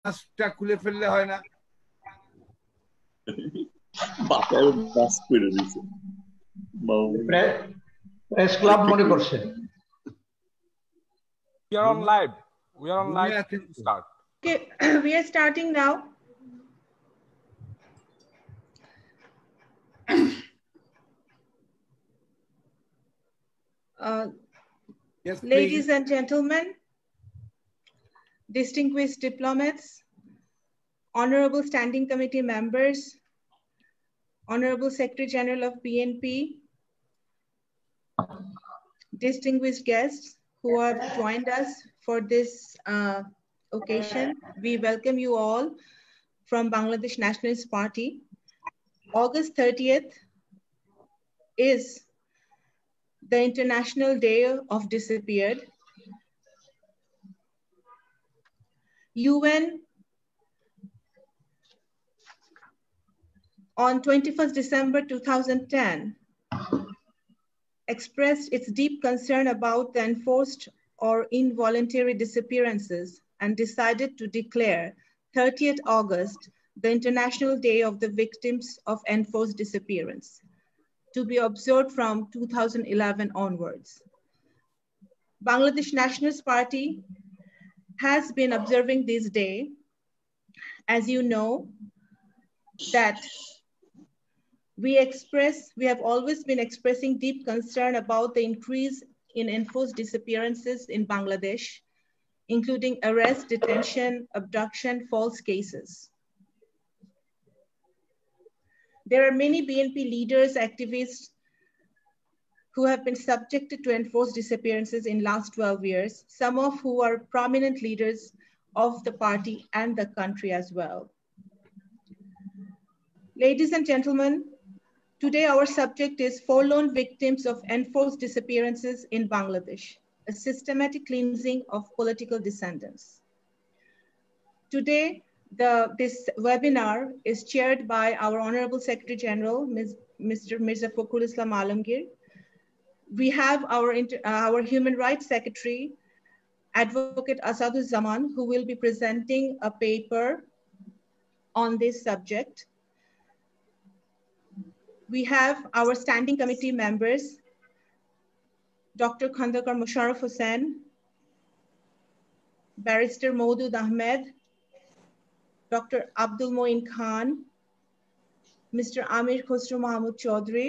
মাস্কটা খুলে ফেললে হয় না? বাসায় মাস্ক পরে দিয়েছে প্রেস ক্লাব মনে করছে। We are on live. We are on live. Start. Okay, we are starting now. Yes, Ladies and gentlemen, distinguished diplomats, honorable standing committee members, honorable Secretary General of BNP, distinguished guests who have joined us for this occasion. We welcome you all from Bangladesh Nationalist Party. August 30th is the International Day of Disappeared. UN on 21st December 2010 expressed its deep concern about the enforced or involuntary disappearances and decided to declare 30th August the International Day of the Victims of Enforced Disappearance, to be observed from 2011 onwards. Bangladesh Nationalist Party has been observing this day. As you know, that we have always been expressing deep concern about the increase in enforced disappearances in Bangladesh, including arrest, detention, abduction, false cases. There are many BNP leaders, activists who have been subjected to enforced disappearances in last 12 years, some of who are prominent leaders of the party and the country as well. Ladies and gentlemen, today our subject is forlorn victims of enforced disappearances in Bangladesh, a systematic cleansing of political descendants. Today, this webinar is chaired by our Honorable Secretary General, Mr. Mirza Fakhrul Islam Alamgir. We have our Human Rights Secretary, Advocate Asaduzzaman, who will be presenting a paper on this subject. We have our standing committee members, Dr. Khandakar Musharraf Hussain, Barrister Maudud Ahmed, Dr. Abdul Moin Khan, Mr. Amir Khosrow Mahmood Chaudhry.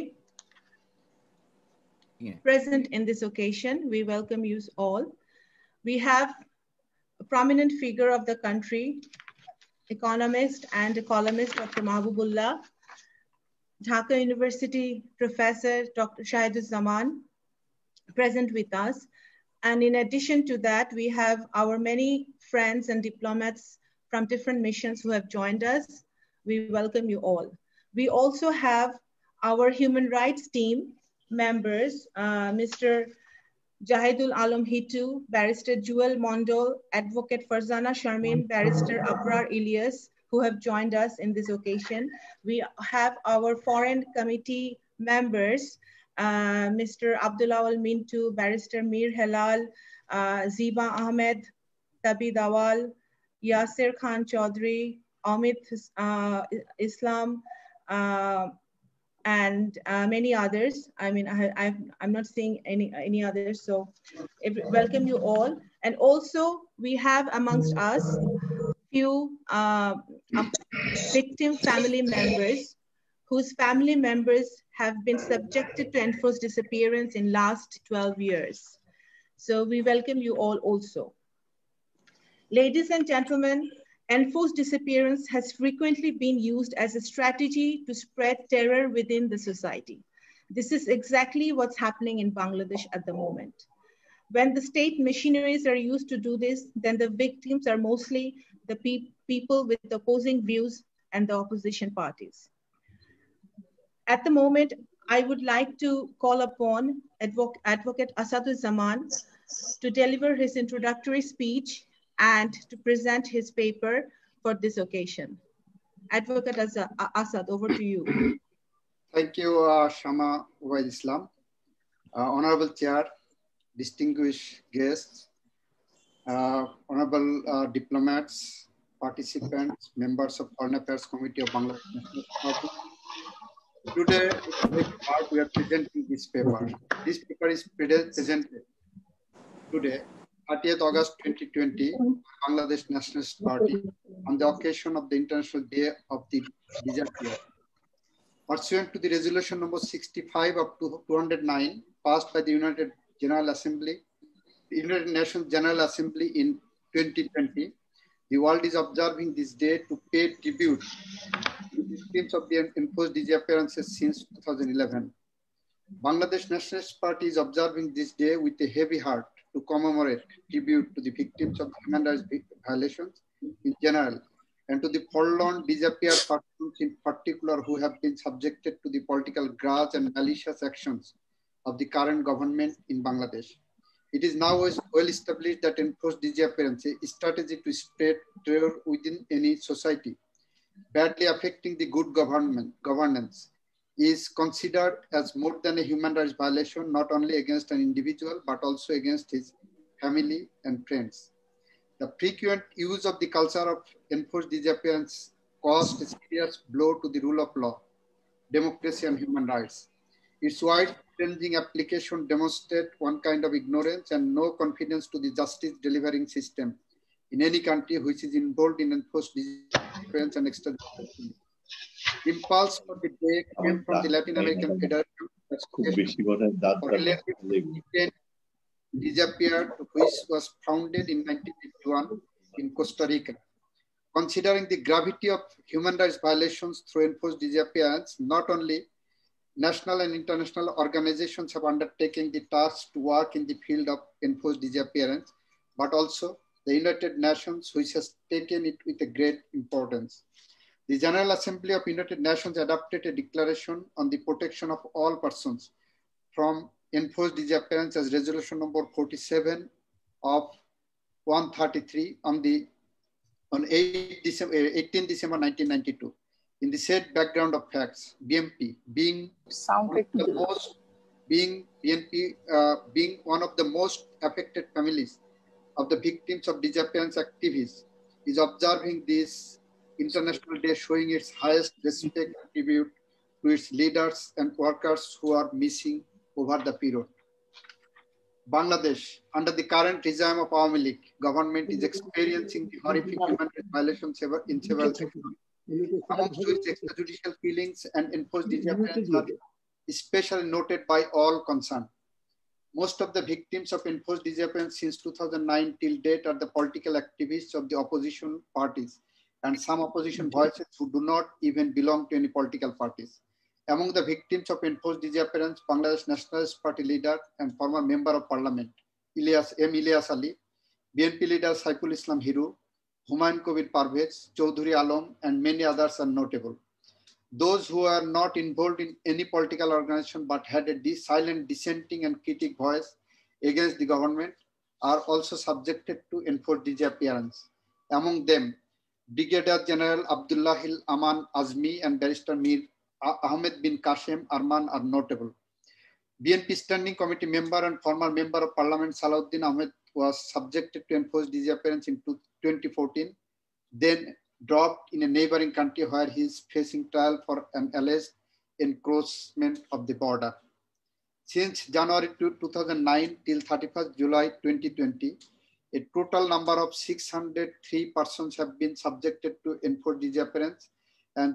Present in this occasion, we welcome you all. We have a prominent figure of the country, economist and a columnist, Dr. Mahbubullah, Dhaka University professor, Dr. Shahiduzzaman, present with us. And in addition to that, we have our many friends and diplomats from different missions who have joined us. We welcome you all. We also have our human rights team members, Mr. Jahidul Alam Hitu, Barrister Jewel Mondol, Advocate Farzana Sharmin, Barrister Abrar Ilyas, who have joined us in this occasion. We have our foreign committee members, Mr. Abdullah Mintu, Barrister Mir Helal, Ziba Ahmed, Tabi Dawal, Yasir Khan Chaudhry, Amit Islam, and many others. I mean, I'm not seeing any others, so welcome you all. And also we have amongst us few victim family members whose family members have been subjected to enforced disappearance in last 12 years. So we welcome you all also. Ladies and gentlemen, enforced disappearance has frequently been used as a strategy to spread terror within the society. This is exactly what's happening in Bangladesh at the moment. When the state machineries are used to do this, then the victims are mostly the people with opposing views and the opposition parties. At the moment, I would like to call upon Advocate Asaduzzaman to deliver his introductory speech and to present his paper for this occasion. Advocate Asad, over to you. Thank you, Shama Ubaid Islam. Honorable Chair, distinguished guests, honorable diplomats, participants, members of Foreign Affairs Committee of Bangladesh National Party. Today, we are presenting this paper. This paper is presented today, 30th August 2020, Bangladesh Nationalist Party, on the occasion of the International Day of the Disaster. Pursuant to the resolution number 65 of 209, passed by the United Nations General Assembly in 2020, the world is observing this day to pay tribute to the victims of the enforced disappearances since 2011. Bangladesh Nationalist Party is observing this day with a heavy heart to commemorate tribute to the victims of human rights violations in general, and to the forlorn disappeared persons in particular who have been subjected to the political grudge and malicious actions of the current government in Bangladesh. It is now well established that enforced disappearance, a strategy to spread terror within any society, badly affecting the good governance, is considered as more than a human rights violation, not only against an individual, but also against his family and friends. The frequent use of the culture of enforced disappearance caused a serious blow to the rule of law, democracy, and human rights. Its wide-ranging application demonstrates one kind of ignorance and no confidence to the justice delivering system in any country which is involved in enforced disappearance and extradition. Impulse for the day came from the Latin American Federation disappeared, which was founded in 1981 in Costa Rica. Considering the gravity of human rights violations through enforced disappearance, not only national and international organizations have undertaken the task to work in the field of enforced disappearance, but also the United Nations, which has taken it with a great importance. The General Assembly of United Nations adopted a declaration on the protection of all persons from enforced disappearance as resolution number 47 of 133 on 18 December 1992. In the said background of facts, BNP being one of the most affected families of the victims of disappearance activists, is observing this International Day, showing its highest respect and tribute to its leaders and workers who are missing over the period. Bangladesh, under the current regime of Awami League government, is experiencing the horrific human rights violations in several sectors, amongst which extrajudicial killings and enforced disappearance are especially noted by all concerned. Most of the victims of enforced disappearance since 2009 till date are the political activists of the opposition parties and some opposition voices who do not even belong to any political parties. Among the victims of enforced disappearance, Bangladesh Nationalist Party leader and former member of parliament, Ilyas Ali, BNP leader Saiful Islam Hiru, Humayun Kabir Parvez, Chaudhuri Alam, and many others are notable. Those who are not involved in any political organization but had a silent dissenting and critic voice against the government are also subjected to enforced disappearance. Among them, Brigadier General Abdullahil Aman Azmi and Barrister Mir Ahmed bin Kashem Arman are notable. BNP Standing Committee member and former member of Parliament Salahuddin Ahmed was subjected to enforced disappearance in 2014, then dropped in a neighboring country where he is facing trial for an alleged encroachment of the border. Since January 2009 till 31st July 2020, a total number of 603 persons have been subjected to enforced disappearance and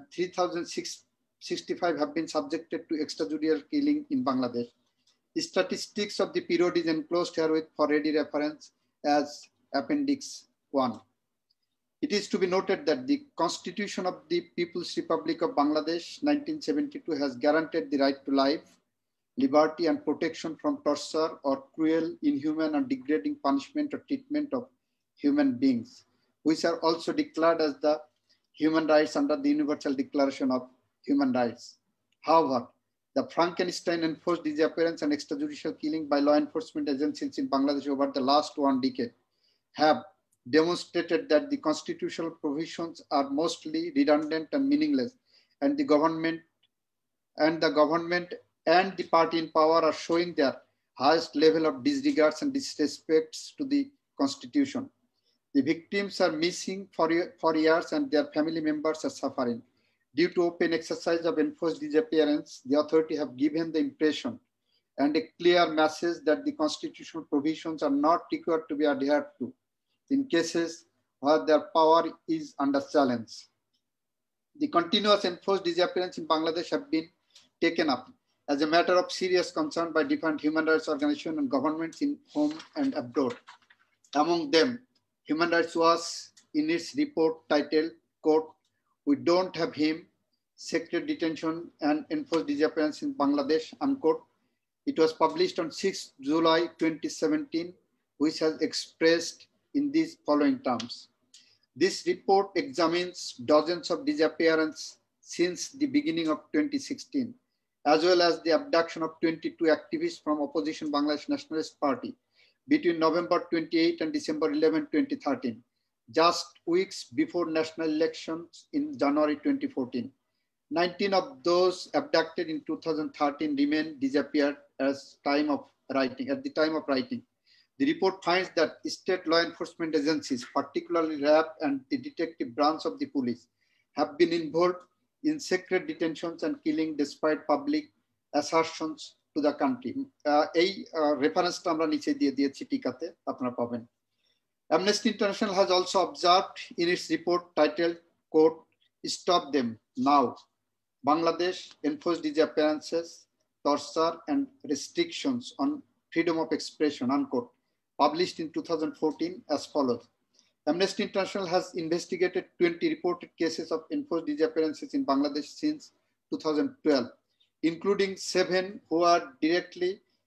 3,665 have been subjected to extrajudicial killing in Bangladesh. The statistics of the period is enclosed herewith for ready reference as Appendix 1. It is to be noted that the Constitution of the People's Republic of Bangladesh 1972 has guaranteed the right to life, liberty and protection from torture or cruel, inhuman and degrading punishment or treatment of human beings, which are also declared as the human rights under the Universal Declaration of Human Rights. However, the Frankenstein enforced disappearance and extrajudicial killing by law enforcement agencies in Bangladesh over the last 1 decade have demonstrated that the constitutional provisions are mostly redundant and meaningless, and the government and the party in power are showing their highest level of disregards and disrespects to the Constitution. The victims are missing for years and their family members are suffering. Due to open exercise of enforced disappearance, the authority have given the impression and a clear message that the constitutional provisions are not required to be adhered to in cases where their power is under challenge. The continuous enforced disappearance in Bangladesh have been taken up as a matter of serious concern by different human rights organizations and governments in home and abroad. Among them, Human Rights Watch, in its report titled, quote, "We don't have him, secret detention and enforced disappearance in Bangladesh," unquote. It was published on 6 July 2017, which has expressed in these following terms. This report examines dozens of disappearances since the beginning of 2016, as well as the abduction of 22 activists from opposition Bangladesh Nationalist Party between November 28 and December 11, 2013, just weeks before national elections in January 2014. 19 of those abducted in 2013 remain disappeared at the time of writing. The report finds that state law enforcement agencies, particularly RAB and the detective branch of the police, have been involved in secret detentions and killing despite public assertions to the country. Reference আমরা নিচে দিয়ে দিয়েছি টিকাতে আপনারা পাবেন। Amnesty International has also observed in its report titled, quote, "Stop them now. Bangladesh enforced disappearances, torture and restrictions on freedom of expression," unquote, published in 2014 as follows. Amnesty International has investigated 20 reported cases of enforced disappearances in Bangladesh since 2012, including 7 who are directly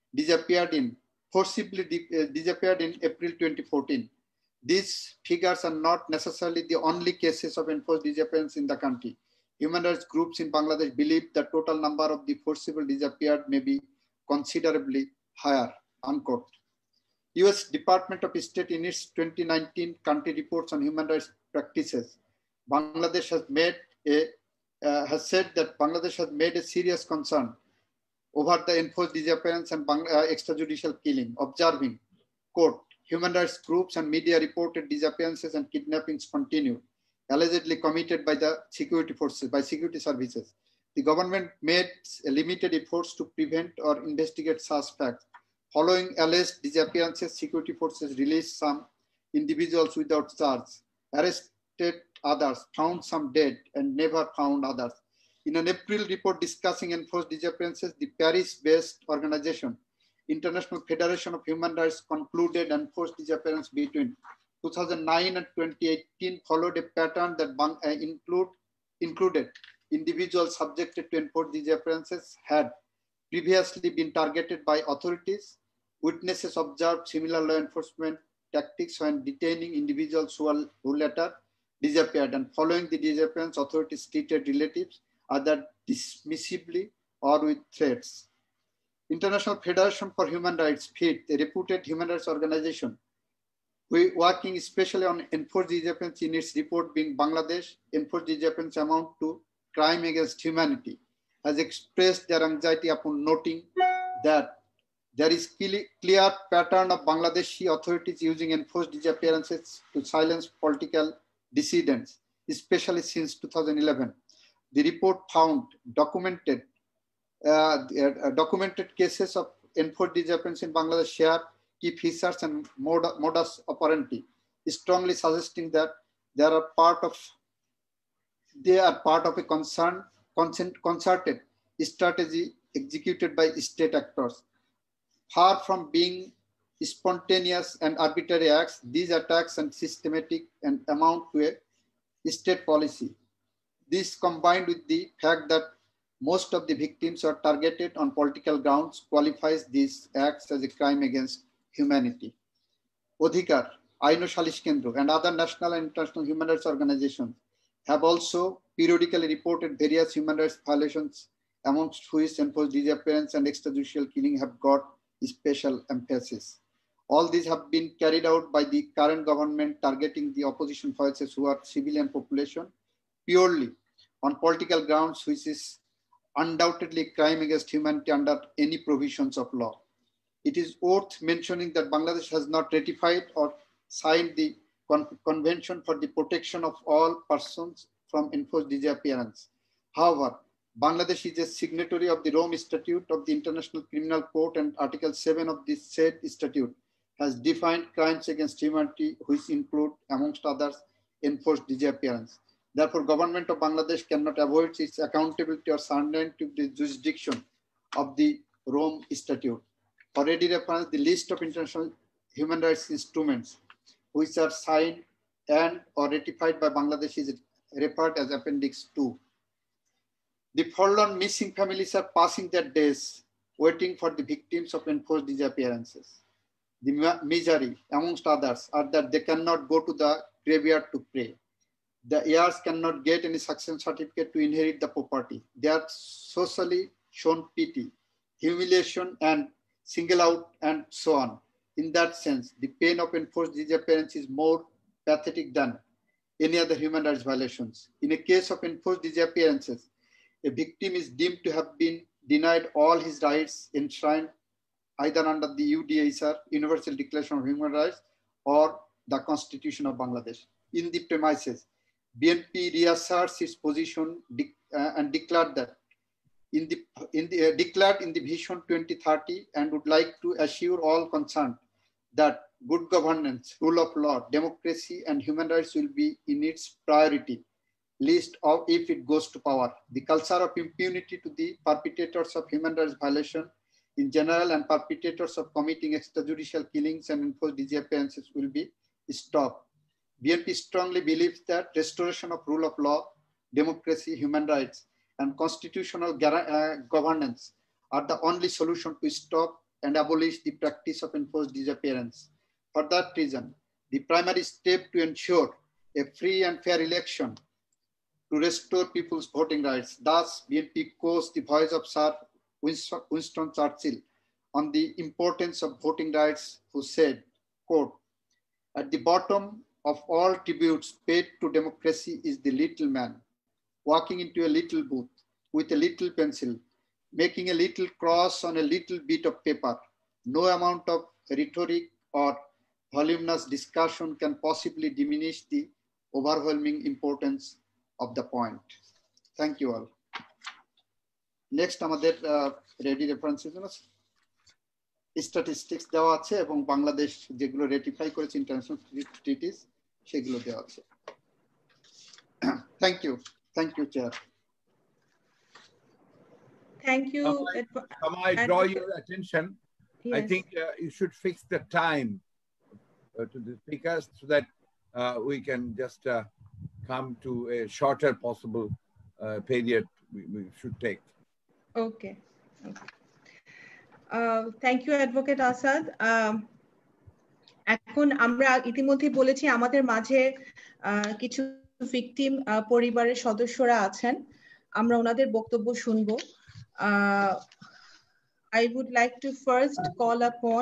forcibly disappeared in April 2014. These figures are not necessarily the only cases of enforced disappearance in the country. Human rights groups in Bangladesh believe the total number of the forcible disappeared may be considerably higher, unquote. US Department of State in its 2019 country reports on human rights practices, Bangladesh has said that Bangladesh has made a serious concern over the enforced disappearance and extrajudicial killing, observing, quote, "Human rights groups and media reported disappearances and kidnappings continue, allegedly committed by the security forces, by security services. The government made limited efforts to prevent or investigate such facts. Following alleged disappearances, security forces released some individuals without charge, arrested others, found some dead, and never found others." In an April report discussing enforced disappearances, the Paris-based organization, International Federation of Human Rights, concluded enforced disappearance between 2009 and 2018 followed a pattern that included individuals subjected to enforced disappearances had previously been targeted by authorities. Witnesses observed similar law enforcement tactics when detaining individuals who later disappeared, and following the disappearance, authorities treated relatives either dismissively or with threats. International Federation for Human Rights, FID, a reputed human rights organization, working especially on enforced disappearance, in its report being Bangladesh enforced disappearance amount to crime against humanity, has expressed their anxiety upon noting that there is clear pattern of Bangladeshi authorities using enforced disappearances to silence political dissidents, especially since 2011. The report found documented cases of enforced disappearance in Bangladesh share key features and modus operandi, strongly suggesting that they are part of a concerted strategy executed by state actors. Far from being spontaneous and arbitrary acts, these attacks are systematic and amount to a state policy. This, combined with the fact that most of the victims are targeted on political grounds, qualifies these acts as a crime against humanity. Odhikar, Aino Shalish Kendro, and other national and international human rights organizations have also periodically reported various human rights violations, amongst which enforced disappearance and extrajudicial killing have got special emphasis. All these have been carried out by the current government, targeting the opposition voices who are civilian population purely on political grounds, which is undoubtedly a crime against humanity under any provisions of law. It is worth mentioning that Bangladesh has not ratified or signed the Convention for the Protection of All Persons from Enforced Disappearance. However, Bangladesh is a signatory of the Rome Statute of the International Criminal Court, and Article 7 of this said statute has defined crimes against humanity, which include, amongst others, enforced disappearance. Therefore, government of Bangladesh cannot avoid its accountability or surrender to the jurisdiction of the Rome Statute. Already referenced, the list of international human rights instruments which are signed and or ratified by Bangladesh is referred as Appendix 2. The forlorn missing families are passing their days waiting for the victims of enforced disappearances. The misery, amongst others, are that they cannot go to the graveyard to pray. The heirs cannot get any succession certificate to inherit the property. They are socially shown pity, humiliation, and single out, and so on. In that sense, the pain of enforced disappearance is more pathetic than any other human rights violations. In a case of enforced disappearances, a victim is deemed to have been denied all his rights enshrined either under the UDHR, Universal Declaration of Human Rights, or the Constitution of Bangladesh. In the premises, BNP reasserts its position and declared that declared in the Vision 2030, and would like to assure all concerned that good governance, rule of law, democracy, and human rights will be in its priority list of if it goes to power. The culture of impunity to the perpetrators of human rights violation in general and perpetrators of committing extrajudicial killings and enforced disappearances will be stopped. BNP strongly believes that restoration of rule of law, democracy, human rights, and constitutional governance are the only solution to stop and abolish the practice of enforced disappearance. For that reason, the primary step to ensure a free and fair election to restore people's voting rights. Thus, BNP quotes the voice of Sir Winston Churchill on the importance of voting rights, who said, quote, "At the bottom of all tributes paid to democracy is the little man, walking into a little booth with a little pencil, making a little cross on a little bit of paper. No amount of rhetoric or voluminous discussion can possibly diminish the overwhelming importance of the point." Thank you all. Next, আমাদের ready references statistics দেওয়া আছে এবং বাংলাদেশ যেগুলো ratify করেছে international treaties সেগুলো দেওয়া আছে. Thank you. Thank you, Chair. Thank you. I draw your attention. Yes. I think you should fix the time to the speakers so that we can just come to a shorter possible period we should take. Okay. Thank you, Advocate Asad. এখন আমরা ইতিমধ্যে বলেছি আমাদের মাঝে কিছু victim পরিবারের সদস্যরা আছেন, আমরা ওনাদের বক্তব্য শুনবো। I would like to first call upon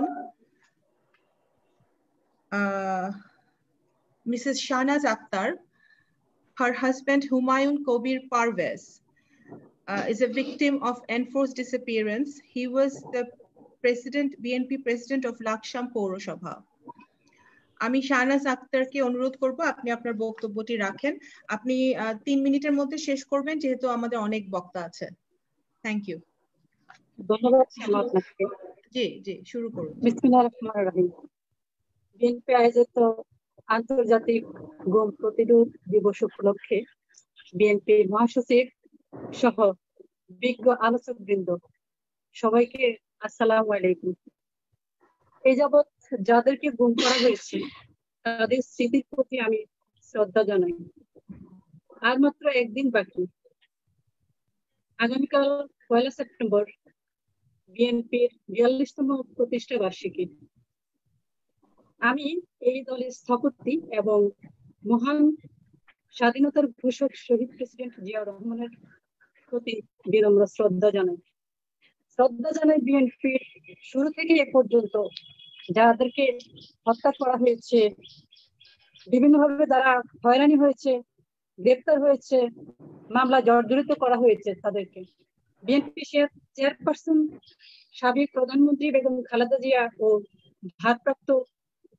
Mrs. Shahnaz Akhtar. Her husband Humayun Kobir Parvez is a victim of enforced disappearance. He was the BNP president of Laksham Pৌরসভা. আমি শাহনাজ আক্তারকে অনুরোধ করব আপনি আপনার বক্তব্যটি রাখেন। আপনি 3 মিনিটের মধ্যে শেষ করবেন যেহেতু আমাদের অনেক বক্তা আছে। Thank you. ধন্যবাদ আপনাকে। জি শুরু করুন। বিসমিল্লাহির রহমানির রহিম। বিএনপি আয়োজিত আন্তর্জাতিক গুম প্রতিরোধ দিবস উপলক্ষে বিএনপি মহাসচিব সহ বিজ্ঞ আলোচকবৃন্দ সবাইকে আসসালামু আলাইকুম। এই যাবৎ যাদেরকে গুম করা হয়েছে তাদের স্মৃতির প্রতি আমি শ্রদ্ধা জানাই। আর মাত্র একদিন বাকি, আগামীকাল 1 সেপ্টেম্বর বিএনপির 42তম প্রতিষ্ঠা বার্ষিকী। আমি এই দলের স্থপতি এবং মহান স্বাধীনতার ঘোষক শহীদ প্রেসিডেন্ট জিয়াউর রহমানের প্রতি বিনম্র শ্রদ্ধা জানাই বিএনপির শুরু থেকে এ পর্যন্ত যাদেরকে হত্যা করা হয়েছে, বিভিন্নভাবে যারা হয়রানি হয়েছে, গ্রেপ্তার হয়েছে, মামলা জর্জরিত করা হয়েছে তাদেরকে। বিএনপি চেয়ারপারসন সাবেক প্রধানমন্ত্রী বেগম খালেদা জিয়া ও ভারপ্রাপ্ত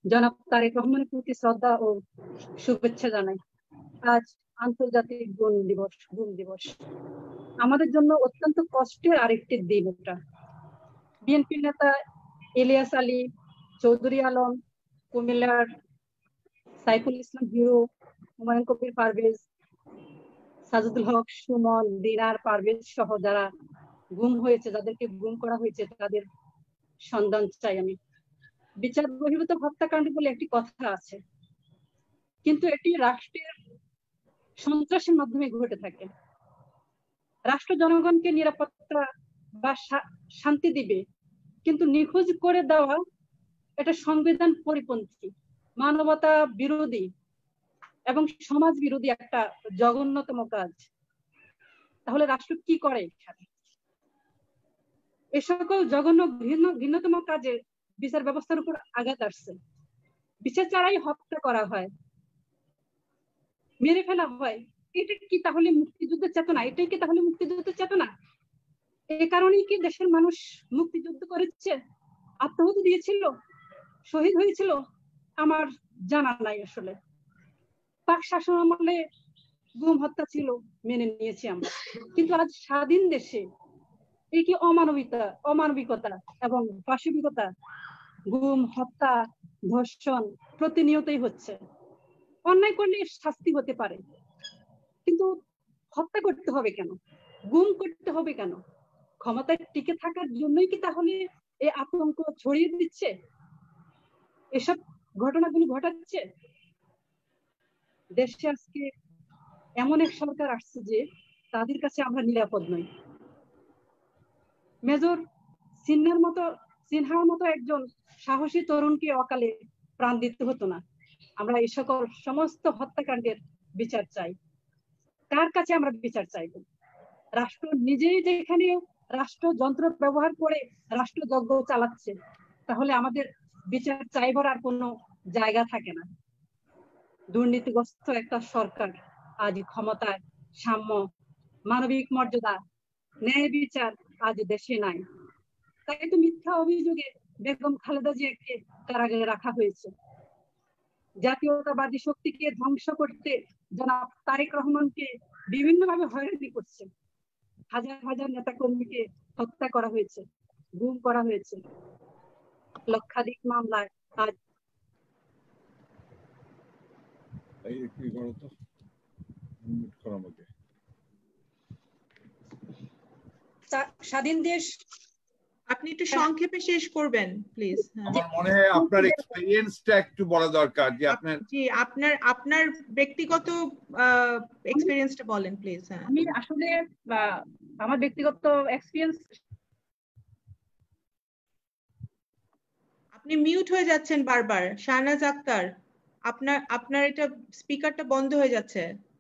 জনাব তারেক রহমানের প্রতি শ্রদ্ধা ও শুভেচ্ছা জানাই। আজ আন্তর্জাতিক গুম দিবস আমাদের জন্য অত্যন্ত কষ্টের আরেকটি দিন। এটা বিএনপি নেতা ইলিয়াস আলী, চৌধুরী আলম, কুমিল্লার সাইফুল ইসলাম হিরো, হুমায়ুন কবির পারভেজ, সাজুদুল হক, সুমন, দিনার, পারভেজ সহ যারা গুম হয়েছে, যাদেরকে গুম করা হয়েছে, তাদের সন্ধান চাই আমি। বিচার বহির্ভূত হত্যাকাণ্ড বলে একটি কথা আছে, কিন্তু এটি রাষ্ট্রের সন্ত্রাসের মাধ্যমে ঘটে থাকে। রাষ্ট্র জনগণকে নিরাপত্তা বা শান্তি দিবে, কিন্তু নিখোঁজ করে দেওয়া এটা সংবিধান পরিপন্থী, মানবতা বিরোধী এবং সমাজ বিরোধী একটা জঘন্যতম কাজ। তাহলে রাষ্ট্র কি করে এখানে? এ সকল জঘন্য ঘৃণ্যতম কাজে বিচার ব্যবস্থার উপর আঘাত আসছে। বিচার ছাড়াই হত্যা করা হয়, মেরে ফেলা হয়। এটা কি তাহলে মুক্তিযুদ্ধের চেতনা? এটাই কি তাহলে মুক্তিযুদ্ধের চেতনা? এই কারণেই কি দেশের মানুষ মুক্তিযুদ্ধ করেছে, আত্মহত্যা দিয়েছিল, শহীদ হয়েছিল? আমার জানা নাই আসলে। পাক শাসন আমলে গুম হত্যা ছিল, মেনে নিয়েছি আমরা, কিন্তু আজ স্বাধীন দেশে এই কি অমানবিকতা এবং পাশবিকতা, গুম, হত্যা, ধর্ষণ প্রতিনিয়তই হচ্ছে। অন্যায় করলে শাস্তি হতে পারে, কিন্তু হত্যা করতে হবে কেন? গুম করতে হবে কেন? ক্ষমতায় টিকে থাকার জন্যই কি তাহলে এই আতঙ্ক ছড়িয়ে দিচ্ছে, এসব ঘটনাগুলো ঘটাচ্ছে? দেশে আজকে এমন এক সরকার আসছে যে তাদের কাছে আমরা নিরাপদ নই। মেজর সিনহার মতো একজন সাহসী তরুণকে অকালে প্রাণ দিতে হতো না। আমরা এই সকল সমস্ত হত্যাকাণ্ডের বিচার চাই। কার কাছে আমরা বিচার চাইব? রাষ্ট্র নিজেই যেখানে রাষ্ট্রযন্ত্র ব্যবহার করে রাষ্ট্রযজ্ঞ চালাচ্ছে, তাহলে আমাদের বিচার চাইবার আর কোনো জায়গা থাকে না। দুর্নীতিগ্রস্ত একটা সরকার আজ ক্ষমতায়, সাম্য, মানবিক মর্যাদা, ন্যায় বিচার আজ দেশে নাই। তাই তো মিথ্যা অভিযোগে বেগম খালেদা জিয়াকে কারাগারে রাখা হয়েছে। জাতীয়তাবাদী শক্তিকে ধ্বংস করতে জনাব তারেক রহমানকে বিভিন্নভাবে হয়রানি করছে। হাজার হাজার নেতা কর্মীকে হত্যা করা হয়েছে, গুম করা হয়েছে। লক্ষাধিক মামলায় আজ স্বাধীন দেশ। আপনি একটু সংক্ষেপে শেষ করবেন প্লিজ। আমার মনে হয় আপনার এক্সপেরিয়েন্সটা একটু বলা দরকার, যে আপনার ব্যক্তিগত এক্সপেরিয়েন্সটা বলেন প্লিজ। আমি আসলে আমার ব্যক্তিগত এক্সপেরিয়েন্স। আপনি মিউট হয়ে যাচ্ছেন বারবার। শাহনাজ আক্তার, আপনার এটা স্পিকারটা বন্ধ হয়ে যাচ্ছে।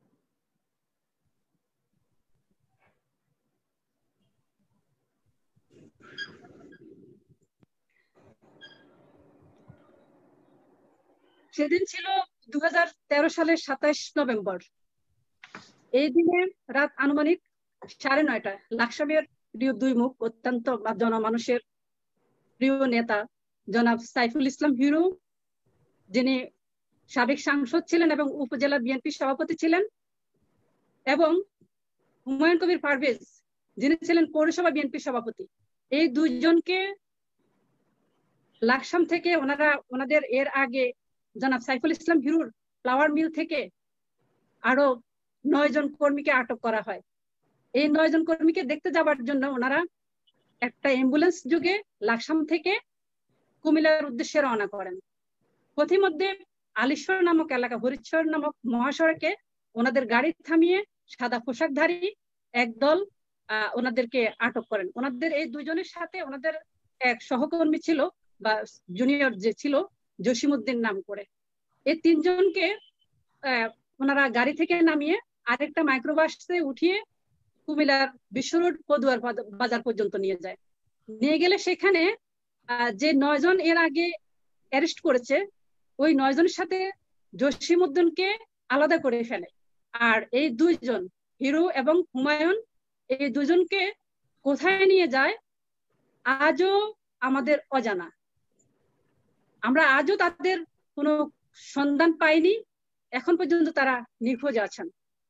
সেদিন ছিল 2013 সালের 27 নভেম্বর। এই দিনে রাত আনুমানিক 9:30 লাকসামের প্রিয় দুই মুখ, অত্যন্ত জনমানুষের প্রিয় নেতা জনাব সাইফুল ইসলাম হিরো, যিনি সাবেক সাংসদ ছিলেন এবং উপজেলা বিএনপি সভাপতি ছিলেন, এবং হুমায়ুন কবির পারভেজ, যিনি ছিলেন পৌরসভা বিএনপি সভাপতি, এই দুইজনকে লাকসাম থেকে ওনাদের এর আগে জনাব সাইফুল ইসলাম হিরুর ফ্লাওয়ার মিল থেকে আরো 9 জন কর্মীকে আটক করা হয়। এই 9 জন কর্মীকে দেখতে যাবার জন্য ওনারা একটা অ্যাম্বুলেন্স যোগে লাকসাম থেকে কুমিল্লার উদ্দেশ্যে রওনা করেন। পথিমধ্যে আলিশ্বর নামক এলাকা, হরিশ্বর নামক মহাসড়কে ওনাদের গাড়ি থামিয়ে সাদা পোশাকধারী একদল ওনাদেরকে আটক করেন। ওনাদের এই দুইজনের সাথে ওনাদের এক সহকর্মী ছিল বা জুনিয়র যে ছিল, জসিমউদ্দিন নাম করে। এই 3 জনকে ওনারা গাড়ি থেকে নামিয়ে আরেকটা মাইক্রোবাসে উঠিয়ে কুমিল্লার বিশ্ব রোড পদুয়ার বাজার পর্যন্ত নিয়ে যায়। নিয়ে গেলে সেখানে যে 9 জন এর আগে অ্যারেস্ট করেছে, ওই 9 জনের সাথে জসিমউদ্দিনকে আলাদা করে ফেলে। আর এই 2 জন হিরো এবং হুমায়ুন, এই 2 জনকে কোথায় নিয়ে যায় আজও আমাদের অজানা। আমরা আজও তাদের কোনো সন্ধান পাইনি, এখন পর্যন্ত তারা নিখোঁজ আছেন।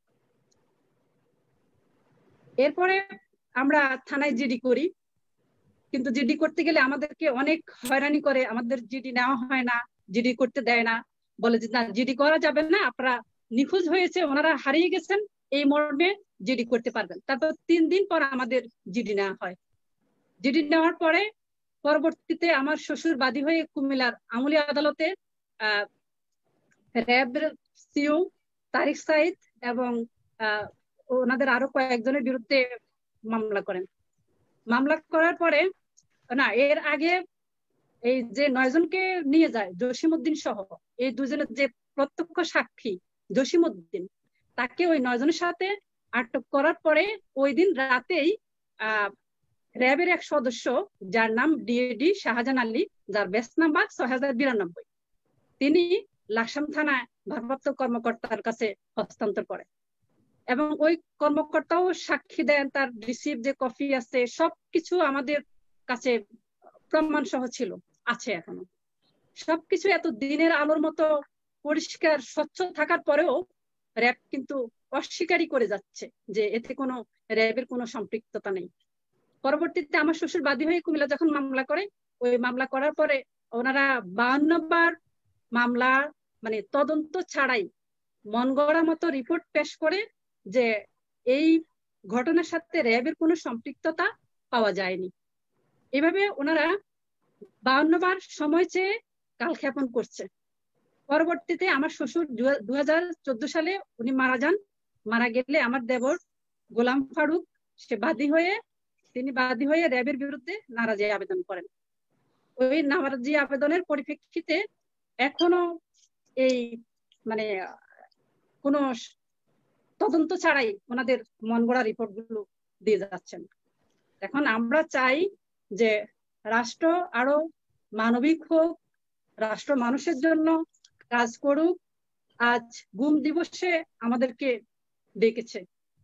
এরপরে আমরা থানায় জিডি করি, কিন্তু জিডি করতে গেলে আমাদেরকে অনেক হয়রানি করে, আমাদের জিডি নেওয়া হয় না, জিডি করতে দেয় না, বলে যে না জিডি করা যাবে না, আপনারা নিখোঁজ হয়েছে, ওনারা হারিয়ে গেছেন এই মর্মে জিডি করতে পারবেন। তারপর 3 দিন পর আমাদের জিডি নেওয়া হয়। জিডি নেওয়ার পরে পরবর্তীতে আমার শ্বশুর বাদী হয়ে কুমিল্লার আমলি আদালতে র্যাবের সিও তারিক সাইদ এবং ওনাদের আরো কয়েকজনের বিরুদ্ধে মামলা করেন। মামলা করার পরে না, এর আগে এই যে 9 জনকে নিয়ে যায় জসিমউদ্দিন সহ, এই দুজনের যে প্রত্যক্ষ সাক্ষী জসিমউদ্দিন, তাকে ওই 9 জনের সাথে আটক করার পরে ওই দিন রাতেই র্যাবের এক সদস্য যার নাম ডিএডি শাহজাহান আলী, যার বেস নাম্বার 6092, তিনি লাকসাম থানায় ভারপ্রাপ্ত কর্মকর্তার কাছে হস্তান্তর করে এবং ওই কর্মকর্তাও সাক্ষী দেন, তার রিসিভ যে কপি আছে সবকিছু আমাদের কাছে প্রমাণ সহ ছিল, আছে এখনো। সবকিছু এত দিনের আলোর মতো পরিষ্কার স্বচ্ছ থাকার পরেও র্যাব কিন্তু অস্বীকারই করে যাচ্ছে যে এতে কোনো র্যাবের কোনো সম্পৃক্ততা নেই। পরবর্তীতে আমার শ্বশুর বাদী হয়ে কুমিল্লা যখন মামলা করে, ওই মামলা করার পরে ওনারা 52 বার মামলা মানে তদন্ত ছাড়াই মন গড়া মতো রিপোর্ট পেশ করে যে এই ঘটনার সাথে র্যাবের কোনো সম্পৃক্ততা পাওয়া যায়নি। এভাবে ওনারা 52 বার সময় চেয়ে কালক্ষেপণ করছে। পরবর্তীতে আমার শ্বশুর 2014 সালে উনি মারা যান। মারা গেলে আমার দেবর গোলাম ফারুক তিনি বাদী হয়ে র্যাবের বিরুদ্ধে নারাজি আবেদন করেন। ওই নারাজি আবেদনের পরিপ্রেক্ষিতে এখনো এই মানে কোনো তদন্ত ছাড়াই ওনাদের মন গড়া রিপোর্ট গুলো দিয়ে যাচ্ছেন। এখন আমরা চাই যে রাষ্ট্র আরো মানবিক হোক, রাষ্ট্র মানুষের জন্য কাজ করুক। আজ গুম দিবসে আমাদেরকে ডেকেছে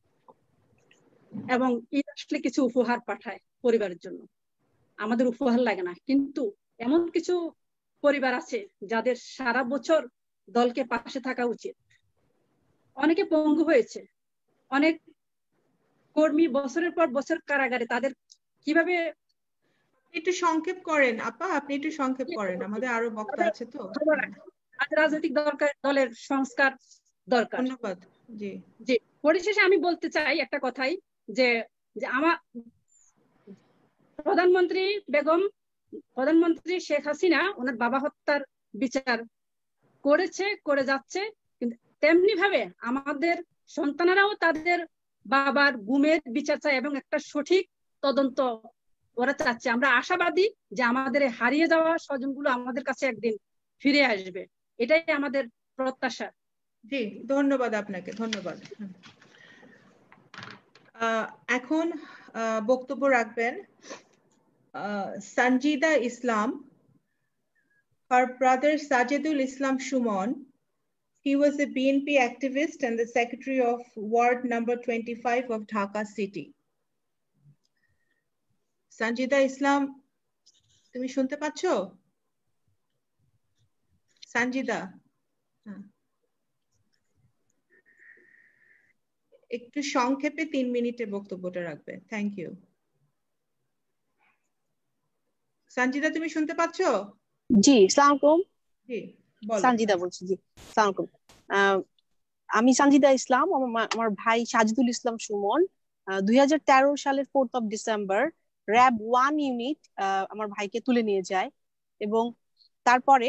এবং ঈদ আসলে কিছু উপহার পাঠায় পরিবারের জন্য। আমাদের উপহার লাগে না, কিন্তু এমন কিছু পরিবার আছে যাদের সারা বছর দলকে পাশে থাকা উচিত। অনেকে পঙ্গু হয়েছে, অনেক কর্মী বছরের পর বছর কারাগারে, তাদের কিভাবে একটু সংক্ষেপ করেন আপা, আপনি একটু সংক্ষেপ করেন, আমাদের আরো বক্তা আছে তো। রাজনৈতিক দলের সংস্কার দরকার। ধন্যবাদ। জি জি, পরিশেষে আমি বলতে চাই একটা কথাই, যে আমার প্রধানমন্ত্রী শেখ হাসিনা ওনার বাবা হত্যার বিচার করে যাচ্ছে, কিন্তু তেমনি ভাবে আমাদের সন্তানেরাও তাদের বাবার গুমের বিচার চায় এবং একটা সঠিক তদন্ত ওরা চাচ্ছে। আমরা আশাবাদী যে আমাদের হারিয়ে যাওয়া স্বজনগুলো আমাদের কাছে একদিন ফিরে আসবে, এটাই আমাদের প্রত্যাশা। জি, ধন্যবাদ আপনাকে, ধন্যবাদ। এখন বক্তব্য রাখবেন সঞ্জিদা ইসলাম। Her brother Sajidul Islam Shumon, he was a BNP activist and the secretary of Ward number 25 of Dhaka City. Sanjida ইসলাম, তুমি শুনতে পাচ্ছ? সঞ্জিদা, একটু সংক্ষেপে 3 মিনিটে বক্তব্যটা রাখবে। Thank you. সঞ্জিদা, তুমি শুনতে পাচ্ছ? জি, আসসালামু আলাইকুম। জি, বলো। সঞ্জিদা বলছি। জি, আসসালামু আলাইকুম। আমি সঞ্জিদা ইসলাম, আমার ভাই সাজিদুল ইসলাম সুমন 2013 সালের 4th of December RAB 1 unit আমার ভাইকে তুলে নিয়ে যায় এবং তারপরে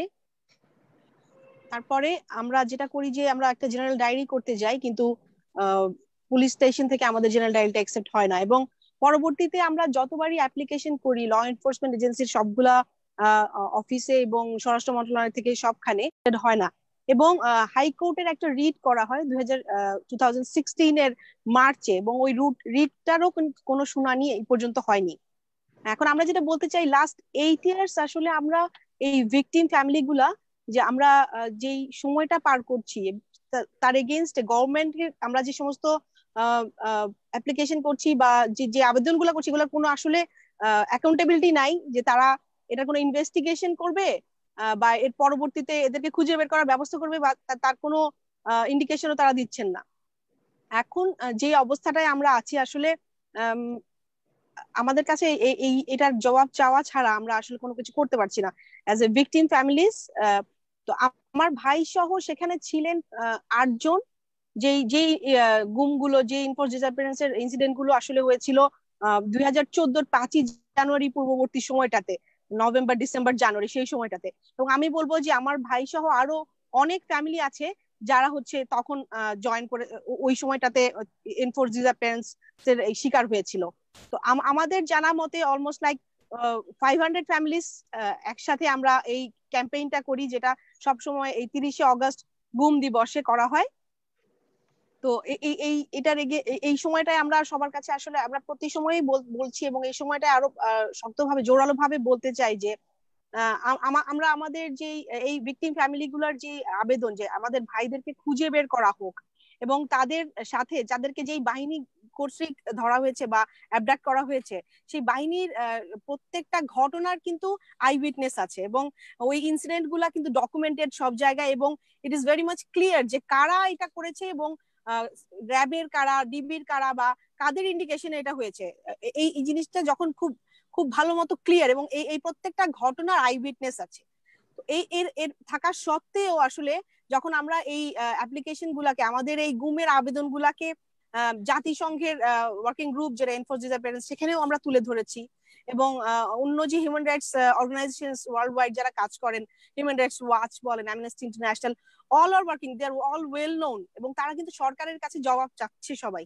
আমরা যেটা করি যে আমরা একটা জেনারেল ডায়েরি করতে যাই, কিন্তু পুলিশ স্টেশন থেকে আমাদের জেনারেল ডায়েরিটা অ্যাকসেপ্ট হয় না এবং পরবর্তীতে আমরা যতবারই অ্যাপ্লিকেশন করি ল এনফোর্সমেন্ট এজেন্সির সবগুলা অফিসে এবং স্বরাষ্ট্র মন্ত্রণালয় থেকে সবখানে হয় না এবং হাইকোর্টের একটা রিট করা হয় 2016 এর মার্চে এবং ওই রিটটারও কোনো শুনানি এই পর্যন্ত হয়নি। এখন আমরা যেটা বলতে চাই, লাস্ট 8 ইয়ার্স আসলে আমরা এই ভিকটিম ফ্যামিলি গুলা যে আমরা যেই সময়টা পার করছি তার এগেইনস্ট গভর্নমেন্টের আমরা যে সমস্ত অ্যাপ্লিকেশন করছি বা যে আবেদনগুলো করছি এগুলোর কোনো আসলে অ্যাকাউন্টেবিলিটি নাই, যে তারা এটা কোনো ইনভেস্টিগেশন করবে বা এর পরবর্তীতে এদেরকে খুঁজে বের করার ব্যবস্থা করবে, বা তার কোনো ইন্ডিকেশনও তারা দিচ্ছেন না। এখন যে অবস্থাটায় আমরা আছি আসলে আমাদের কাছে এটার জবাব চাওয়া ছাড়া আমরা আসলে কোনো কিছু করতে পারছি না অ্যাজ এ ভিকটিম ফ্যামিলিজ। তো আমার ভাই সহ সেখানে ছিলেন 8 জন। যেই গুমগুলো, যে ইনফোর্স ডিসঅ্যাপিয়ারেন্স এর ইনসিডেন্ট গুলো আসলে হয়েছিল 2014 5ই জানুয়ারি পূর্ববর্তী সময়টাতে, নভেম্বর ডিসেম্বর জানুয়ারি সেই সময়টাতে। এবং আমি বলবো যে আমার ভাই সহ আরো অনেক ফ্যামিলি আছে যারা হচ্ছে তখন জয়েন করে ওই সময়টাতে এনফোর্স ডিসঅ্যাপিয়ারেন্স এর শিকার হয়েছিল। তো আমাদের জানা মতে অলমোস্ট লাইক 500 ফ্যামিলিস একসাথে আমরা এই ক্যাম্পেইনটা করি, যেটা সবসময় এই 30শে অগস্ট গুম দিবসে করা হয়। তো এটার এই সময়টায় আমরা সবার কাছে আসলে আমরা প্রতি সময়ই বলছি, এবং এই সময়টায় আরো শক্তভাবে জোরালো ভাবে বলতে চাই যে আমরা আমাদের যে এই ভিকটিম ফ্যামিলি গুলার যে আবেদন, যে আমাদের ভাইদেরকে খুঁজে বের করা হোক, এবং তাদের সাথে যাদেরকে যেই বাহিনী কর্তৃক ধরা হয়েছে বা অ্যাবডাক্ট করা হয়েছে, সেই বাহিনীর প্রত্যেকটা ঘটনার কিন্তু আই উইটনেস আছে, এবং ওই ইনসিডেন্ট গুলা কিন্তু ডকুমেন্টেড সব জায়গায়, এবং it is very much clear যে কারা এটা করেছে, এবং র্যাবের কারা, ডিবির কারা, বা কাদের ইন্ডিকেশনে এটা হয়েছে। এই জিনিসটা যখন খুব খুব ভালো মতো ক্লিয়ার, এবং এই প্রত্যেকটা ঘটনার আই উইটনেস আছে, তো এর থাকা সত্ত্বেও আসলে যখন আমরা এই অ্যাপ্লিকেশন গুলাকে, আমাদের এই গুমের আবেদন গুলাকে জাতিসংঘের ওয়ার্কিং গ্রুপ যেটা এনফোর্স ডিসঅ্যাপিয়ারেন্স, সেখানেও আমরা তুলে ধরেছি, এবং অন্য যে human rights organisation world wide যারা কাজ করেন, হিউম্যান রাইটস ওয়াচ বলেন, amnesty international, all are working, they are all well known, এবং তারা কিন্তু সরকারের কাছে জবাব চাচ্ছে সবাই।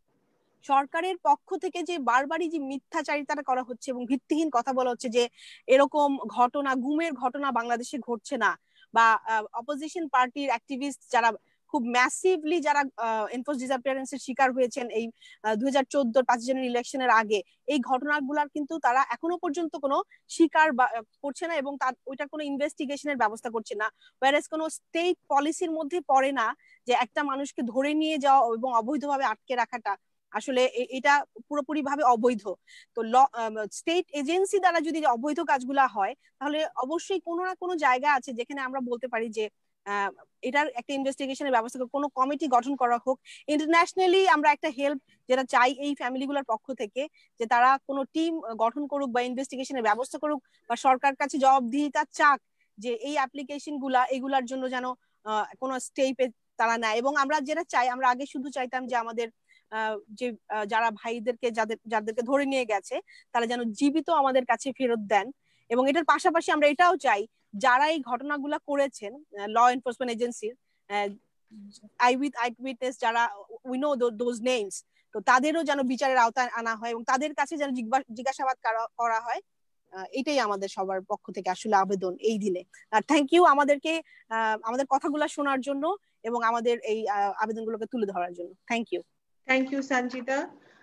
সরকারের পক্ষ থেকে যে বারবারই যে মিথ্যাচারিতাটা করা হচ্ছে এবং ভিত্তিহীন কথা বলা হচ্ছে যে এরকম ঘটনা, গুমের ঘটনা বাংলাদেশে ঘটছে না, বা অপোজিশন পার্টির অ্যাক্টিভিস্ট যারা খুব ম্যাসিভলি যারা এনফোর্স ডিসঅ্যাপিয়ারেন্স এর শিকার হয়েছেন এই 2014 5 জানুয়ারি ইলেকশনের আগে, এই ঘটনাগুলোর কিন্তু তারা এখনো পর্যন্ত কোনো শিকার করছে না, এবং তার ওইটার কোনো ইনভেস্টিগেশনের ব্যবস্থা করছে না। ওয়ারেস কোনো স্টেট পলিসির মধ্যে পড়ে না যে একটা মানুষকে ধরে নিয়ে যাওয়া এবং অবৈধভাবে আটকে রাখাটা আসলে এটা পুরোপুরি ভাবে অবৈধ। তো স্টেট এজেন্সি দ্বারা যদি অবৈধ কাজগুলা হয়, তাহলে অবশ্যই কোনো না কোনো জায়গা আছে যেখানে আমরা বলতে পারি যে এটার একটা ইনভেস্টিগেশনের ব্যবস্থা, কোনো কমিটি গঠন করা হোক। ইন্টারন্যাশনালি আমরা একটা হেল্প যেটা চাই এই ফ্যামিলিগুলোর পক্ষ থেকে, যে তারা কোনো টিম গঠন করুক বা ইনভেস্টিগেশনের ব্যবস্থা করুক, বা সরকার কাছে জবাবদিহিতা চাক যে এই অ্যাপ্লিকেশন গুলা এগুলার জন্য যেন কোনো স্টেপে তারা নেয়। এবং আমরা যেটা চাই, আমরা আগে শুধু চাইতাম যে আমাদের যে যারা ভাইদেরকে যাদেরকে ধরে নিয়ে গেছে তারা যেন জীবিত আমাদের কাছে ফেরত দেন, এবং এটার পাশাপাশি আমরা এটাও চাই যারা এই ঘটনাগুলো করেছেন, ল এনফোর্সমেন্ট এজেন্সির আই উইটনেস যারা, উই নো দোজ নেমস, তো তাদেরও যেন বিচারের আওতায় আনা হয় এবং তাদের কাছে যেন জিজ্ঞাসাবাদ করা হয়। এটাই আমাদের সবার পক্ষ থেকে আসলে আবেদন এই দিনে। আর থ্যাংক ইউ আমাদেরকে আমাদের কথাগুলো শোনার জন্য এবং আমাদের এই আবেদনগুলোকে তুলে ধরার জন্য। Thank you. Thank you, Sanjita.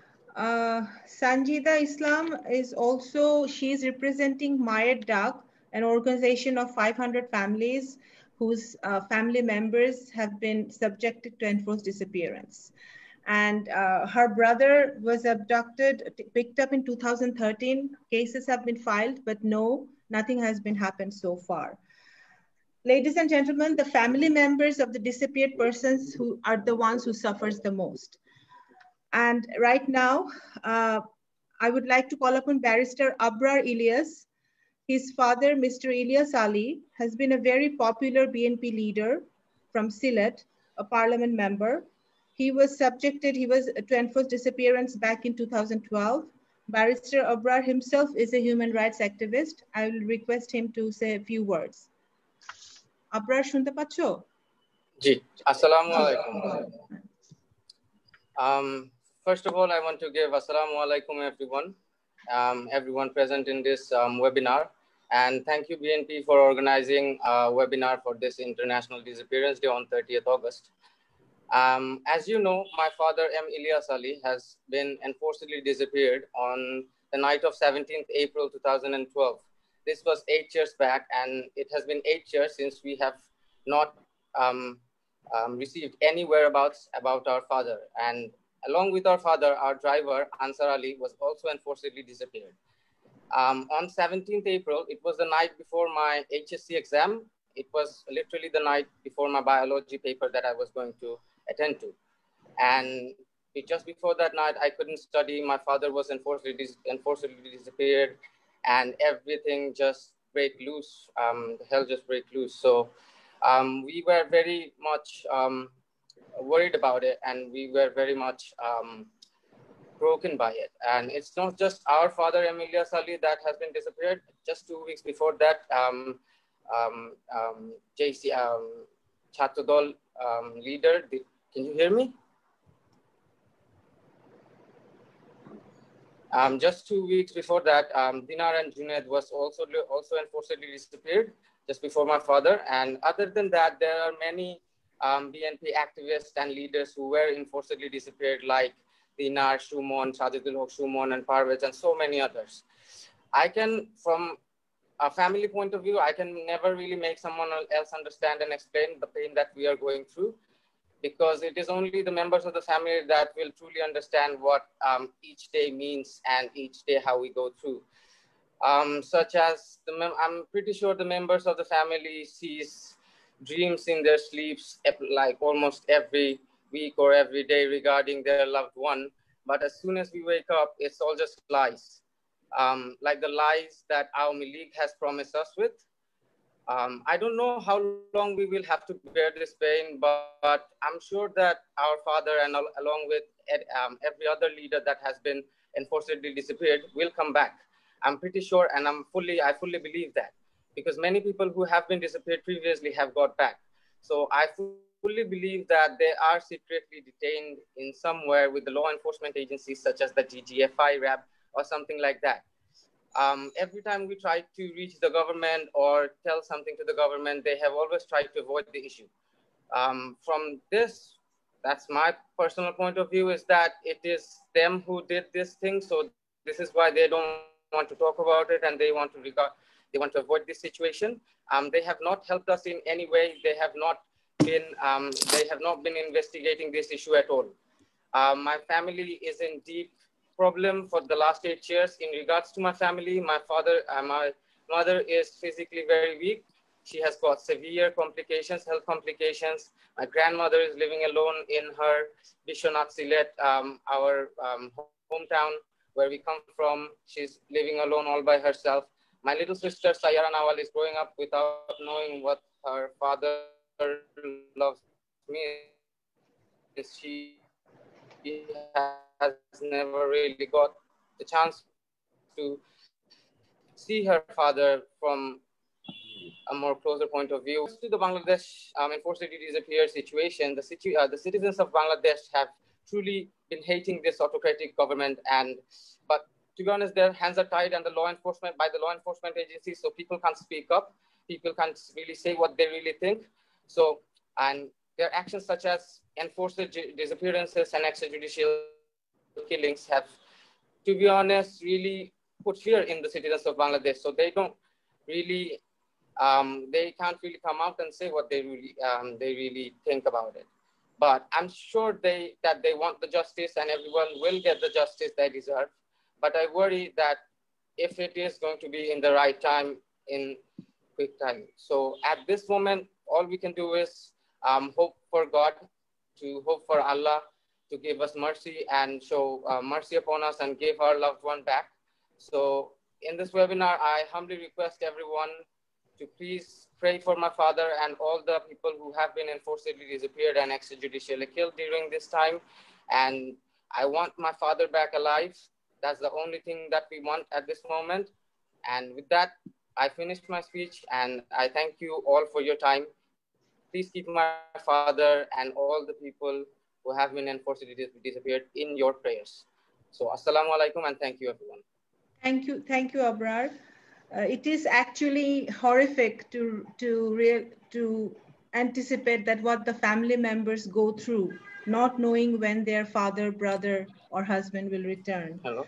Sanjita Islam is also, she is representing Mayat Dak, an organization of 500 families whose family members have been subjected to enforced disappearance. And her brother was abducted, picked up in 2013. Cases have been filed, but no, nothing has been happened so far. Ladies and gentlemen, the family members of the disappeared persons who are the ones who suffers the most. And right now, I would like to call upon Barrister Abrar Ilyas. His father, Mr. Ilyas Ali, has been a very popular BNP leader from Sylhet, a parliament member. He was to enforced disappearance back in 2012. Barrister Abrar himself is a human rights activist. I will request him to say a few words. Abrar, shunte pacho? Ji, assalamu alaikum. First of all, I want to give assalamu alaikum everyone present in this webinar, and thank you BNP for organizing a webinar for this International Disappearance Day on 30th August. As you know, my father M. Ilyas Ali has been enforcedly disappeared on the night of 17th April 2012. This was 8 years back, and it has been 8 years since we have not received any whereabouts about our father. And along with our father, our driver, Ansar Ali, was also enforcedly disappeared. On 17th April, it was the night before my HSC exam. It was literally the night before my biology paper that I was going to attend to. And just before that night, I couldn't study. My father was enforcedly disappeared, and everything just break loose. The hell just break loose. So we were very much worried about it, and we were very much broken by it. And it's not just our father, Emilia Salih, that has been disappeared. Just 2 weeks before that, JC Chatudol leader, can you hear me? Just 2 weeks before that, Dinar and Junaid was also enforcedly disappeared just before my father. And other than that, there are many BNP activists and leaders who were enforcedly disappeared, like Dinar, Shumon, Sajidul Haq Shumon, and Parvez, and so many others. I can, from a family point of view, I can never really make someone else understand and explain the pain that we are going through, because it is only the members of the family that will truly understand what each day means and each day how we go through. Such as, I'm pretty sure the members of the family sees dreams in their sleeps like almost every week or every day regarding their loved one. But as soon as we wake up, it's all just lies. Like the lies that our Malik has promised us with. I don't know how long we will have to bear this pain, but I'm sure that our father, and along with every other leader that has been enforcedly disappeared, will come back. I'm pretty sure, and I fully believe that, because many people who have been disappeared previously have got back. So I fully believe that they are secretly detained in somewhere with the law enforcement agencies, such as the DGFI, RAB, or something like that. Every time we try to reach the government or tell something to the government, they have always tried to avoid the issue. From this, that's my personal point of view, is that it is them who did this thing. So this is why they don't want to talk about it, and they want to avoid this situation. They have not helped us in any way. They have not been investigating this issue at all. My family is in deep problem for the last 8 years. In regards to my family, my mother is physically very weak. She has got severe complications, health complications. My grandmother is living alone in her Bishwanath Silet, our hometown where we come from. She's living alone all by herself. My little sister Sayara Nawal is growing up without knowing what her father loves me. She has never really got the chance to see her father from a more closer point of view. To the Bangladesh enforcedly disappeared situation, the citizens of Bangladesh have truly been hating this autocratic government, but to be honest, their hands are tied and the law enforcement agencies, so people can't speak up, people can't really say what they really think. So, and their actions such as enforced disappearances and extrajudicial killings have, to be honest, really put fear in the citizens of Bangladesh. So they don't really, they can't really come out and say what they really think about it. But I'm sure that they want the justice, and everyone will get the justice they deserve. But I worry that if it is going to be in the right time, in quick time. So at this moment, all we can do is hope for God, to hope for Allah to give us mercy and show mercy upon us and give our loved one back. So in this webinar, I humbly request everyone to please pray for my father and all the people who have been enforcedly disappeared and extrajudicially killed during this time. And I want my father back alive. That's the only thing that we want at this moment. And with that, I finished my speech, and I thank you all for your time. Please keep my father and all the people who have been enforcedly disappeared in your prayers. So assalamu alaikum, and thank you everyone. Thank you, Abrar. It is actually horrific to anticipate that what the family members go through, not knowing when their father, brother, or husband will return. Hello.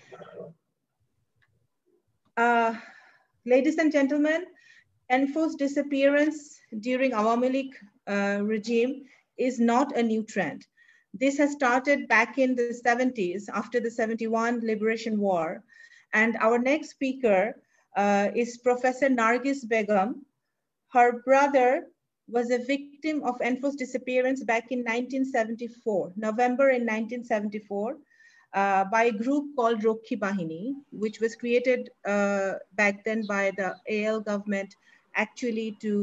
Ladies and gentlemen, enforced disappearance during Awami League regime is not a new trend. This has started back in the 70s after the 71 Liberation War. And our next speaker is Professor Nargis Begum. Her brother was a victim of enforced disappearance back in 1974, November in 1974, by a group called Rokhi Bahini, which was created back then by the AL government actually to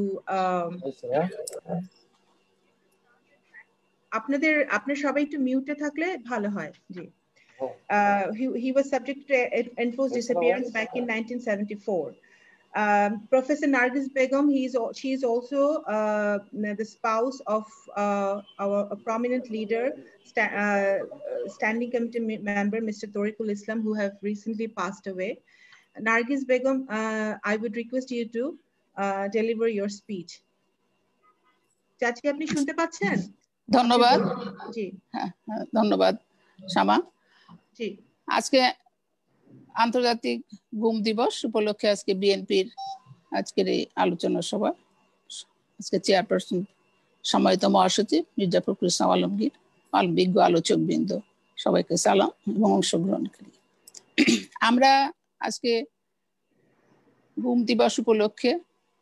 আপনার সবাই একটু মিউটে থাকলে ভালো হয় জি he was subject to enforced disappearance back in 1974. Professor Nargis Begum, she is also the spouse of a prominent leader, standing committee member, Mr. Tariqul Islam, who have recently passed away. Nargis Begum, I would request you to deliver your speech. চাচি আপনি শুনতে পাচ্ছেন? ধন্যবাদ। জি ধন্যবাদ শামা। জি আজকে আন্তর্জাতিক গুম দিবস উপলক্ষে আজকে বিএনপির আজকের এই আলোচনা সভা, আজকে চেয়ারপারসন সম্মানিত মহাসচিব মির্জা ফখরুল ইসলাম আলমগীর, বিজ্ঞ আলোচক বৃন্দ, সবাইকে সালাম এবং অংশগ্রহণকারী। আমরা আজকে গুম দিবস উপলক্ষে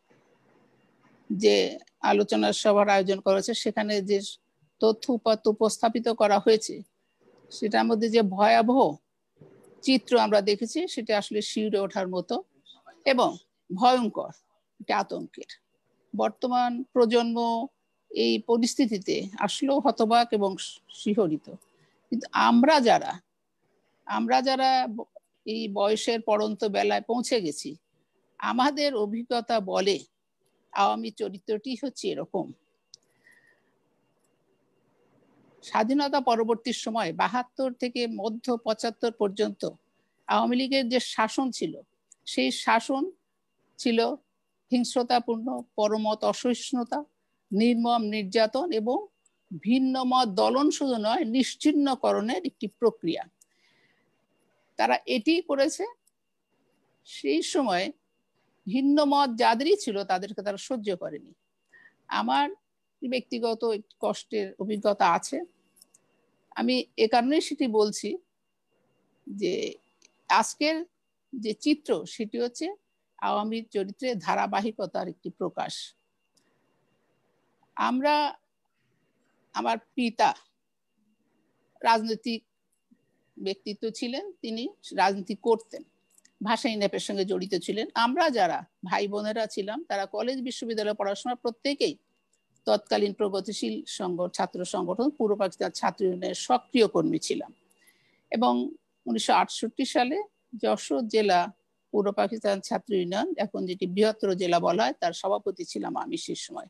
যে আলোচনা সভার আয়োজন করেছে সেখানে যে তথ্য উপাত্ত উপস্থাপিত করা হয়েছে সেটার মধ্যে যে ভয়াবহ চিত্র আমরা দেখেছি সেটা আসলে শিউরে ওঠার মতো এবং ভয়ঙ্কর, এটা আতঙ্কের। বর্তমান প্রজন্ম এই পরিস্থিতিতে আসলেও হতবাক এবং শিহরিত, কিন্তু আমরা যারা এই বয়সের পড়ন্ত বেলায় পৌঁছে গেছি, আমাদের অভিজ্ঞতা বলে আওয়ামী চরিত্রটি হচ্ছে এরকম। স্বাধীনতা পরবর্তী সময় ৭২ থেকে মধ্য ৭৫ পর্যন্ত আওয়ামী লীগের যে শাসন ছিল সেই শাসন ছিল হিংস্রতাপূর্ণ, পরমত অসহিষ্ণুতা, নির্মম নির্যাতন এবং ভিন্ন মত দলন শুধু নয় নিশ্চিহ্নকরণের একটি প্রক্রিয়া। তারা এটি করেছে। সেই সময় ভিন্ন মত যাদেরই ছিল তাদেরকে তারা সহ্য করেনি। আমার ব্যক্তিগত কষ্টের অভিজ্ঞতা আছে। আমি এ কারণেই সেটি বলছি যে আজকের যে চিত্র সেটি হচ্ছে আওয়ামী চরিত্রের ধারাবাহিকতার একটি প্রকাশ। আমার পিতা রাজনৈতিক ব্যক্তিত্ব ছিলেন, তিনি রাজনীতি করতেন, ভাষা ইনএপের সঙ্গে জড়িত ছিলেন। আমরা যারা ভাই বোনেরা ছিলাম তারা কলেজ বিশ্ববিদ্যালয়ে পড়াশোনা প্রত্যেকেই তৎকালীন প্রগতিশীল ছাত্র সংগঠন পূর্ব পাকিস্তান ছাত্র ইউনিয়নের সক্রিয় কর্মী ছিলাম এবং 1968 সালে যশোর জেলা পূর্ব পাকিস্তান ছাত্র ইউনিয়ন, এখন যেটি বৃহত্তর জেলা বলা হয়, তার সভাপতি ছিলাম আমি সেই সময়।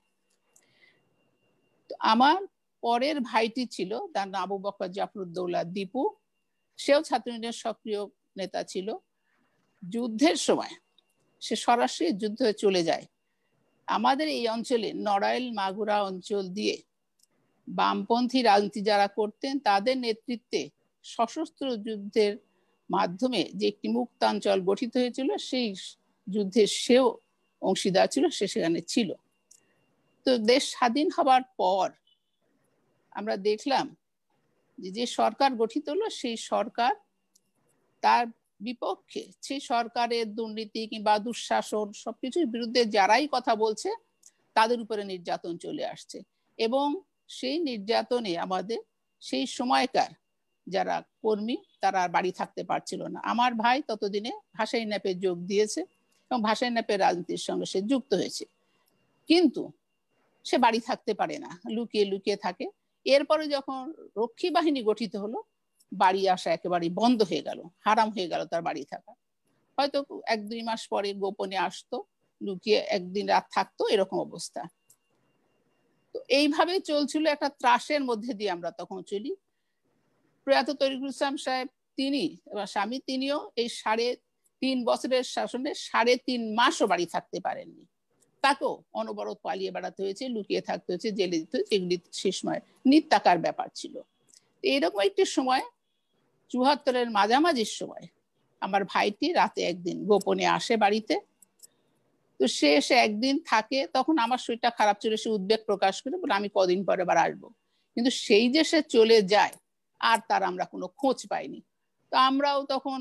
আমার পরের ভাইটি ছিল, তার নাম আবু বকর জাফরুদ্দৌলা দীপু, সেও ছাত্র ইউনিয়নের সক্রিয় নেতা ছিল। যুদ্ধের সময় সে সরাসরি যুদ্ধে চলে যায়। আমাদের এই অঞ্চলে নড়াইল মাগুরা অঞ্চল দিয়ে বামপন্থী রাজনীতি যারা করতেন তাদের নেতৃত্বে সশস্ত্র যুদ্ধের মাধ্যমে যে একটি মুক্তাঞ্চল গঠিত হয়েছিল, সেই যুদ্ধে সেও অংশীদার ছিল, সে সেখানে ছিল। তো দেশ স্বাধীন হবার পর আমরা দেখলাম যে সরকার গঠিত হলো, সেই সরকার তার বিপক্ষে, সেই সরকারের দুর্নীতি কিংবা দুঃশাসন সবকিছুর বিরুদ্ধে যারাই কথা বলছে তাদের উপরে নির্যাতন চলে আসছে এবং সেই নির্যাতনে আমাদের সেই সময়কার যারা কর্মী তারা আর বাড়ি থাকতে পারছিল না। আমার ভাই ততদিনে ভাষাই ন্যাপে যোগ দিয়েছে এবং ভাষাই ন্যাপের রাজনীতির সঙ্গে সে যুক্ত হয়েছে, কিন্তু সে বাড়ি থাকতে পারে না, লুকিয়ে লুকিয়ে থাকে। এরপরে যখন রক্ষী বাহিনী গঠিত হলো, বাড়ি আসা একেবারে বন্ধ হয়ে গেল, হারাম হয়ে গেল তার বাড়ি থাকা। হয়তো 1-2 মাস পরে গোপনে আসতো, লুকিয়ে একদিন রাত থাকতো, এরকম অবস্থা। তো এইভাবে চলছিল, একটা ত্রাসের মধ্যে দিয়ে আমরা তখন চলি। প্রয়াত তরিকুল ইসলাম সাহেব তিনি এবং স্বামী, তিনিও এই 3.5 বছরের শাসনে 3.5 মাসও বাড়ি থাকতে পারেননি। তাকেও অনবরত পালিয়ে বেড়াতে হয়েছে, লুকিয়ে থাকতে হয়েছে, জেলে দিতে হয়েছে। এগুলি সে সময় নিত্যাকার ব্যাপার ছিল। এইরকম একটি সময় 74-এর মাঝামাঝির সময় আমার ভাইটি রাতে একদিন গোপনে আসে বাড়িতে। তো সে এসে একদিন থাকে, তখন আমার শরীরটা খারাপ ছিল, সে উদ্বেগ প্রকাশ করে বলে আমি কদিন পরে আবার আসবো। কিন্তু সেই যে সে চলে যায় আর তার আমরা কোনো খোঁজ পাইনি। তো আমরাও তখন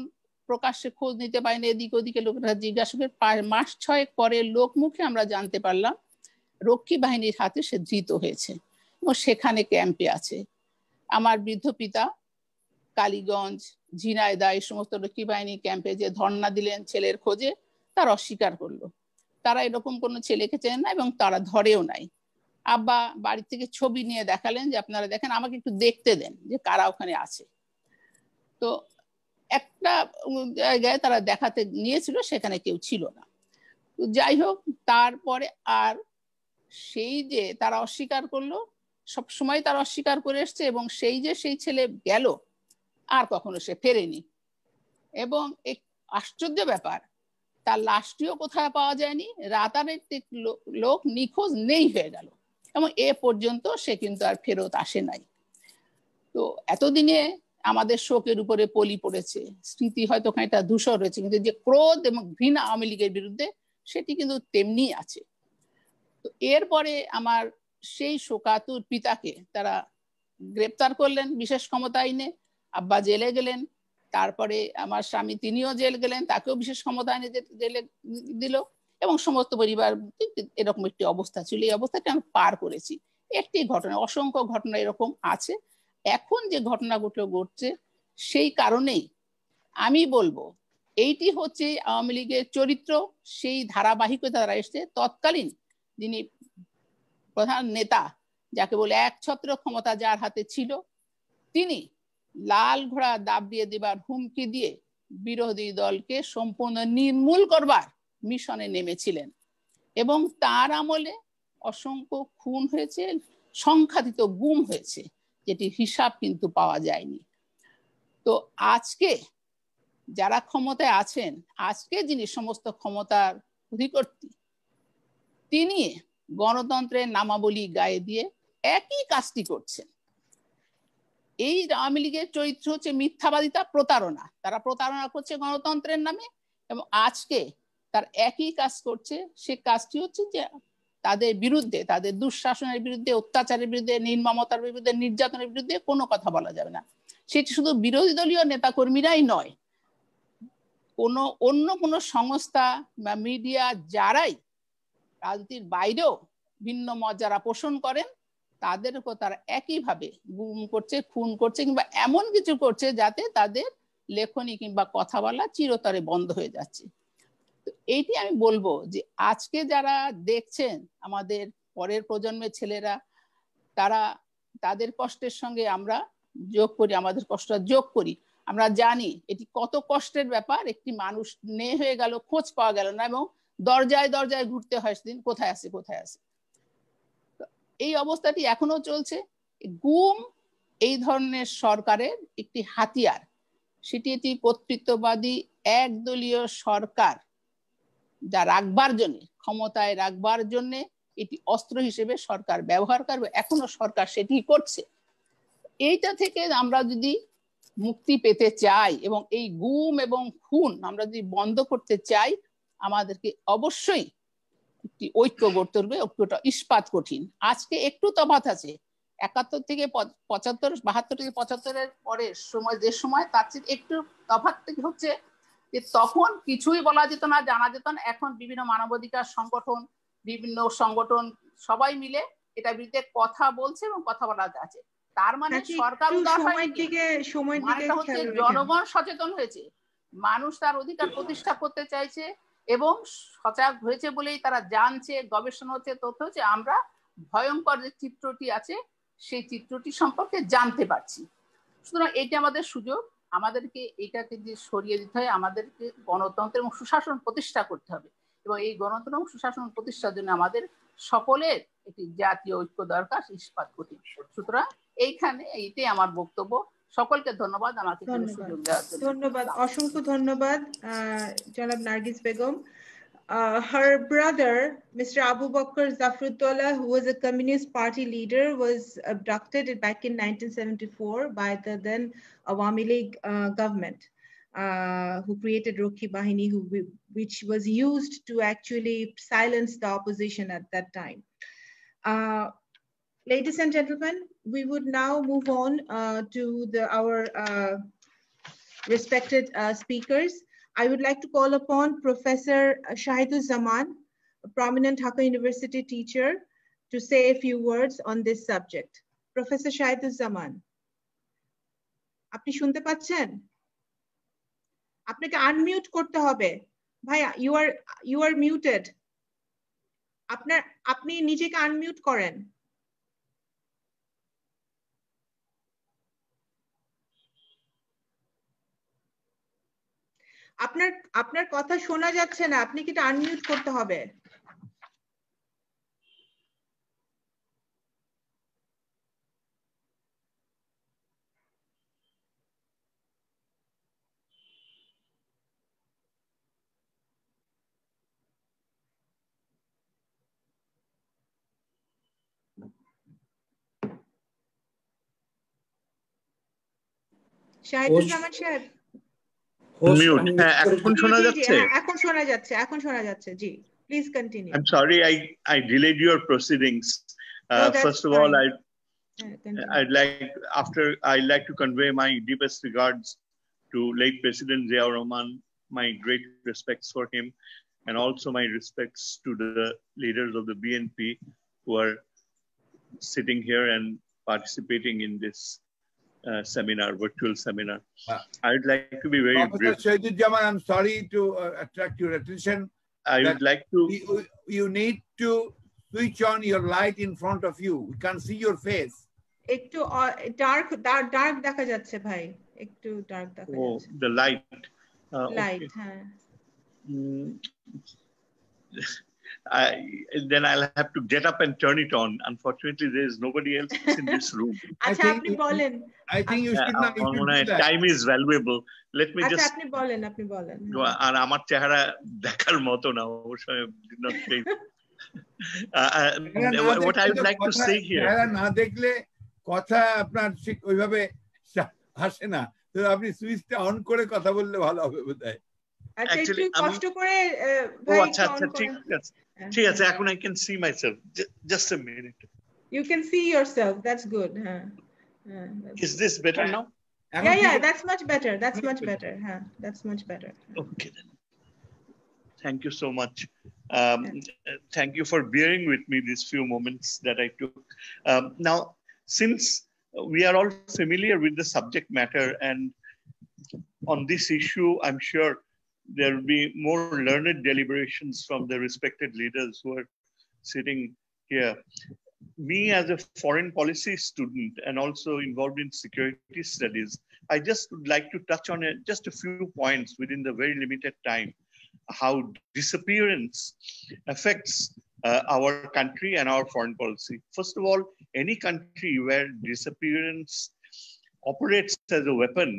প্রকাশ্যে খোঁজ নিতে পারিনি, এদিক ওদিকে লোকেরা জিজ্ঞাসা করে মাস 6 পরে লোকমুখে আমরা জানতে পারলাম রক্ষী বাহিনীর হাতে সে ধৃত হয়েছে এবং সেখানে ক্যাম্পে আছে। আমার বৃদ্ধ পিতা কালীগঞ্জ, ঝিনাইদহ এই সমস্ত রক্ষী বাহিনী ক্যাম্পে যে ধর্ণা দিলেন ছেলের খোঁজে, তার অস্বীকার করলো। তারা এরকম কোনো ছেলেকে চেনে না এবং তারা ধরেও নাই। আব্বা বাড়ি থেকে ছবি নিয়ে দেখালেন যে আপনারা দেখেন, আমাকে একটু দেখতে দেন যে কারা ওখানে আছে। তো একটা জায়গায় তারা দেখাতে নিয়েছিল, সেখানে কেউ ছিল না। তো যাই হোক, তারপরে আর সেই যে তারা অস্বীকার করলো, সব সময় তারা অস্বীকার করে এসছে এবং সেই যে সেই ছেলে গেল আর কখনো সে ফেরেনি। এবং এক আশ্চর্য ব্যাপার, তার লাশটিও কোথায় পাওয়া যায়নি, রাতারাতি লোক নিখোঁজ নেই হয়ে গেল এবং এ পর্যন্ত সে কিন্তু আর ফেরত আসে নাই। তো এতদিনে আমাদের শোকের উপরে পলি পড়েছে, স্মৃতি হয়তো খানিকটা ধূসর হয়েছে, কিন্তু যে ক্রোধ এবং ঘৃণা আওয়ামী লীগের বিরুদ্ধে সেটি কিন্তু তেমনি আছে। তো এরপরে আমার সেই শোকাতুর পিতাকে তারা গ্রেপ্তার করলেন বিশেষ ক্ষমতা আইনে, আব্বা জেলে গেলেন। তারপরে আমার স্বামী তিনিও জেল গেলেন, তাকেও বিশেষ ক্ষমতা আইনে জেলে দিল এবং সমস্ত পরিবার এরকম একটি অবস্থা ছিল। এই অবস্থাটা আমি পার করেছি। একটি ঘটনা, অসংখ্য ঘটনা এরকম আছে। এখন যে ঘটনাগুলো ঘটছে সেই কারণেই আমি বলবো এইটি হচ্ছে আওয়ামী লীগের চরিত্র, সেই ধারাবাহিকতা দ্বারা এসছে। তৎকালীন যিনি প্রধান নেতা, যাকে বলে একছত্র ক্ষমতা যার হাতে ছিল, তিনি লাল ঘোড়া দাবিয়ে দেবার হুমকি দিয়ে বিরোধী দলকে সম্পূর্ণ নির্মূল করবার মিশনে নেমেছিলেন এবং তার আমলে অসংখ্য খুন হয়েছে, সংখ্যাতীত গুম হয়েছে, যেটি হিসাব কিন্তু পাওয়া যায়নি। তো আজকে যারা ক্ষমতায় আছেন, আজকে যিনি সমস্ত ক্ষমতার অধিকর্তা, তিনি গণতন্ত্রের নামাবলী গায়ে দিয়ে একই কাজটি করছেন। এই আওয়ামী লীগের চরিত্র হচ্ছে মিথ্যাবাদিতা, প্রতারণা। তারা প্রতারণা করছে গণতন্ত্রের নামে এবং আজকে তার একই কাজ করছে। সে কাজটি হচ্ছে যে তাদের বিরুদ্ধে, তাদের দুঃশাসনের বিরুদ্ধে, অত্যাচারের বিরুদ্ধে, নির্মমতার বিরুদ্ধে, নির্যাতনের বিরুদ্ধে কোনো কথা বলা যাবে না। সেটি শুধু বিরোধী দলীয় নেতা কর্মীরাই নয়, কোনো অন্য কোনো সংস্থা বা মিডিয়া যারাই রাজনীতির বাইরেও ভিন্ন মত যারা পোষণ করেন, তাদের উপর তারা একইভাবে গুম করছে, খুন করছে কিংবা এমন কিছু করছে যাতে তাদের লেখনী কিংবা কথা বলা চিরতরে বন্ধ হয়ে যাচ্ছে। তো এইটি আমি বলবো যে আজকে যারা দেখছেন, আমাদের পরের প্রজন্মের ছেলেরা, তারা তাদের কষ্টের সঙ্গে আমরা যোগ করি, আমাদের কষ্টটা যোগ করি। আমরা জানি এটি কত কষ্টের ব্যাপার। একটি মানুষ নেই হয়ে গেল, খোঁজ পাওয়া গেল না এবং দরজায় দরজায় ঘুরতে হয় সেদিন, কোথায় আছে কোথায় আছে। এই অবস্থাটি এখনো চলছে। গুম এই ধরনের সরকারের একটি হাতিয়ার, সেটি একটি কর্তৃত্ববাদী একদলীয় সরকার যা রাখবার জন্য, ক্ষমতায় রাখবার জন্য এটি অস্ত্র হিসেবে সরকার ব্যবহার করবে, এখনো সরকার সেটি করছে। এইটা থেকে আমরা যদি মুক্তি পেতে চাই এবং এই গুম এবং খুন আমরা যদি বন্ধ করতে চাই, আমাদেরকে অবশ্যই একটি ঐক্য গড়তে হবে। ঐক্যটা ইস্পাত কঠিন। আজকে একটু তফাৎ আছে, 71 থেকে 75, 72 থেকে 75-এর পরের সময় যে সময়, তার চেয়ে একটু তফাৎ হচ্ছে যে তখন কিছুই বলা যেত না, জানা যেত না। এখন বিভিন্ন মানবাধিকার সংগঠন, বিভিন্ন সংগঠন সবাই মিলে এটা বিরুদ্ধে কথা বলছে এবং কথা বলা যাচ্ছে। তার মানে সরকার হচ্ছে জনগণ সচেতন হয়েছে, মানুষ তার অধিকার প্রতিষ্ঠা করতে চাইছে এবং সজাগ হয়েছে বলেই তারা জানছে, গবেষণা হচ্ছে, তথ্য হচ্ছে। আমরা ভয়ঙ্কর যে চিত্রটি আছে সেই চিত্রটি সম্পর্কে জানতে পারছি। সুতরাং এটা আমাদের সুযোগ, আমাদেরকে এটাকে যে সরিয়ে দিতে হয়, আমাদেরকে গণতন্ত্র এবং সুশাসন প্রতিষ্ঠা করতে হবে এবং এই গণতন্ত্র এবং সুশাসন প্রতিষ্ঠার জন্য আমাদের সকলের একটি জাতীয় ঐক্য দরকার, ইস্পাত কঠিন। সুতরাং এইখানে এইটাই আমার বক্তব্য। সকলকে ধন্যবাদ আমাকে সুযোগ দেওয়ার জন্য। ধন্যবাদ, অসংখ্য ধন্যবাদ জনাব Nargis Begum. Her brother, Mr. Abu Bakr Zafrudullah, who was a Communist Party leader, was abducted back in 1974 by the then Awami League government, who created Rokhi Bahini, which was used to actually silence the opposition at that time. Ladies and gentlemen, we would now move on to our respected speakers. I would like to call upon Professor Shahidul Zaman, a prominent Dhaka University teacher, to say a few words on this subject. Professor Shahidul Zaman, আপনি শুনতে পাচ্ছেন? আপনাকে unmute করতে হবে ভাইয়া, you are muted. আপনি নিজেকে unmute করেন। আপনার কথা শোনা যাচ্ছে না, আপনি কি এটা আনমিউট করতে হবে। শাহিদুল জামান সাহেব, এখন শোনা যাচ্ছে? এখন শোনা যাচ্ছে জি, please continue. I'm sorry I delayed your proceedings. First of all, I'd like to convey my deepest regards to late President Ziaur Rahman, my great respects for him, and also my respects to the leaders of the BNP who are sitting here and participating in this seminar, virtual seminar. I'd like to be very brief. Professor Shahidul Zaman, I'm sorry to attract your attention. I would like to. You need to switch on your light in front of you. We can't see your face. একটু dark দেখা যাচ্ছে ভাই, একটু dark দেখা যাচ্ছে। Oh, the light. Light, okay. হ্যাঁ। Then I'll have to get up and turn it on. Unfortunately, there is nobody else in this room. আচ্ছা আপনি বলেন। I think you should not. Time is valuable. Let me just. আপনি বলেন। আর আমার চেহারা দেখার মতো না, অবশ্যই did not say. What I would like to say here. না দেখলে কথা আপনার ঠিক ওইভাবে আসে না, তো আপনি সুইচটা অন করে কথা বললে ভালো হবে বোধহয়। Actually, কষ্ট করে আচ্ছা ঠিক আছে এখন I can see myself. Just a minute. You can see yourself. That's good. Is this better now? Yeah, that's much better. That's much better. Okay then. Thank you so much. Thank you for bearing with me these few moments that I took. Now, since we are all familiar with the subject matter, and on this issue, I'm sure there will be more learned deliberations from the respected leaders who are sitting here. Me as a foreign policy student and also involved in security studies, I just would like to touch on just a few points within the very limited time, how disappearance affects our country and our foreign policy. First of all, any country where disappearance operates as a weapon,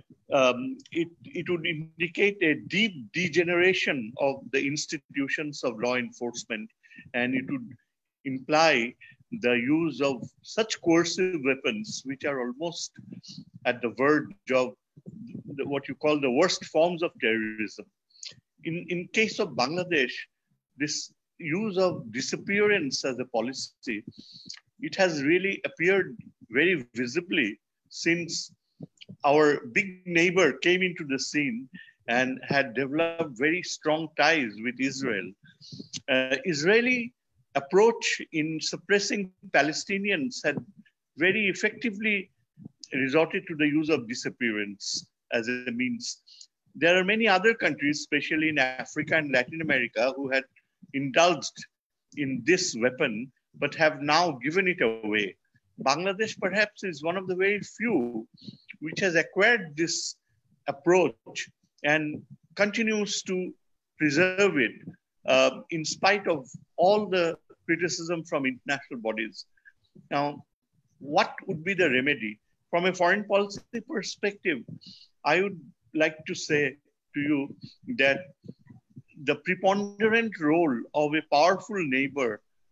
it would indicate a deep degeneration of the institutions of law enforcement, and it would imply the use of such coercive weapons which are almost at the verge of what you call the worst forms of terrorism. In case of Bangladesh, this use of disappearance as a policy, it has really appeared very visibly since our big neighbor came into the scene and had developed very strong ties with Israel. Israeli approach in suppressing Palestinians had very effectively resorted to the use of disappearance as a means. There are many other countries, especially in Africa and Latin America, who had indulged in this weapon, but have now given it away. Bangladesh perhaps is one of the very few which has acquired this approach and continues to preserve it in spite of all the criticism from international bodies. Now, what would be the remedy? From a foreign policy perspective, I would like to say to you that the preponderant role of a powerful neighbor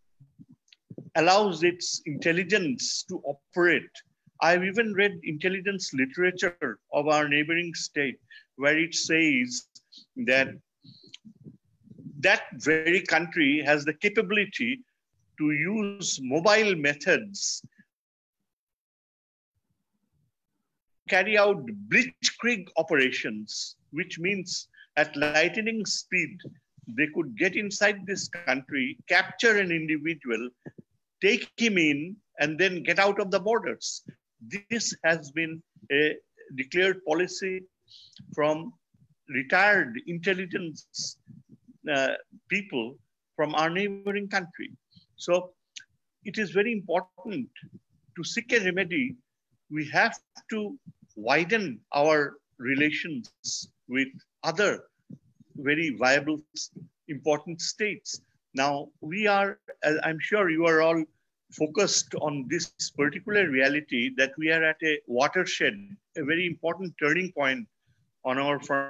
allows its intelligence to operate. I've even read intelligence literature of our neighboring state where it says that that very country has the capability to use mobile methods carry out blitzkrieg operations, which means at lightning speed, they could get inside this country, capture an individual, take him in, and then get out of the borders. This has been a declared policy from retired intelligence people from our neighboring country. So it is very important to seek a remedy. We have to widen our relations with other very viable, important states. Now, we are, I'm sure you are all focused on this particular reality that we are at a watershed, a very important turning point on our front,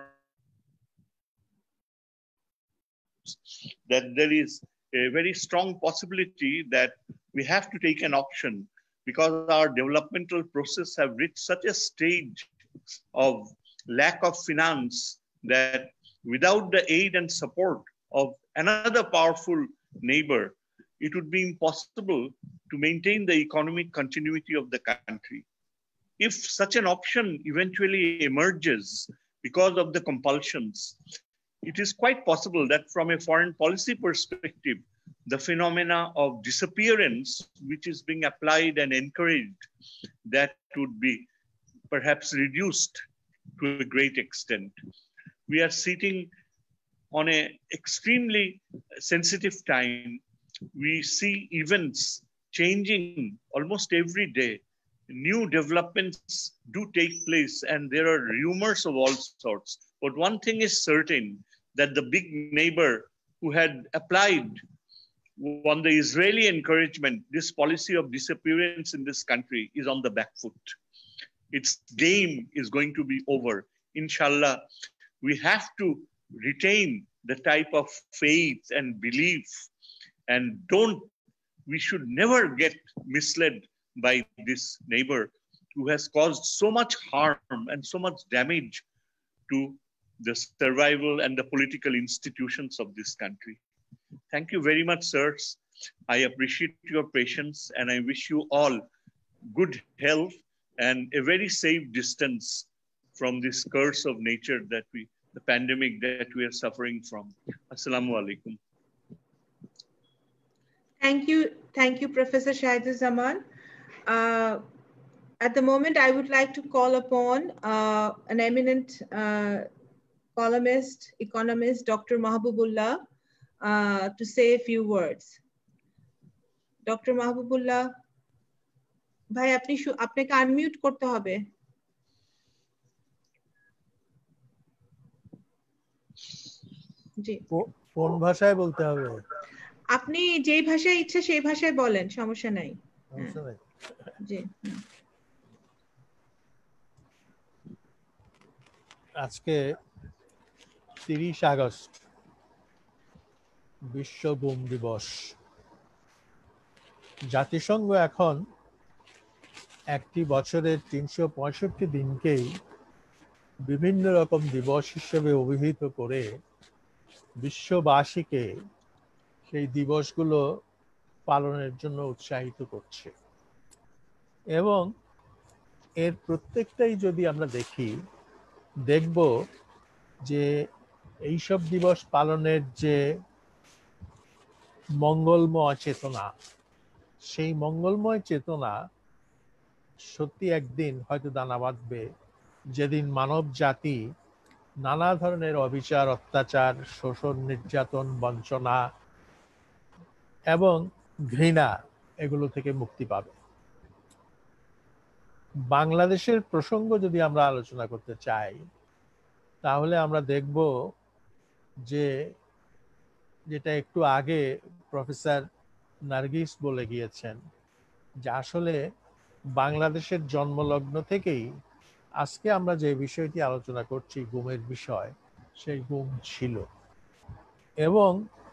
that there is a very strong possibility that we have to take an option because our developmental process have reached such a stage of lack of finance that without the aid and support of another powerful neighbor, it would be impossible to maintain the economic continuity of the country. If such an option eventually emerges because of the compulsions, it is quite possible that from a foreign policy perspective, the phenomena of disappearance, which is being applied and encouraged, that would be perhaps reduced to a great extent. We are sitting on an extremely sensitive time. We see events changing almost every day. New developments do take place and there are rumors of all sorts. But one thing is certain, that the big neighbor who had applied on the Israeli encouragement, this policy of disappearance in this country is on the back foot. Its game is going to be over. Inshallah, we have to retain the type of faith and belief, and we should never get misled by this neighbor who has caused so much harm and so much damage to the survival and the political institutions of this country. Thank you very much, sirs. I appreciate your patience and I wish you all good health and a very safe distance from this curse of nature that the pandemic that we are suffering from. Assalamu alaikum. Thank you, Professor Shahiduzzaman. At the moment, I would like to call upon an eminent columnist, economist, Dr. Mahbubullah, to say a few words. Dr. Mahbubullah, ভাই আপনাকে unmute করতে হবে। জি, কোন ভাষায় বলতে হবে? আপনি যেই ভাষায় ইচ্ছা সেই ভাষায় বলেন, সমস্যা নাই। জি। আজকে 30 আগস্ট বিশ্ব গুম দিবস। জাতিসংঘ এখন একটি বছরের 365 দিনকেই বিভিন্ন রকম দিবস হিসেবে অভিহিত করে বিশ্ববাসীকে সেই দিবসগুলো পালনের জন্য উৎসাহিত করছে, এবং এর প্রত্যেকটাই যদি আমরা দেখব যে এইসব দিবস পালনের যে মঙ্গলময় চেতনা, সেই মঙ্গলময় চেতনা সত্যি একদিন হয়তো দানা বাঁধবে, যেদিন মানব জাতি নানা ধরনের অবিচার, অত্যাচার, শোষণ, নির্যাতন, বঞ্চনা এবং ঘৃণা এগুলো থেকে মুক্তি পাবে। বাংলাদেশের প্রসঙ্গ যদি আমরা আলোচনা করতে চাই, তাহলে আমরা দেখব যে যেটা একটু আগে প্রফেসর নার্গিস বলে গিয়েছেন, যে আসলে বাংলাদেশের জন্মলগ্ন থেকেই আজকে আমরা যে বিষয়টি আলোচনা করছি, গুমের বিষয়, সেই গুম ছিল। এবং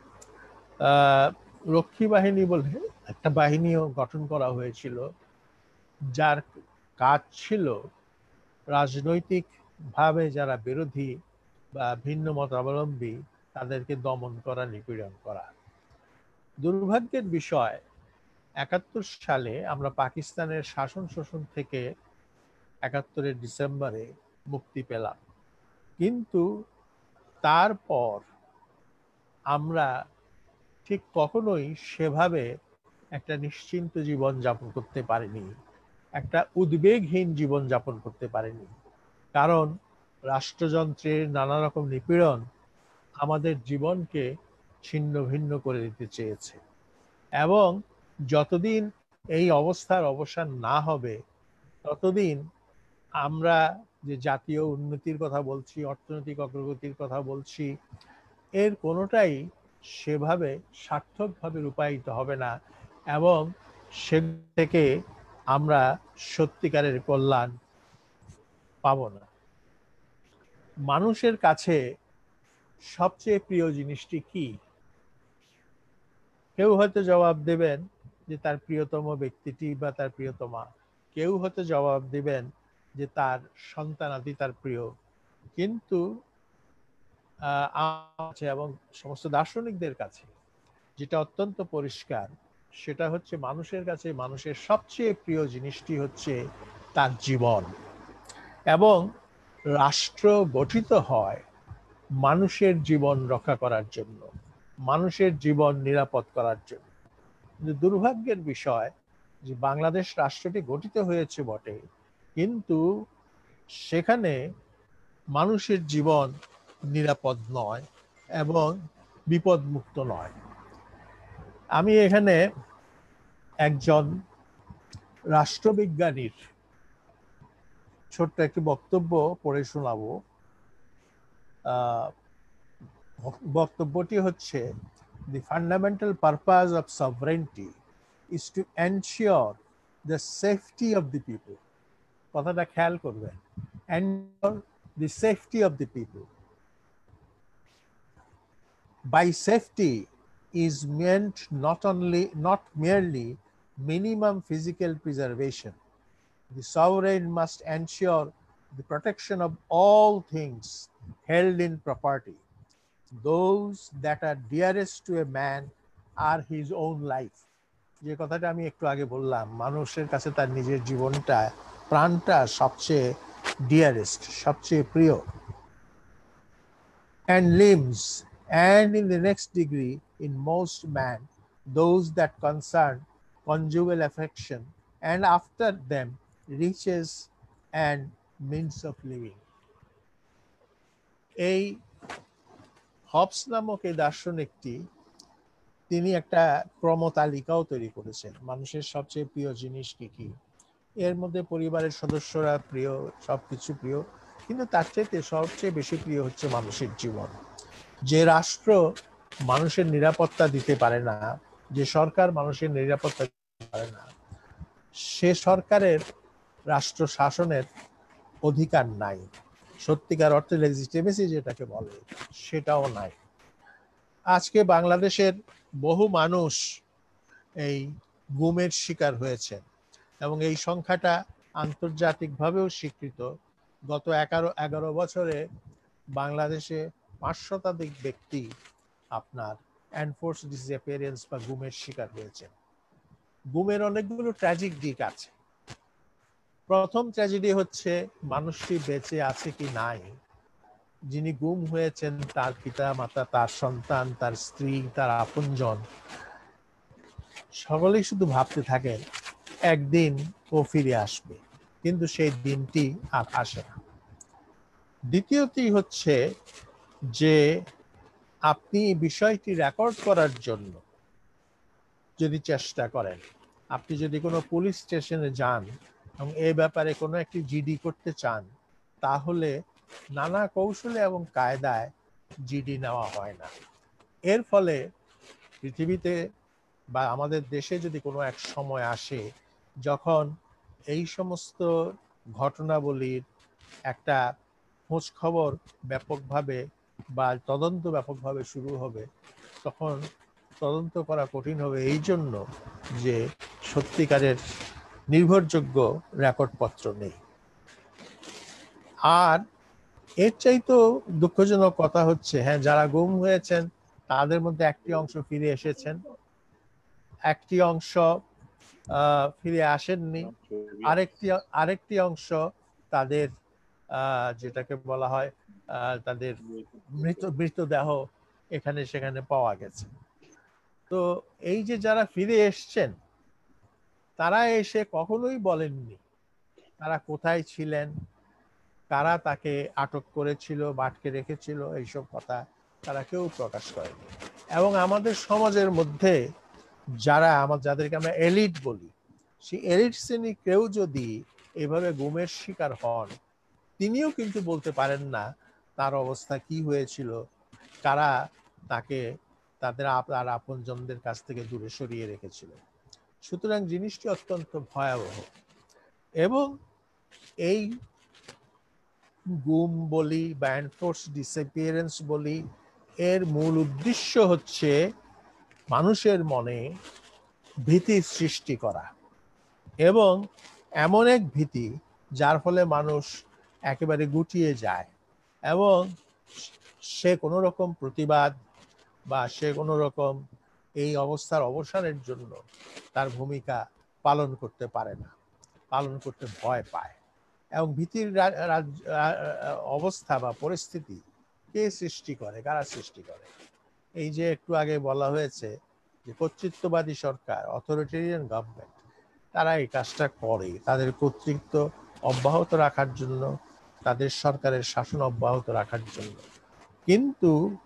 রক্ষী বাহিনী বলে একটা বাহিনীও গঠন করা হয়েছিল, যার কাজ ছিল রাজনৈতিকভাবে যারা বিরোধী বা ভিন্ন মতাবলম্বী তাদেরকে দমন করা, নিপীড়ন করা। দুর্ভাগ্যের বিষয়, 71 সালে আমরা পাকিস্তানের শাসন শোষণ থেকে 71-এর ডিসেম্বরে মুক্তি পেলাম, কিন্তু তারপর আমরা ঠিক কখনোই সেভাবে একটা নিশ্চিন্ত জীবন যাপন করতে পারিনি, একটা উদ্বেগহীন জীবন যাপন করতে পারিনি। কারণ রাষ্ট্রযন্ত্রের নানা রকম নিপীড়ন আমাদের জীবনকে ছিন্ন ভিন্ন করে দিতে চেয়েছে, এবং যতদিন এই অবস্থার অবসান না হবে ততদিন আমরা যে জাতীয় উন্নতির কথা বলছি, অর্থনৈতিক অগ্রগতির কথা বলছি, এর কোনোটাই সেভাবে সার্থকভাবে রূপায়িত হবে না, এবং সে থেকে আমরা সত্যিকারের কল্যাণ পাব না। মানুষের কাছে সবচেয়ে প্রিয় জিনিসটি কি? কেউ হয়তো জবাব দেবেন যে তার প্রিয়তম ব্যক্তিটি বা তার প্রিয়তমা, কেউ হয়তো জবাব দিবেন যে তার সন্তানাদি তার প্রিয়। কিন্তু এবং সমস্ত দার্শনিকদের কাছে যেটা অত্যন্ত পরিষ্কার, সেটা হচ্ছে মানুষের কাছে মানুষের সবচেয়ে প্রিয় জিনিসটি হচ্ছে তার জীবন। এবং রাষ্ট্র গঠিত হয় মানুষের জীবন রক্ষা করার জন্য, মানুষের জীবন নিরাপদ করার জন্য। কিন্তু দুর্ভাগ্যের বিষয় যে বাংলাদেশ রাষ্ট্রটি গঠিত হয়েছে বটে, কিন্তু সেখানে মানুষের জীবন নিরাপদ নয় এবং বিপদমুক্ত নয়। আমি এখানে একজন রাষ্ট্রবিজ্ঞানীর ছোট্ট একটি বক্তব্য পড়ে শোনাবো। বক্তব্যটি হচ্ছে, the fundamental purpose of sovereignty is to ensure the safety of the people. কথাটা খেয়াল করবেন, ensure the safety of the people. By safety is meant not merely minimum physical preservation. The sovereign must ensure the protection of all things held in property. Those that are dearest to a man are his own life. যে কথাটা আমি একটু আগে বললাম, মানুষের কাছে তার নিজের জীবনটা, প্রাণটা সবচেয়ে ডিয়ারেস্ট, সবচেয়ে প্রিয়। And limbs, and in the next degree in most man, those that concern conjugal affection, and after them riches and means of living. এই হবস নামক এই দার্শনিকটি, তিনি একটা ক্রমতালিকাও তৈরি করেছেন মানুষের সবচেয়ে প্রিয় জিনিস কি কি। এর মধ্যে পরিবারের সদস্যরা প্রিয়, সবকিছু প্রিয়, কিন্তু তার চাইতে সবচেয়ে বেশি প্রিয় হচ্ছে মানুষের জীবন। যে রাষ্ট্র মানুষের নিরাপত্তা দিতে পারে না, যে সরকার মানুষের নিরাপত্তা দিতে পারে না, সে সরকারের রাষ্ট্র শাসনের অধিকার নাই, সত্যিকার অর্থে লেজিটিমেসি যেটাকে বলে সেটাও নাই। আজকে বাংলাদেশের বহু মানুষ এই গুমের শিকার হয়েছেন, এবং এই সংখ্যাটা আন্তর্জাতিকভাবেও স্বীকৃত। গত 11 বছরে বাংলাদেশে 5 শতাধিক ব্যক্তি আপনার এনফোর্স ডিসঅ্যাপিয়ারেন্স বা গুমের শিকার হয়েছে। গুমের অনেকগুলো ট্র্যাজিক দিক আছে। প্রথম ট্র্যাজেডি হচ্ছে মানুষটি বেঁচে আছে কি নাই। যিনি গুম হয়েছেন তার পিতা মাতা, তার সন্তান, তার স্ত্রী, তার আপনজন সকলেই শুধু ভাবতে থাকেন একদিন ও ফিরে আসবে, কিন্তু সেই দিনটি আর আসে না। দ্বিতীয়টি হচ্ছে যে আপনি বিষয়টি রেকর্ড করার জন্য যদি চেষ্টা করেন, আপনি যদি কোনো পুলিশ স্টেশনে যান এবং এই ব্যাপারে কোনো একটি জিডি করতে চান, তাহলে নানা কৌশলে এবং কায়দায় জিডি নেওয়া হয় না। এর ফলে পৃথিবীতে বা আমাদের দেশে যদি কোনো এক সময় আসে যখন এই সমস্ত ঘটনাবলীর একটা খোঁজ খবর ব্যাপকভাবে বা তদন্ত ব্যাপকভাবে শুরু হবে, তখন তদন্ত করা কঠিন হবে, এই জন্য যে সত্যিকারের নির্ভরযোগ্য রেকর্ডপত্র নেই। আর এর চাইতেও দুঃখজনক কথা হচ্ছে, হ্যাঁ, যারা গুম হয়েছেন তাদের মধ্যে একটি অংশ ফিরে এসেছেন, একটি অংশ ফিরে আসেননি, আরেকটি অংশ তাদের যেটাকে বলা হয় তাদের মৃতদেহ এখানে সেখানে পাওয়া গেছে। তো এই যে যারা ফিরে এসছেন তারা এসে কখনোই বলেননি তারা কোথায় ছিলেন, কারা তাকে আটক করেছিল, আটকে রেখেছিল, এইসব কথা তারা কেউ প্রকাশ করেনি। এবং আমাদের সমাজের মধ্যে যাদেরকে আমরা এলিট বলি, সেই এলিট শ্রেণী কেউ যদি এভাবে গুমের শিকার হন, তিনিও কিন্তু বলতে পারেন না তার অবস্থা কি হয়েছিল, কারা তাকে তাদের আপনজনদের কাছ থেকে দূরে সরিয়ে রেখেছিল। সুতরাং জিনিসটি অত্যন্ত ভয়াবহ। এবং এই গুম বলি বা এনফোর্স ডিসঅ্যাপিয়ারেন্স বলি, এর মূল উদ্দেশ্য হচ্ছে মানুষের মনে ভীতি সৃষ্টি করা, এবং এমন এক ভীতি যার ফলে মানুষ একেবারে গুটিয়ে যায় এবং সে কোনো রকম প্রতিবাদ বা সে কোনো রকম এই অবস্থার অবসানের জন্য তার ভূমিকা পালন করতে পারে না, পালন করতে ভয় পায়। এবং ভীতির অবস্থা বা পরিস্থিতি কে সৃষ্টি করে, কারা সৃষ্টি করে? এই যে একটু আগে বলা হয়েছে যে কর্তৃত্ববাদী সরকার, অথরিটেরিয়ান গভর্নমেন্ট, তারা এই কাজটা করে তাদের কর্তৃত্ব অব্যাহত রাখার জন্য, তাদের সরকারের শাসন অব্যাহত রাখার জন্য। কিন্তু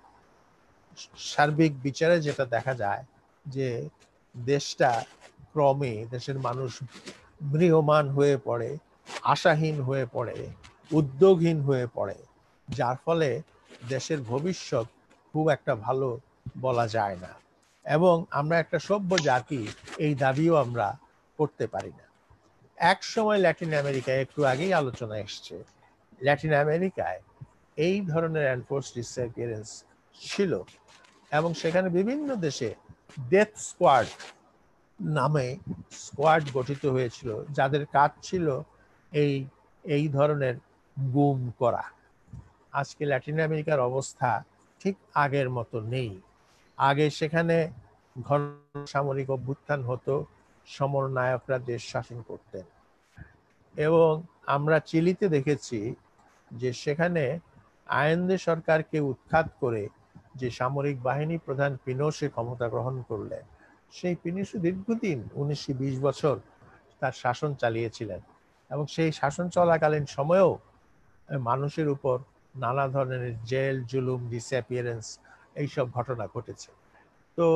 সার্বিক বিচারে যেটা দেখা যায় যে দেশটা ক্রমে, দেশের মানুষ ম্রিয়মান হয়ে পড়ে, আশাহীন হয়ে পড়ে, উদ্যোগহীন হয়ে পড়ে, যার ফলে দেশের ভবিষ্যৎ খুব একটা ভালো বলা যায় না। এবং আমরা একটা সভ্য জাতি, এই দাবিও আমরা করতে পারি না। এক সময় ল্যাটিন আমেরিকায়, একটু আগেই আলোচনা এসছে, ল্যাটিন আমেরিকায় এই ধরনের এনফোর্সড ডিসঅ্যাপিয়ারেন্স ছিল এবং সেখানে বিভিন্ন দেশে ডেথ স্কোয়াড নামে স্কোয়াড গঠিত হয়েছিল, যাদের কাজ ছিল এই ধরনের গুম করা। আজকে ল্যাটিন আমেরিকার অবস্থা ঠিক আগের মতো নেই। আগে সেখানে ঘন সামরিক অভ্যুত্থান হতো, সমরনায়করা দেশ শাসন করতেন। এবং আমরা চিলিতে দেখেছি যে সেখানে আয়েন্দে সরকারকে উৎখাত করে যে সামরিক বাহিনী প্রধান পিনোশে ক্ষমতা গ্রহণ করলেন, সেই পিনোশে দীর্ঘদিন 19-20 বছর তার শাসন চালিয়েছিলেন এবং সেই শাসন চলাকালীন সময়েও মানুষের উপর নানা ধরনের জেল, জুলুম, ডিসঅ্যাপিয়ারেন্স এইসব ঘটনা ঘটেছে। তো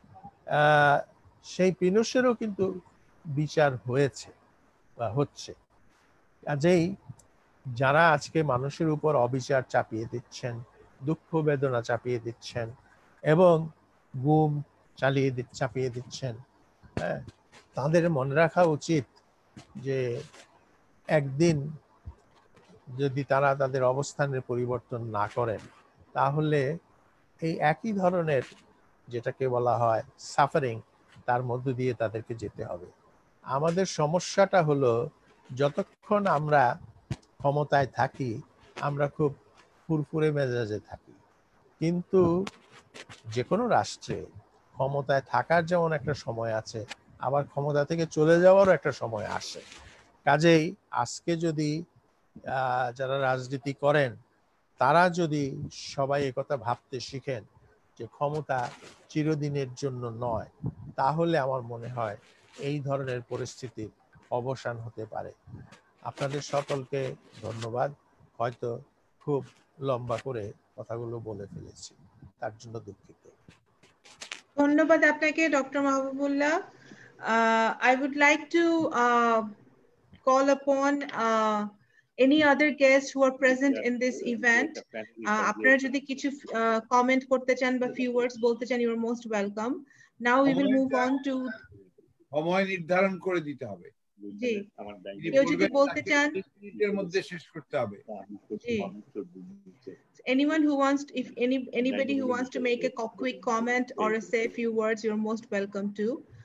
সেই পিনোশেরও কিন্তু বিচার হয়েছে বা হচ্ছে। কাজেই যারা আজকে মানুষের উপর অবিচার চাপিয়ে দিচ্ছেন, দুঃখ বেদনা চাপিয়ে দিচ্ছেন এবং গুম চাপিয়ে দিচ্ছেন, তাদের মনে রাখা উচিত যে একদিন যদি তারা তাদের অবস্থানের পরিবর্তন না করেন, তাহলে এই একই ধরনের, যেটাকে বলা হয় সাফারিং, তার মধ্য দিয়ে তাদেরকে যেতে হবে। আমাদের সমস্যাটা হলো যতক্ষণ আমরা ক্ষমতায় থাকি আমরা খুব ফুরফুরে মেজাজে থাকি, কিন্তু যে কোনো রাষ্ট্রে ক্ষমতায় থাকার যেমন একটা সময় আছে, আবার ক্ষমতা থেকে চলে যাওয়ারও একটা সময় আসে। কাজেই আজকে যদি যারা রাজনীতি করেন তারা যদি সবাই একথা ভাবতে শিখেন যে ক্ষমতা চিরদিনের জন্য নয়, তাহলে আমার মনে হয় এই ধরনের পরিস্থিতির অবসান হতে পারে। আপনাদের সকলকে ধন্যবাদ। হয়তো খুব লম্বা করে কথাগুলো বলে ফেলেছি, তার জন্য দুঃখিত। ধন্যবাদ আপনাকে doctor Mahbubullah. I would like to call upon any other guests who are present in this event. আপনারা যদি কিছু comment করতে চান বা few words বলতে চান, you are most welcome. Now we will move on to সময় নির্ধারণ করে দিতে হবে। জি, কেউ যদি বলতে চান মিনিটের মধ্যে শেষ করতে হবে। জি, anyone who wants to, if anybody who wants to make a quick comment or say a few words, you're most welcome to.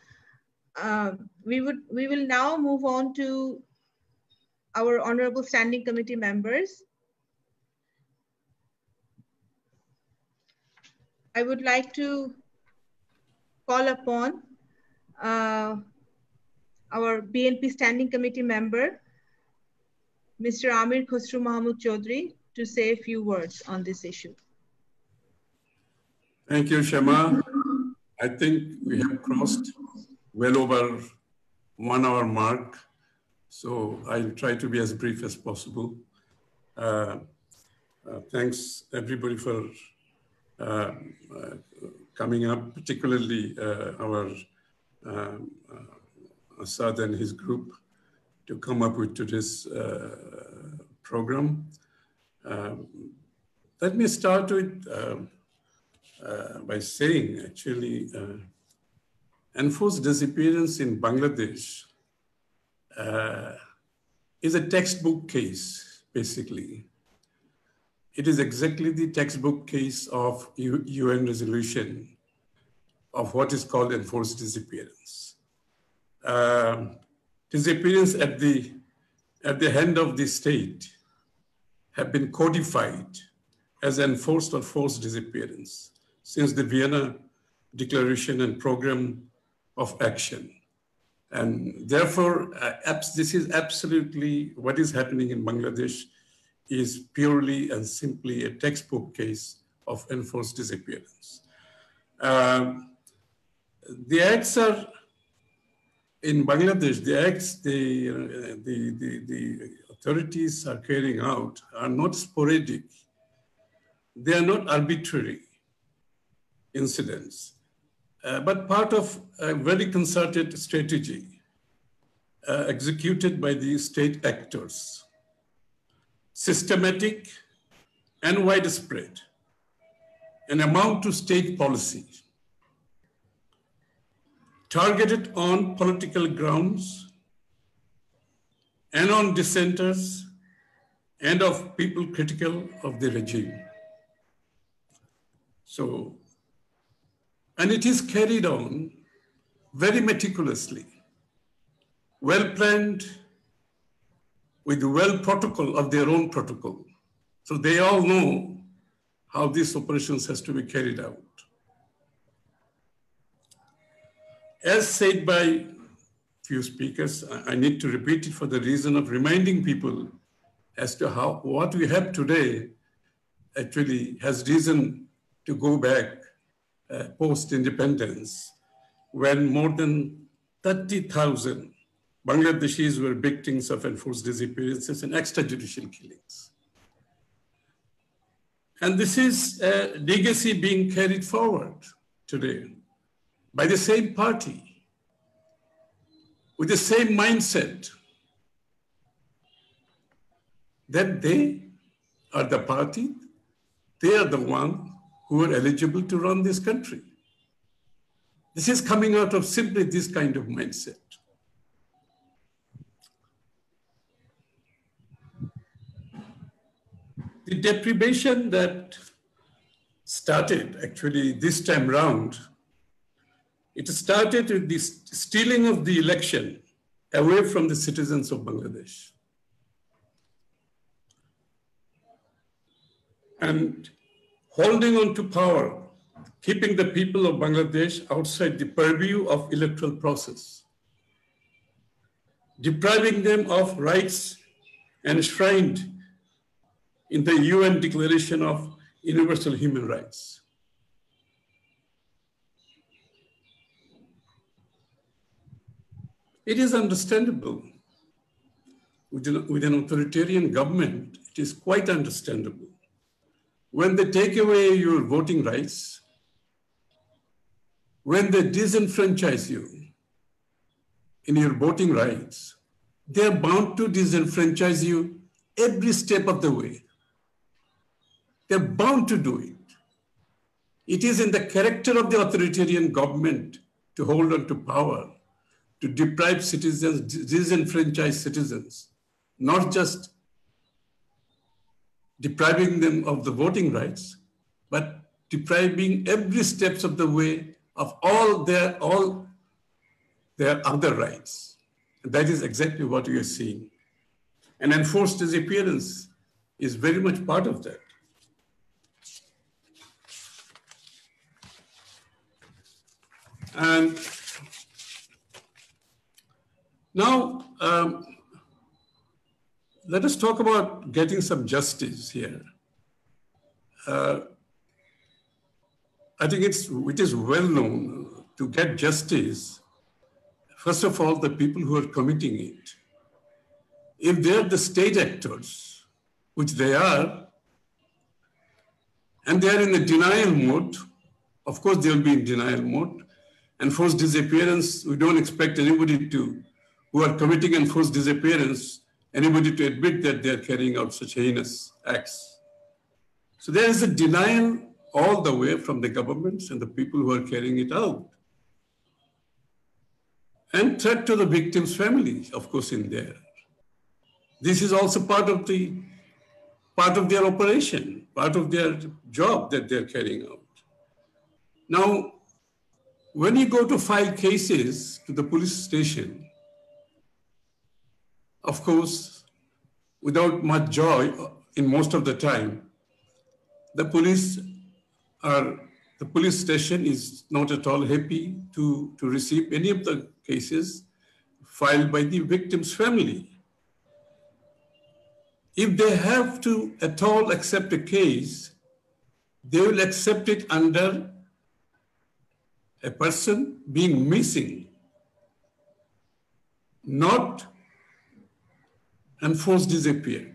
We will now move on to our honorable standing committee members. I would like to call upon our BNP standing committee member, Mr. Amir Khusru Mahmood Chaudhry to say a few words on this issue. Thank you, Shema. I think we have crossed well over 1 hour mark, so I'll try to be as brief as possible. Thanks everybody for coming up, particularly our Asad and his group to come up with today's program. Let me start with by saying actually enforced disappearance in Bangladesh is a textbook case, basically. It is exactly the textbook case of UN resolution of what is called enforced disappearance. Disappearance at the hand of the state have been codified as enforced or forced disappearance since the Vienna Declaration and Program of Action. And therefore, this is absolutely what is happening in Bangladesh is purely and simply a textbook case of enforced disappearance. The acts are, in Bangladesh, the acts the authorities are carrying out are not sporadic. They are not arbitrary incidents, but part of a very concerted strategy executed by the state actors, systematic and widespread, and amount to state policy, targeted on political grounds and on dissenters and of people critical of the regime. So, and it is carried on very meticulously, well planned, with the well protocol of their own protocol. So they all know how these operations has to be carried out. As said by few speakers, I need to repeat it for the reason of reminding people as to how what we have today actually has reason to go back post-independence, when more than 30,000 Bangladeshis were victims of enforced disappearances and extrajudicial killings. And this is a legacy being carried forward today by the same party, with the same mindset that they are the party, they are the one who are eligible to run this country. This is coming out of simply this kind of mindset. The deprivation that started actually this time round, it started with the stealing of the election away from the citizens of Bangladesh. And holding on to power, keeping the people of Bangladesh outside the purview of electoral process, depriving them of rights enshrined in the UN Declaration of Universal Human Rights. It is understandable. With an authoritarian government, it is quite understandable. When they take away your voting rights, when they disenfranchise you in your voting rights, they are bound to disenfranchise you every step of the way. They're bound to do it. It is in the character of the authoritarian government to hold on to power, to deprive citizens, disenfranchise citizens, not just depriving them of the voting rights, but depriving every steps of the way of all their other rights. And that is exactly what we are seeing. And enforced disappearance is very much part of that. And now, let us talk about getting some justice here. I think it is well known to get justice, first of all, the people who are committing it. If they're the state actors, which they are, and they're in a denial mode, of course they'll be in denial mode. Enforced disappearance, we don't expect anybody who are committing enforced disappearance, anybody to admit that they're carrying out such heinous acts. So there is a denial all the way from the governments and the people who are carrying it out. And threat to the victims' families, of course, in there. This is also part of their operation, part of their job that they're carrying out. Now, when you go to file cases to the police station, of course, without much joy in most of the time, the police station is not at all happy to receive any of the cases filed by the victim's family. If they have to at all accept a case, they will accept it under a person being missing, not enforced disappeared.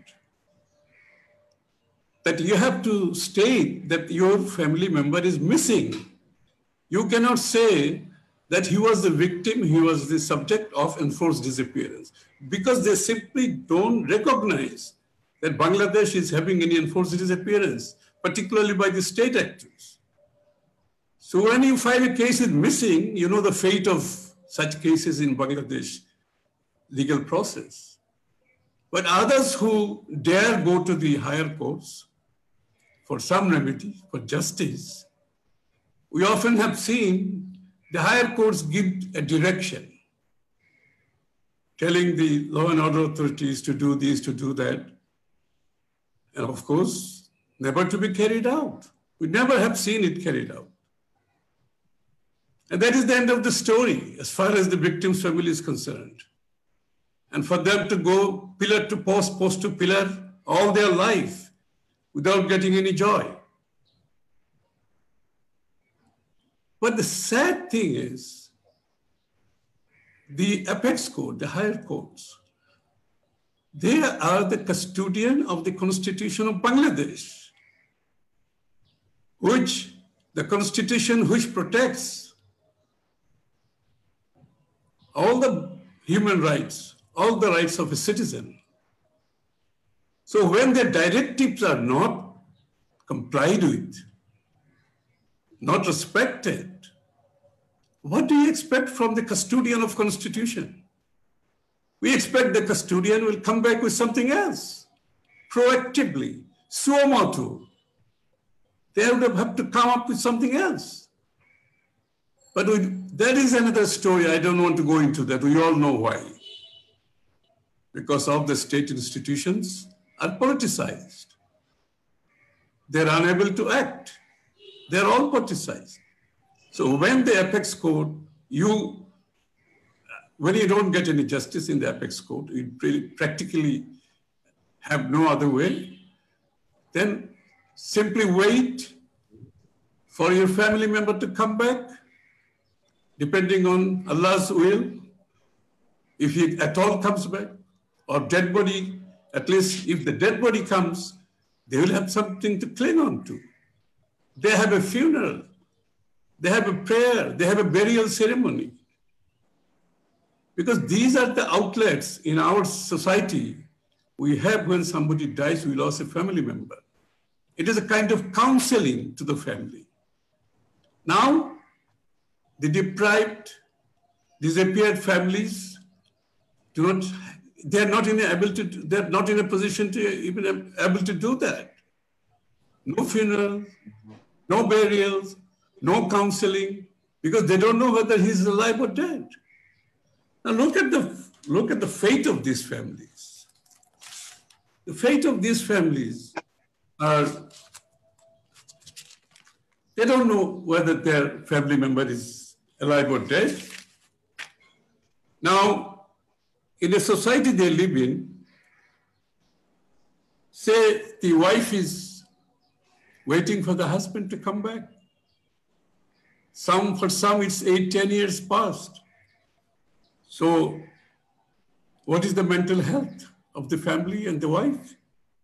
That you have to state that your family member is missing. You cannot say that he was the victim, he was the subject of enforced disappearance, because they simply don't recognize that Bangladesh is having any enforced disappearance, particularly by the state actors. So when you file a case with missing, you know the fate of such cases in Bangladesh legal process. But others who dare go to the higher courts for some remedy, for justice, we often have seen the higher courts give a direction, telling the law and order authorities to do this, to do that, and of course, never to be carried out. We never have seen it carried out. And that is the end of the story as far as the victim's family is concerned. And for them to go pillar to post, post to pillar all their life without getting any joy. But the sad thing is, the apex court, the higher courts, they are the custodian of the Constitution of Bangladesh, which the Constitution which protects all the human rights, all the rights of a citizen. So when the directives are not complied with, not respected, what do you expect from the custodian of Constitution? We expect the custodian will come back with something else, proactively, suo motu. They have to come up with something else. But that is another story. I don't want to go into that. We all know why. Because all the state institutions are politicized. They're unable to act. They're all politicized. So when the apex court, when you don't get any justice in the apex court, you practically have no other way, then simply wait for your family member to come back, depending on Allah's will. If he at all comes back, or dead body, at least if the dead body comes, they will have something to cling on to. They have a funeral, they have a prayer, they have a burial ceremony. Because these are the outlets in our society we have when somebody dies, we lost a family member. It is a kind of counseling to the family. Now, the deprived, disappeared families they're not in a position to even able to do that. No funeral, no burials, no counseling, because they don't know whether he's alive or dead. Now look at the fate of these families. The fate of these families are, they don't know whether their family member is alive or dead. Now, in a society they live in, say the wife is waiting for the husband to come back. For some, it's 8-10 years past. So what is the mental health of the family and the wife?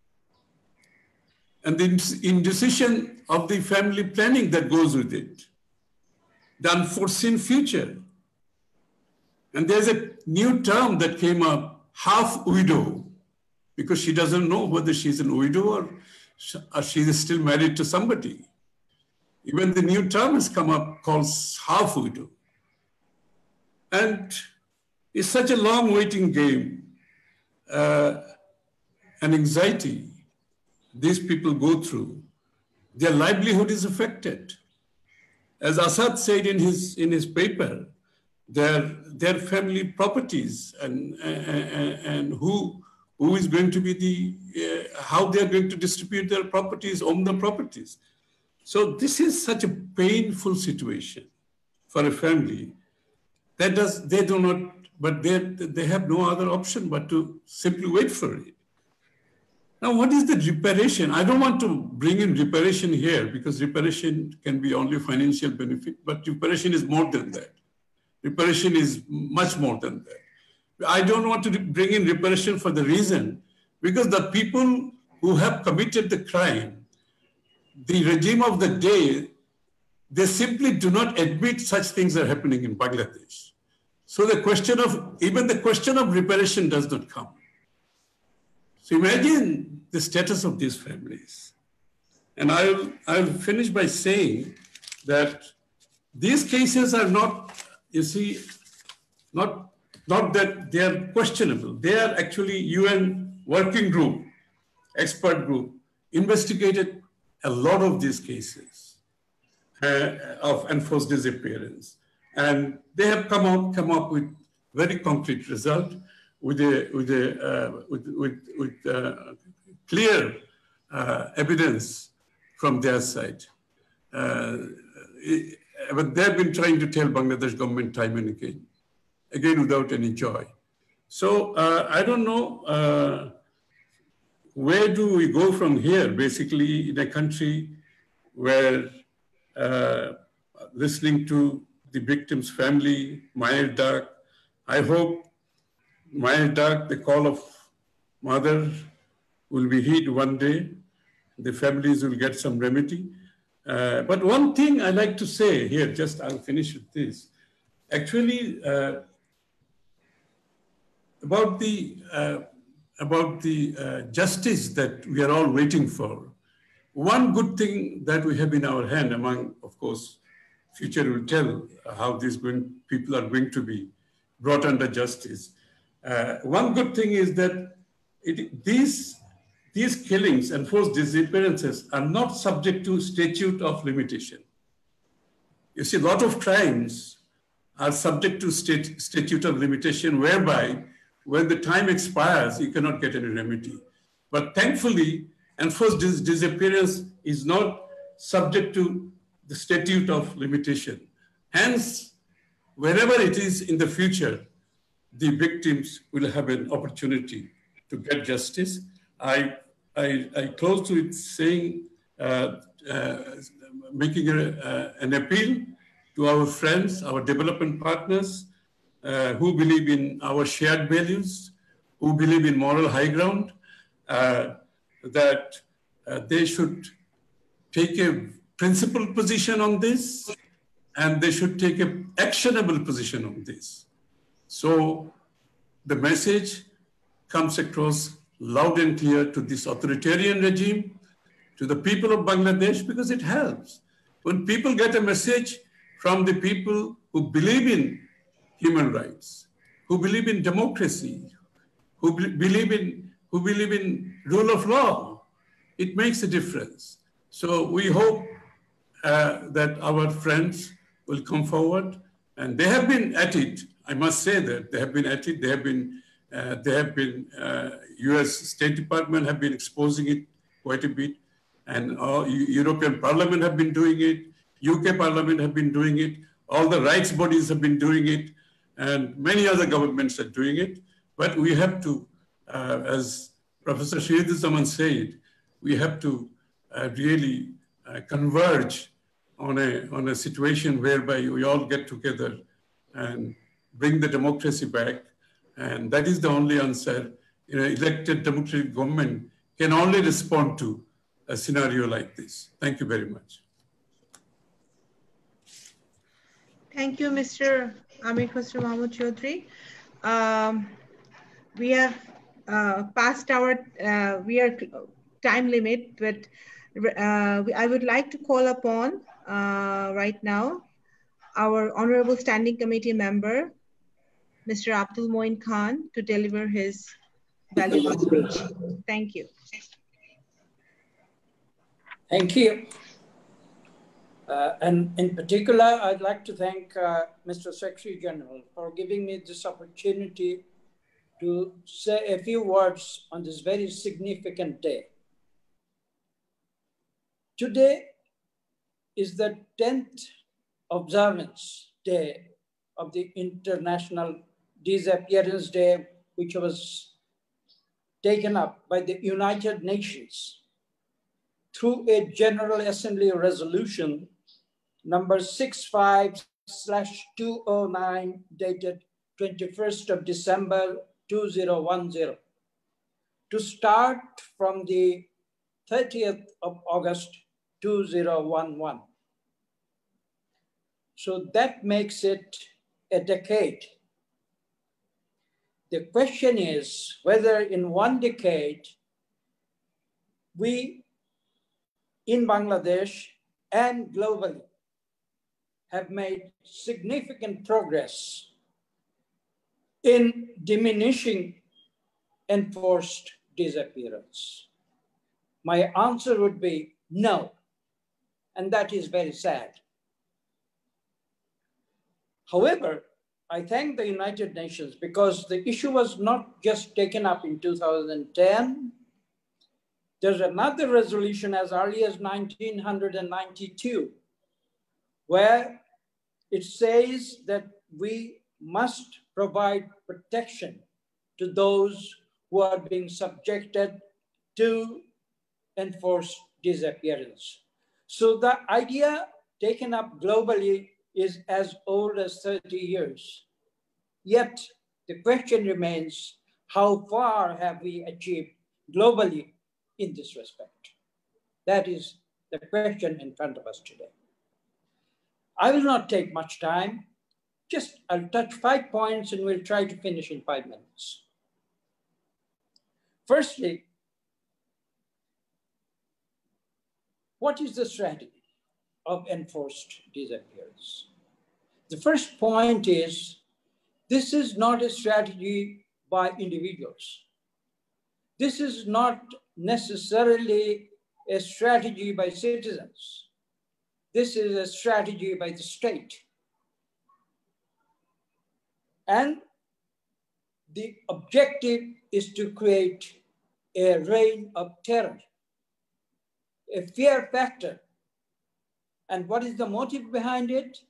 And the indecision of the family planning that goes with it. The unforeseen future. And there's a new term that came up, half widow, because she doesn't know whether she's a widow or she is still married to somebody. Even the new term has come up called half widow. And it's such a long waiting game, and anxiety these people go through. Their livelihood is affected. As Assad said in his paper, their family properties and who is going to be how they are going to distribute their properties, own the properties. So this is such a painful situation for a family. They do not, but they have no other option but to simply wait for it. Now, what is the reparation? I don't want to bring in reparation here because reparation can be only financial benefit, but reparation is more than that. Reparation is much more than that. I don't want to bring in reparation for the reason, because the people who have committed the crime, the regime of the day, they simply do not admit such things are happening in Bangladesh. So even the question of reparation does not come. So imagine the status of these families. And I'll finish by saying that these cases are not, you see, not that they are questionable. They are actually UN working group, expert group, investigated a lot of these cases of enforced disappearance. And they have come up with very concrete result with clear evidence from their side. But they've been trying to tell Bangladesh government time and again without any joy. So I don't know, where do we go from here, basically in a country where listening to the victim's family, Mayer Dak, I hope Mayer Dak, the call of mother, will be heard one day. The families will get some remedy. But one thing I like to say here, I'll finish with this. Actually, about the justice that we are all waiting for. One good thing that we have in our hand, among, of course, future will tell how these people are going to be brought under justice. One good thing is that these killings and forced disappearances are not subject to statute of limitation. You see, a lot of crimes are subject to statute of limitation, whereby when the time expires, you cannot get any remedy. But thankfully, enforced disappearance is not subject to the statute of limitation. Hence, wherever it is in the future, the victims will have an opportunity to get justice. I close with saying, making an appeal to our friends, our development partners, who believe in our shared values, who believe in moral high ground, that they should take a principled position on this, and they should take an actionable position on this. So the message comes across loud and clear to this authoritarian regime, to the people of Bangladesh, because it helps. When people get a message from the people who believe in human rights, who believe in democracy, who believe in rule of law, it makes a difference. So we hope that our friends will come forward, and they have been at it. I must say that they have been at it. U.S. State Department have been exposing it quite a bit, and European Parliament have been doing it. UK Parliament have been doing it. All the rights bodies have been doing it, and many other governments are doing it. But we have to, as Professor Shahiduzzaman said, we have to really converge on a situation whereby we all get together and bring the democracy back. And that is the only answer. Elected democratic government can only respond to a scenario like this. Thank you very much. Thank you, Mr. Amir Khosrow Mahmood Chaudhry. We have passed our time limit, but I would like to call upon right now our Honorable Standing Committee member, Mr. Abdul Moin Khan, to deliver his valuable speech. Thank you. Thank you. And in particular, I'd like to thank Mr. Secretary General for giving me this opportunity to say a few words on this very significant day. Today is the 10th observance day of the International Disappearance Day, which was taken up by the United Nations through a General Assembly resolution number 65/209 dated 21st of December 2010 to start from the 30th of August 2011. So that makes it a decade. The question is whether in one decade we in Bangladesh and globally have made significant progress in diminishing enforced disappearance. My answer would be no, and that is very sad. However, I thank the United Nations because the issue was not just taken up in 2010. There's another resolution as early as 1992, where it says that we must provide protection to those who are being subjected to enforced disappearance. So the idea taken up globally is as old as 30 years. Yet the question remains, how far have we achieved globally in this respect? That is the question in front of us today. I will not take much time. I'll touch 5 points and we'll try to finish in 5 minutes. Firstly, what is the strategy of enforced disappearance? The first point is, this is not a strategy by individuals. This is not necessarily a strategy by citizens. This is a strategy by the state. And the objective is to create a reign of terror, a fear factor. And what is the motive behind it?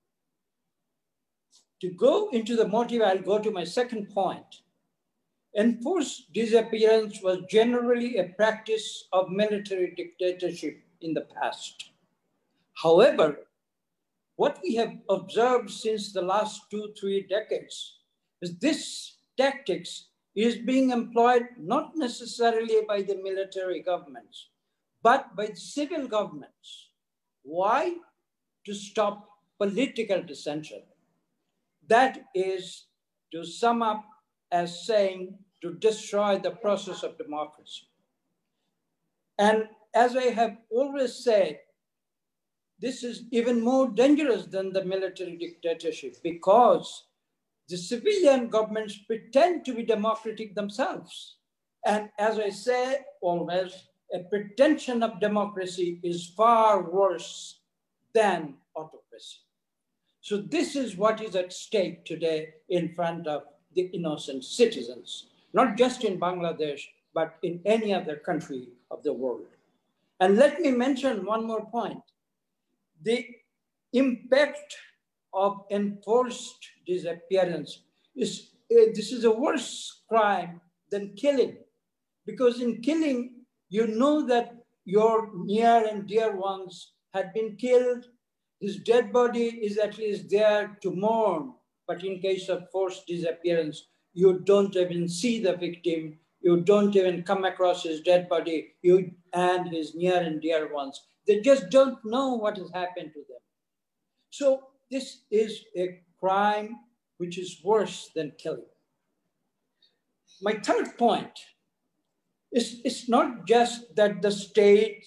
To go into the motive, I'll go to my second point. Enforced disappearance was generally a practice of military dictatorship in the past. However, what we have observed since the last 2-3 decades is this tactics is being employed not necessarily by the military governments, but by civil governments. Why? To stop political dissension. That is, to sum up as saying, to destroy the process of democracy. And as I have always said, this is even more dangerous than the military dictatorship because the civilian governments pretend to be democratic themselves. And as I say always, a pretension of democracy is far worse than autocracy. So this is what is at stake today in front of the innocent citizens, not just in Bangladesh, but in any other country of the world. And let me mention one more point. The impact of enforced disappearance this is a worse crime than killing, Because in killing, you know that your near and dear ones had been killed. His dead body is at least there to mourn. But in case of forced disappearance, you don't even see the victim. You don't even come across his dead body, you and his near and dear ones. They just don't know what has happened to them. So this is a crime which is worse than killing. My third point is it's not just that the state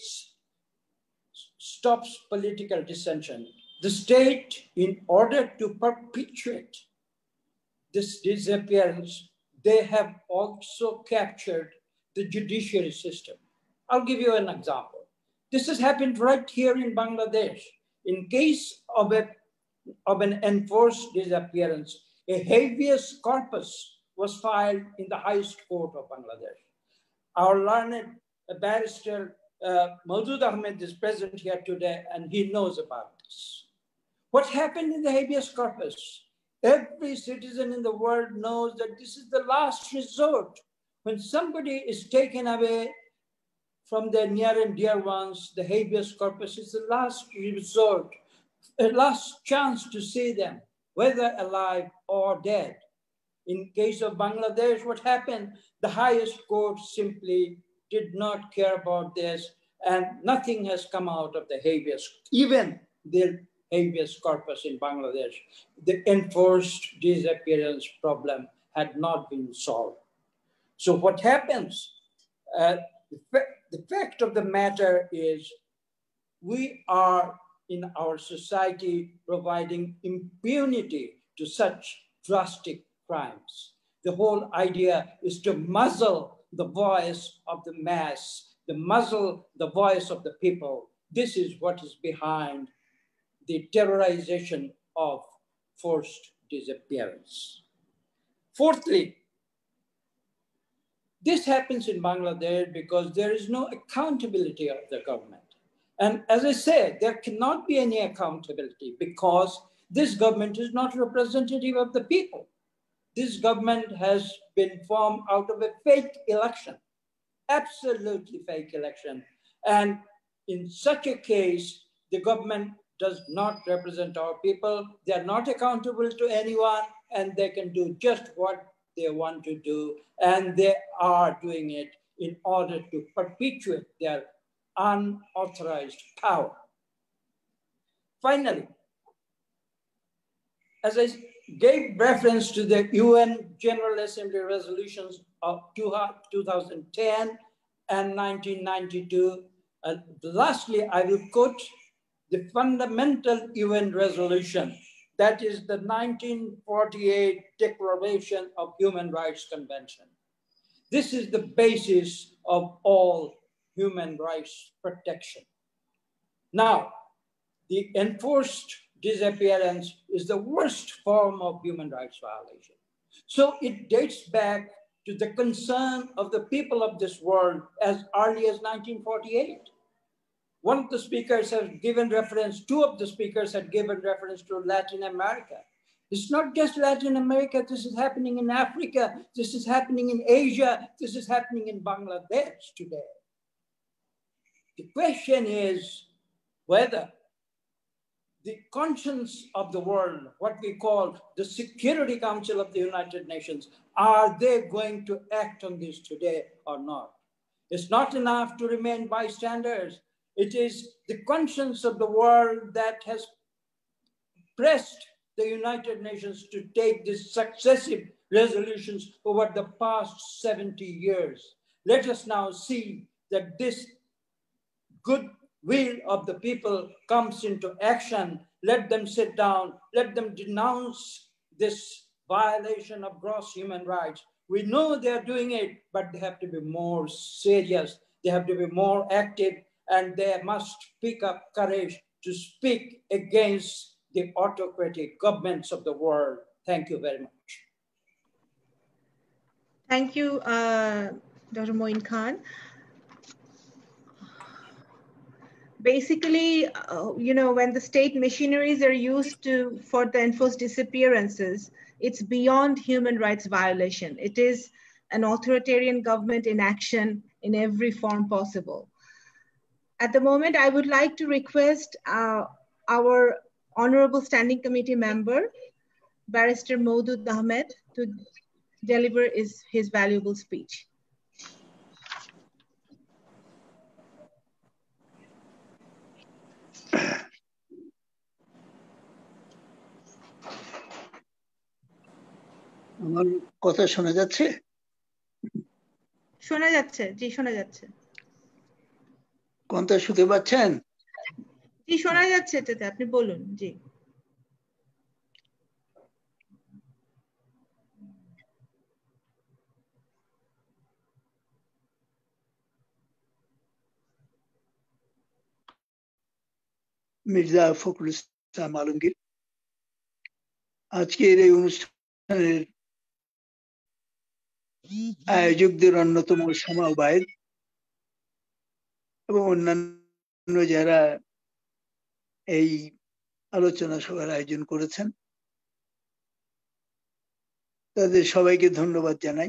stops political dissension. The state, in order to perpetuate this disappearance, they have also captured the judiciary system. I'll give you an example. This has happened right here in Bangladesh. In case of an enforced disappearance, a habeas corpus was filed in the highest court of Bangladesh. Our learned barrister Maudud Ahmed is present here today, and he knows about this. What happened in the habeas corpus? Every citizen in the world knows that this is the last resort. When somebody is taken away from their near and dear ones, the habeas corpus is the last resort, a last chance to see them, whether alive or dead. In case of Bangladesh, what happened? The highest court simply did not care about this, and nothing has come out of the habeas, even the habeas corpus in Bangladesh. The enforced disappearance problem had not been solved. So what happens? The fact of the matter is we are in our society providing impunity to such drastic crimes. The whole idea is to muzzle the voice of the mass, to muzzle the voice of the people. This is what is behind the terrorization of forced disappearance. Fourthly, this happens in Bangladesh because there is no accountability of the government. And as I said, there cannot be any accountability because this government is not representative of the people. This government has been formed out of a fake election, absolutely fake election. And in such a case, the government does not represent our people. They are not accountable to anyone, and they can do just what they want to do. And they are doing it in order to perpetuate their unauthorized power. Finally, as I gave reference to the UN General Assembly resolutions of 2010 and 1992, lastly, I will quote the fundamental UN resolution, that is the 1948 Declaration of Human Rights Convention. This is the basis of all human rights protection. Now, the enforced disappearance is the worst form of human rights violation. So it dates back to the concern of the people of this world as early as 1948. One of the speakers has given reference, two of the speakers had given reference to Latin America. It's not just Latin America, this is happening in Africa, this is happening in Asia, this is happening in Bangladesh today. The question is whether the conscience of the world, what we call the Security Council of the United Nations, are they going to act on this today or not? It's not enough to remain bystanders. It is the conscience of the world that has pressed the United Nations to take these successive resolutions over the past 70 years. Let us now see that this good will of the people comes into action. Let them sit down, let them denounce this violation of gross human rights. We know they're doing it, but they have to be more serious. They have to be more active, and they must pick up courage to speak against the autocratic governments of the world. Thank you very much. Thank you, Dr. Moin Khan. Basically, when the state machineries are used for the enforced disappearances, it's beyond human rights violation. It is an authoritarian government in action in every form possible. At the moment, I would like to request our Honorable Standing Committee member, Barrister Maudud Ahmed, to deliver his valuable speech. আমার কথা শোনা যাচ্ছে? শোনা যাচ্ছে, জি শোনা যাচ্ছে। কোনটা শুনতে পাচ্ছেন? জি শোনা যাচ্ছে এটাতে, আপনি বলুন। জি। মির্জা ফখরুল ইসলাম আলমগীর, আজকের এই অনুষ্ঠানের আয়োজকদের অন্যতম সমবায়ের এবং অন্যান্য যারা এই আলোচনা সভার আয়োজন করেছেন, তাদের সবাইকে ধন্যবাদ জানাই।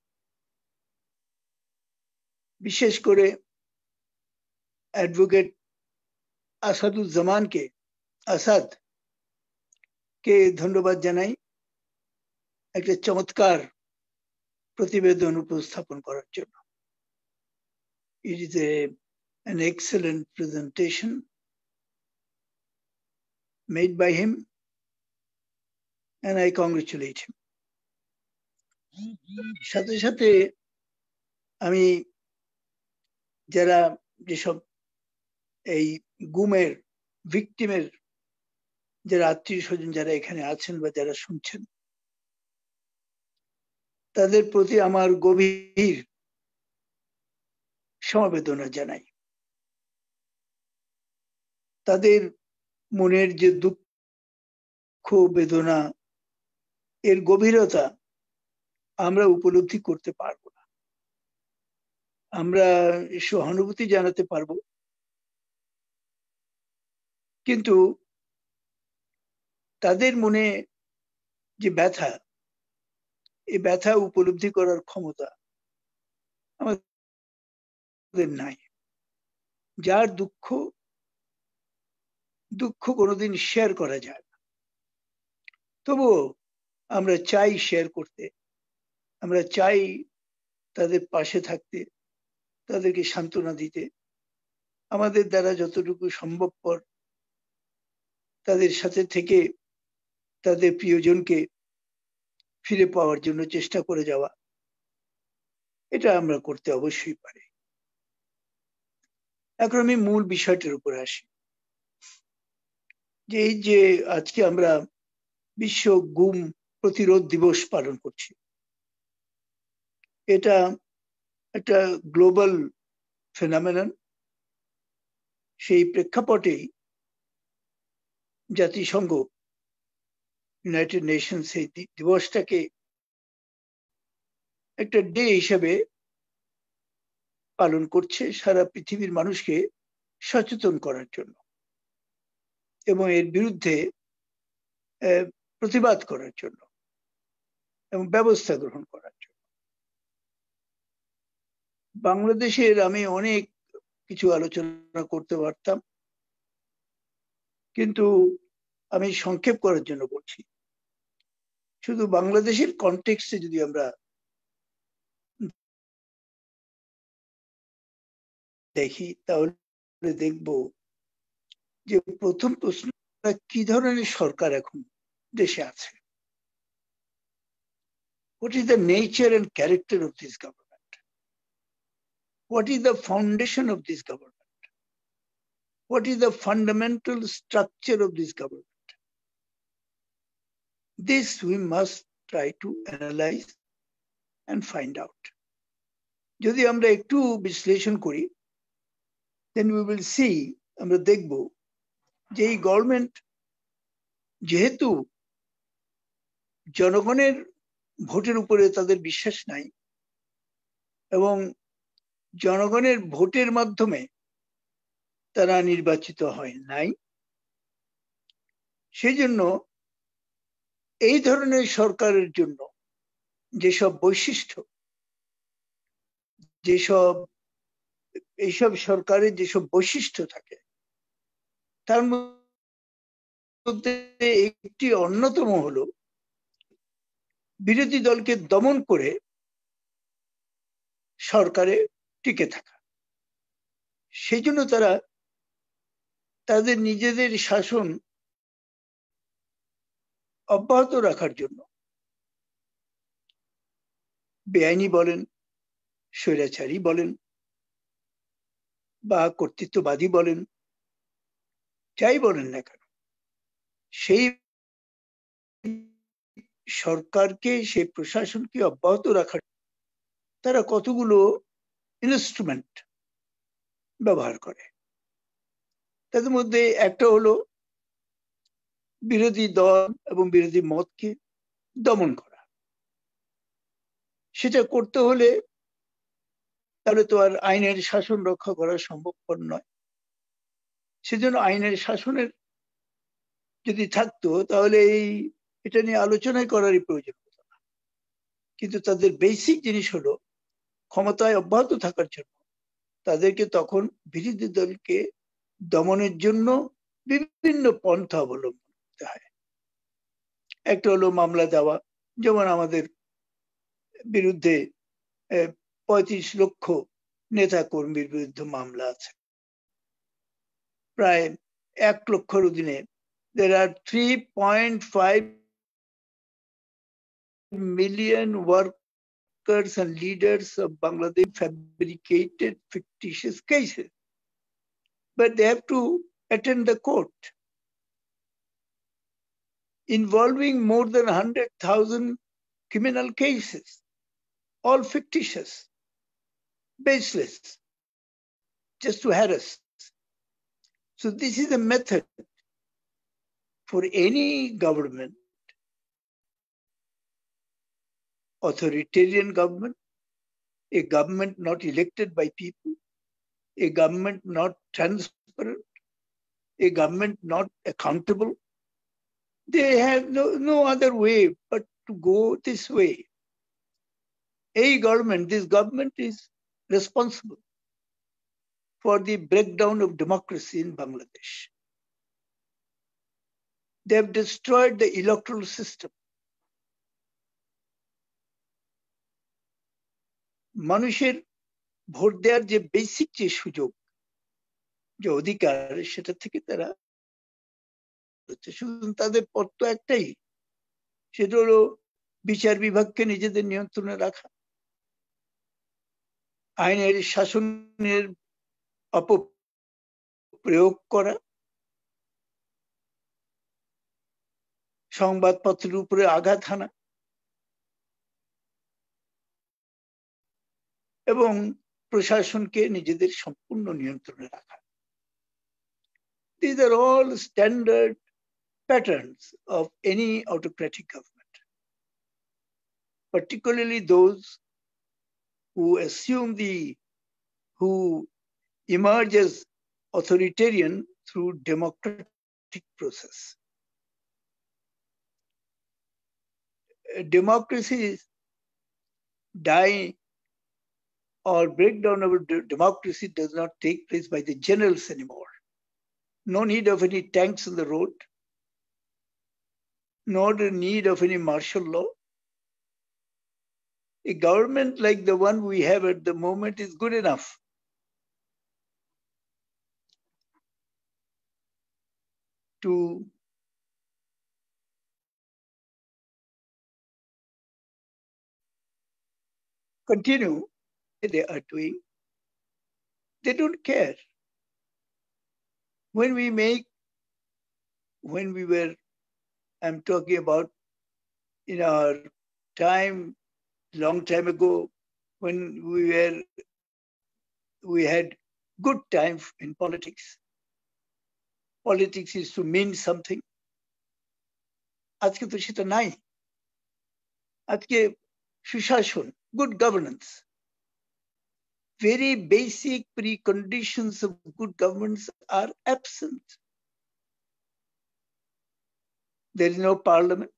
বিশেষ করে অ্যাডভোকেট আসাদ কে ধন্যবাদ জানাই একটা চমৎকার প্রতিবেদন উপস্থাপন করার জন্য। It is an excellent presentation made by him and I congratulate him. সাথে সাথে আমি যারা যেসব এই গুমের ভিকটিমের যারা আত্মীয় স্বজন যারা এখানে আছেন বা যারা শুনছেন, তাদের প্রতি আমার গভীর সমবেদনা জানাই। তাদের মনের যে দুঃখ বেদনা, এর গভীরতা আমরা উপলব্ধি করতে পারবো না। আমরা সহানুভূতি জানাতে পারবো, কিন্তু তাদের মনে যে ব্যথা, এই ব্যথা উপলব্ধি করার ক্ষমতা আমাদের নাই। যার দুঃখ কোনোদিন শেয়ার করা যায় না, তবুও আমরা চাই শেয়ার করতে, আমরা চাই তাদের পাশে থাকতে, তাদেরকে সান্ত্বনা দিতে, আমাদের দ্বারা যতটুকু সম্ভবপর তাদের সাথে থেকে তাদের প্রিয়জনকে ফিরে পাওয়ার জন্য চেষ্টা করে যাওয়া, এটা আমরা করতে অবশ্যই পারি। এখন আমি মূল বিষয়টার উপরে আসি, যে এই যে আজকে আমরা বিশ্ব গুম প্রতিরোধ দিবস পালন করছি, এটা একটা গ্লোবাল ফেনোমেনন। সেই প্রেক্ষাপটেই জাতিসংঘ, ইউনাইটেড নেশনস এই দিবসটাকে একটা ডে হিসেবে পালন করছে সারা পৃথিবীর মানুষকে সচেতন করার জন্য এবং এর বিরুদ্ধে প্রতিবাদ করার জন্য এবং ব্যবস্থা গ্রহণ করার জন্য। বাংলাদেশের আমি অনেক কিছু আলোচনা করতে পারতাম, কিন্তু আমি সংক্ষেপ করার জন্য বলছি। শুধু বাংলাদেশের কনটেক্সটে যদি আমরা দেখি, তাহলে দেখব যে প্রথম প্রশ্ন, কি ধরনের সরকার এখন দেশে আছে? What is the nature and character of this government? What is the foundation of this government? What is the fundamental structure of this government? This we must try to analyze and find out. যদি আমরা একটু বিশ্লেষণ করি, then we will see, আমরা দেখব যে এই government যেহেতু জনগণের ভোটের উপরে তাদের বিশ্বাস নাই এবং জনগণের ভোটের মাধ্যমে তারা নির্বাচিত হয় নাই, সেই জন্য এই ধরনের সরকারের জন্য যেসব বৈশিষ্ট্য এইসব সরকারের যেসব বৈশিষ্ট্য থাকে তার মধ্যে একটি অন্যতম হলো বিরোধী দলকে দমন করে সরকারে টিকে থাকা। সেই জন্য তারা তাদের নিজেদের শাসন অব্যাহত রাখার জন্য বেআইনি বলেন, স্বৈরাচারী বলেন বা কর্তৃত্ববাদী বলেন, যাই বলেন না কেন, সেই সরকারকে, সেই প্রশাসনকে অব্যাহত রাখার তারা কতগুলো ইনস্ট্রুমেন্ট ব্যবহার করে। তাদের মধ্যে একটা হলো বিরোধী দল এবং বিরোধী মতকে দমন করা। সেটা করতে হলে তাহলে তো আর আইনের শাসন রক্ষা করা সম্ভবপর নয়। সেজন্য আইনের শাসনের যদি থাকতো তাহলে এটা নিয়ে আলোচনাই করারই প্রয়োজন হতো না। কিন্তু তাদের বেসিক জিনিস হলো ক্ষমতায় অব্যাহত থাকার জন্য তাদেরকে তখন বিরোধী দলকে দমনের জন্য বিভিন্ন পন্থা অবলম্বন করতে হয়। একটা হলো মামলা দেওয়া, যেমন আমাদের বিরুদ্ধে 35 লক্ষ নেতা কর্মীর বিরুদ্ধে মামলা আছে, প্রায় 1 লক্ষর অধীনে। There are 3.5 million workers and leaders of Bangladesh fabricated fictitious cases, but they have to attend the court involving more than 100,000 criminal cases, all fictitious, baseless, just to harass. So this is a method for any government, authoritarian government, a government not elected by people, a government not transparent, a government not accountable. They have no other way but to go this way. This government is responsible for the breakdown of democracy in Bangladesh. They have destroyed the electoral system. মানুষের ভোট দেওয়ার যে basic যে সুযোগ, যে অধিকার, সেটা থেকে তারা শুধু তাদের পথ তো একটাই, সেটা হলো বিচার বিভাগকে নিজেদের নিয়ন্ত্রণে রাখা, আইনের শাসনের অপপ্রয়োগ করা, সংবাদপত্রের উপরে আঘাত হানা এবং প্রশাসনকে নিজেদের সম্পূর্ণ নিয়ন্ত্রণে রাখা। These are all standard patterns of any autocratic government, particularly those who emerge as authoritarian through democratic process. Democracies die or breakdown of democracy does not take place by the generals anymore. No need of any tanks on the road, nor the need of any martial law. A government like the one we have at the moment is good enough to continue what they are doing. They don't care. I'm talking about in our time, long time ago, when we had good time in politics. Politics is to mean something. আজকে তো সেটা নাই। আজকে সুশাসন, good governance, very basic preconditions of good governance are absent. There is no parliament.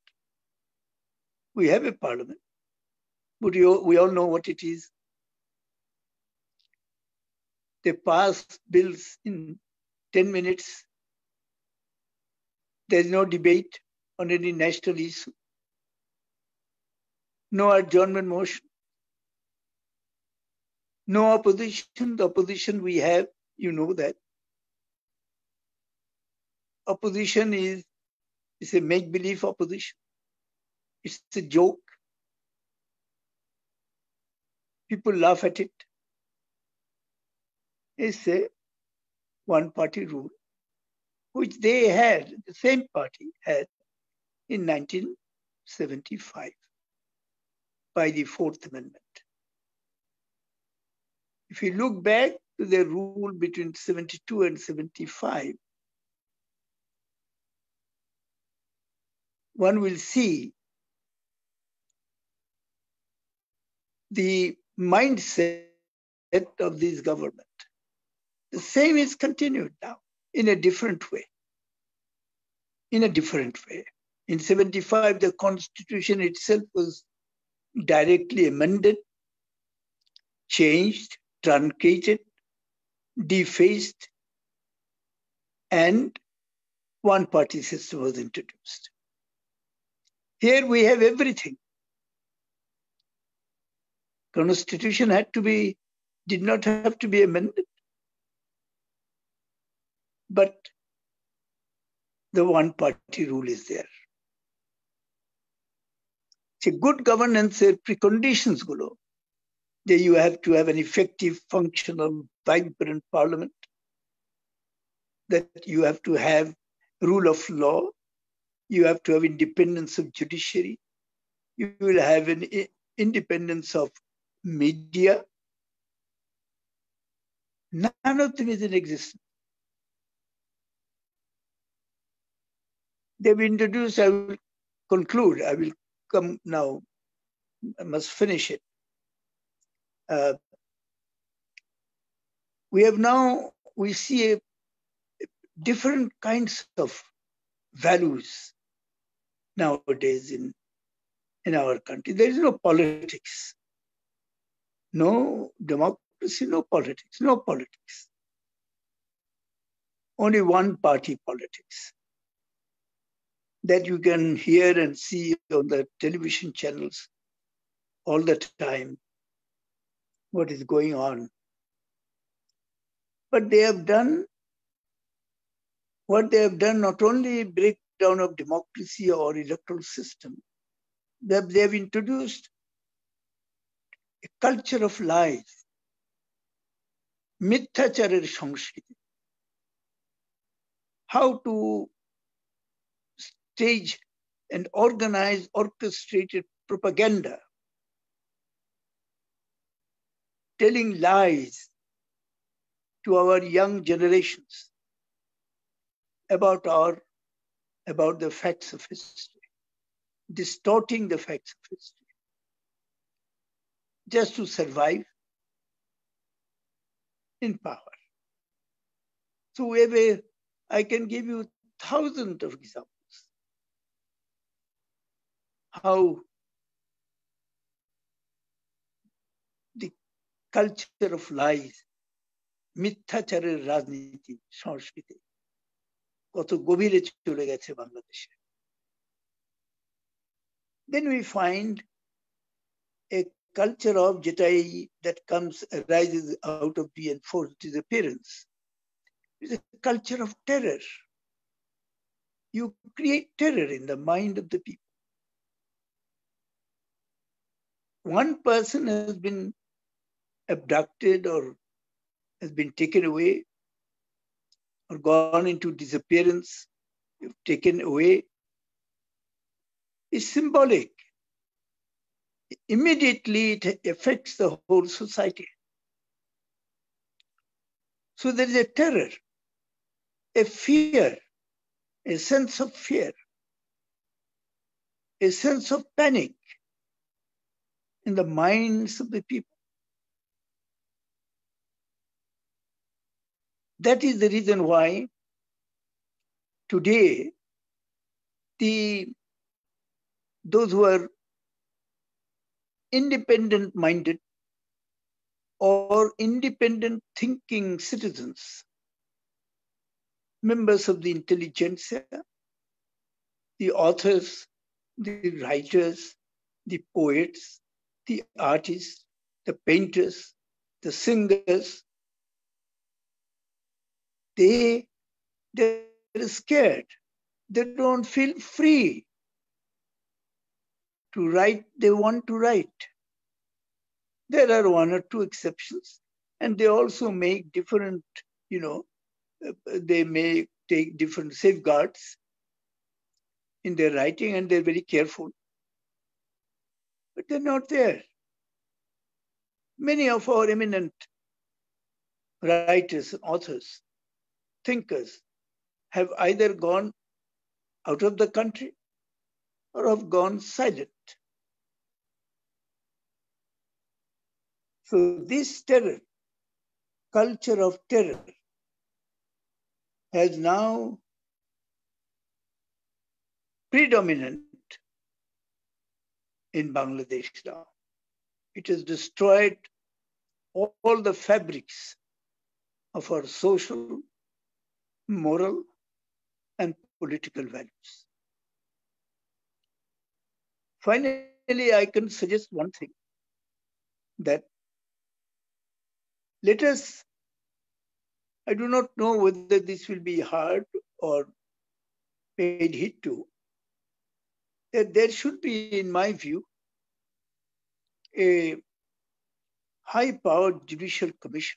We have a parliament, but we all know what it is. They pass bills in 10 minutes. There's no debate on any national issue. No adjournment motion. No opposition. The opposition we have, you know that. Opposition is a make-believe opposition. It's a joke. People laugh at it. It's a one-party rule, which they had, the same party had in 1975 by the Fourth Amendment. If you look back to the rule between 72 and 75, one will see the mindset of this government. The same is continued now in a different way. In a different way. In 75, the Constitution itself was directly amended, changed, truncated, defaced, and one-party system was introduced. Here we have everything. Constitution did not have to be amended, but the one-party rule is there. So good governance preconditions gulo. That you have to have an effective, functional, vibrant parliament. That you have to have rule of law. You have to have independence of judiciary. You will have an independence of media. None of them is in existence. They've introduced, I will conclude, I will come now, I must finish it. We see different kinds of values nowadays in our country. There is no politics, no democracy, no politics, no politics. Only one party politics that you can hear and see on the television channels all the time, what is going on. But they have done what they have done, not only breakdown of democracy or electoral system, they have introduced a culture of lies, mithacharer sangskriti, how to stage and organize orchestrated propaganda, telling lies to our young generations about the facts of history, distorting the facts of history, just to survive in power. So I can give you thousands of examples how the culture of lies, মিথ্যাচারের রাজনীতি সংস্কৃতি কত গভীরে চলে গেছে বাংলাদেশে। Then we find a culture of that arises out of the enforced disappearance. It's a culture of terror. You create terror in the mind of the people. One person has been abducted or has been taken away or gone into disappearance, taken away, is symbolic. Immediately it affects the whole society. So there is a terror, a fear, a sense of fear, a sense of panic in the minds of the people. That is the reason why today those who are independent-minded or independent thinking citizens, members of the intelligentsia, the authors, the writers, the poets, the artists, the painters, the singers, they're scared. They don't feel free to write. They want to write. There are one or two exceptions, and they also make different, they may take different safeguards in their writing, and they're very careful. But they're not there. Many of our eminent writers, authors, thinkers have either gone out of the country or have gone silent. So this terror, culture of terror, has now predominant in Bangladesh now. It has destroyed all the fabrics of our social, moral, and political values. Finally, I can suggest one thing, that let us, I do not know whether this will be hard or paid heed to, that there should be, in my view, a high-powered judicial commission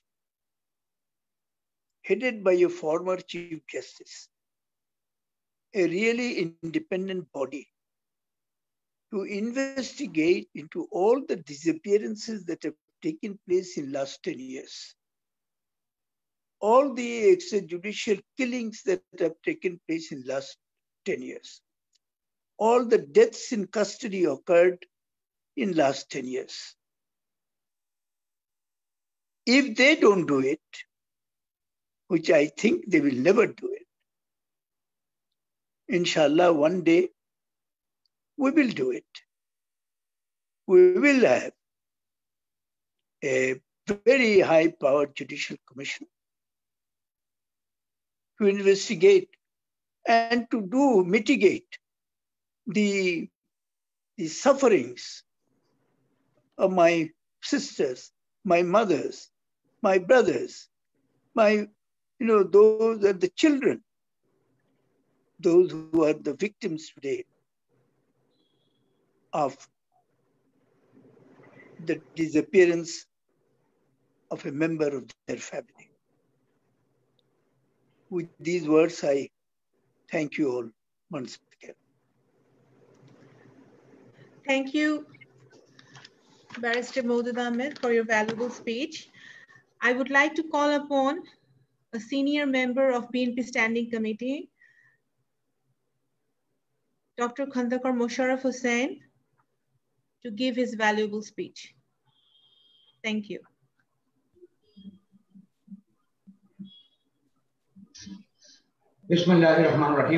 headed by a former Chief Justice, a really independent body to investigate into all the disappearances that have taken place in the last 10 years. All the extrajudicial killings that have taken place in the last 10 years. All the deaths in custody occurred in the last 10 years. If they don't do it, which I think they will never do it, inshallah, one day we will do it. We will have a very high-powered judicial commission to investigate and to mitigate the sufferings of my sisters, my mothers, my brothers, those are the children, those who are the victims today of the disappearance of a member of their family. With these words, I thank you all once again. Thank you, Barrister Maudud Ahmed, for your valuable speech. I would like to call upon a senior member of BNP Standing Committee, Dr. Khandakar Mosharraf Hussain, to give his valuable speech. Thank you. বিসমিল্লাহির রহমানির রহিম।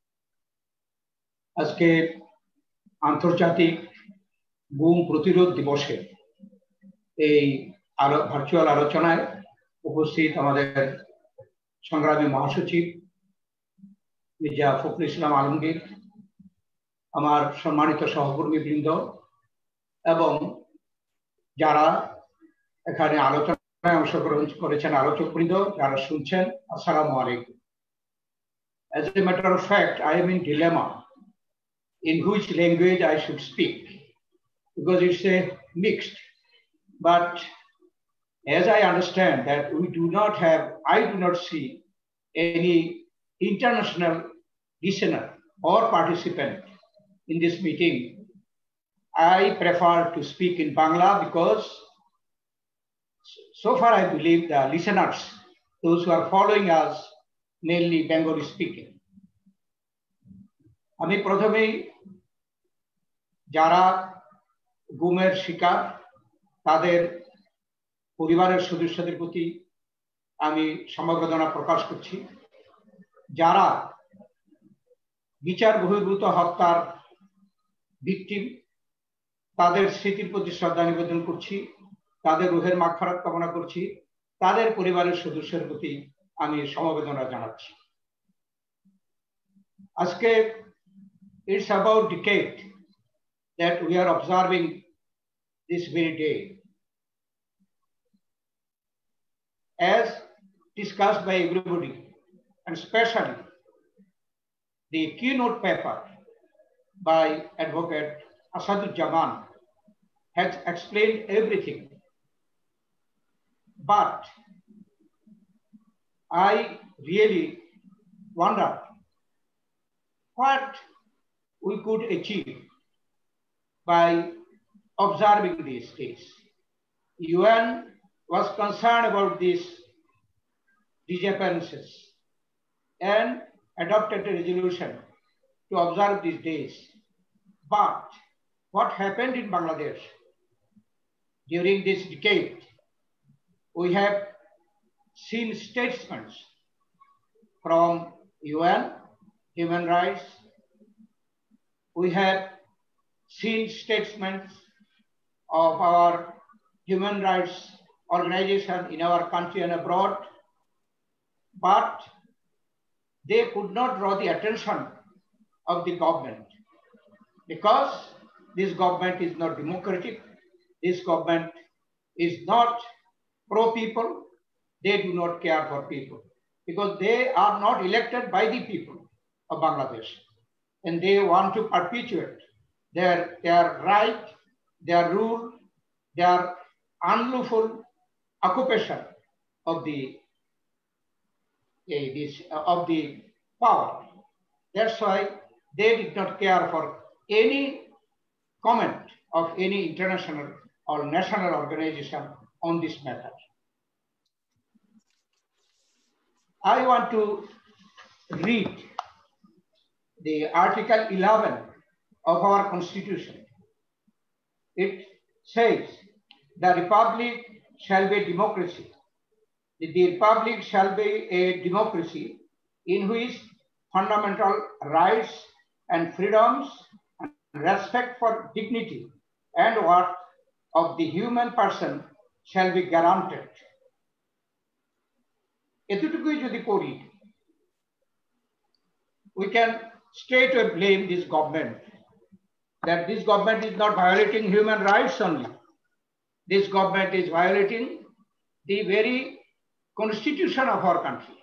আজকে আন্তর্জাতিক গুম প্রতিরোধ দিবসে এই virtual আলোচনায় উপস্থিত আমাদের সংগ্রামী মহাসচিব মির্জা ফখরুল ইসলাম আলমগীর, আমার সম্মানিত সহকর্মীবৃন্দ এবং যারা এখানে আলোচনায় অংশগ্রহণ করেছেন আলোচকবৃন্দ, যারা শুনছেন, আসসালামু আলাইকুম। As a matter of fact, I am in dilemma in which language I should speak because it's a mixed. But as I understand that I do not see any international listener or participant in this meeting, I prefer to speak in Bangla because so far I believe the listeners, those who are following us, mainly Bengali speaking. আমি প্রথমেই যারা গুমের শিকার তাদের পরিবারের সদস্যদের প্রতি আমি সমবেদনা প্রকাশ করছি। যারা বিচার বহির্ভূত হত্যার ভিকটিম তাদের স্মৃতির প্রতি শ্রদ্ধা নিবেদন করছি। তাদের রুহের মাগফিরাত কামনা করছি, তাদের পরিবারের সদস্যের প্রতি আমি সমবেদনা জানাচ্ছি। আজকে it's about decade that we are observing this very day. As discussed by everybody, and especially the keynote paper by Advocate Asaduzzaman has explained everything. But I really wonder what we could achieve by observing these days. UN was concerned about these disappearances and adopted a resolution to observe these days. But what happened in Bangladesh during this decade? We have seen statements from UN, human rights. We have seen statements of our human rights organization in our country and abroad, but they could not draw the attention of the government because this government is not democratic. This government is not pro-people. They do not care for people because they are not elected by the people of Bangladesh, and they want to perpetuate their right, their rule, their unlawful occupation of the power. That's why they did not care for any comment of any international or national organization on this matter. I want to read the Article 11 of our Constitution. It says, the Republic shall be a democracy. The Republic shall be a democracy in which fundamental rights and freedoms and respect for dignity and worth of the human person shall be guaranteed. এতটুকুই যদি করি, we can straight away blame this government that this government is not violating human rights only. This government is violating the very constitution of our country.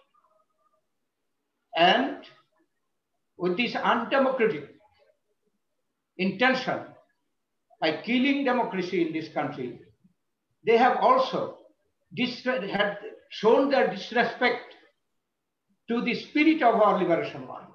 And with this undemocratic intention, by killing democracy in this country, they have also had shown their disrespect to the spirit of our liberation war.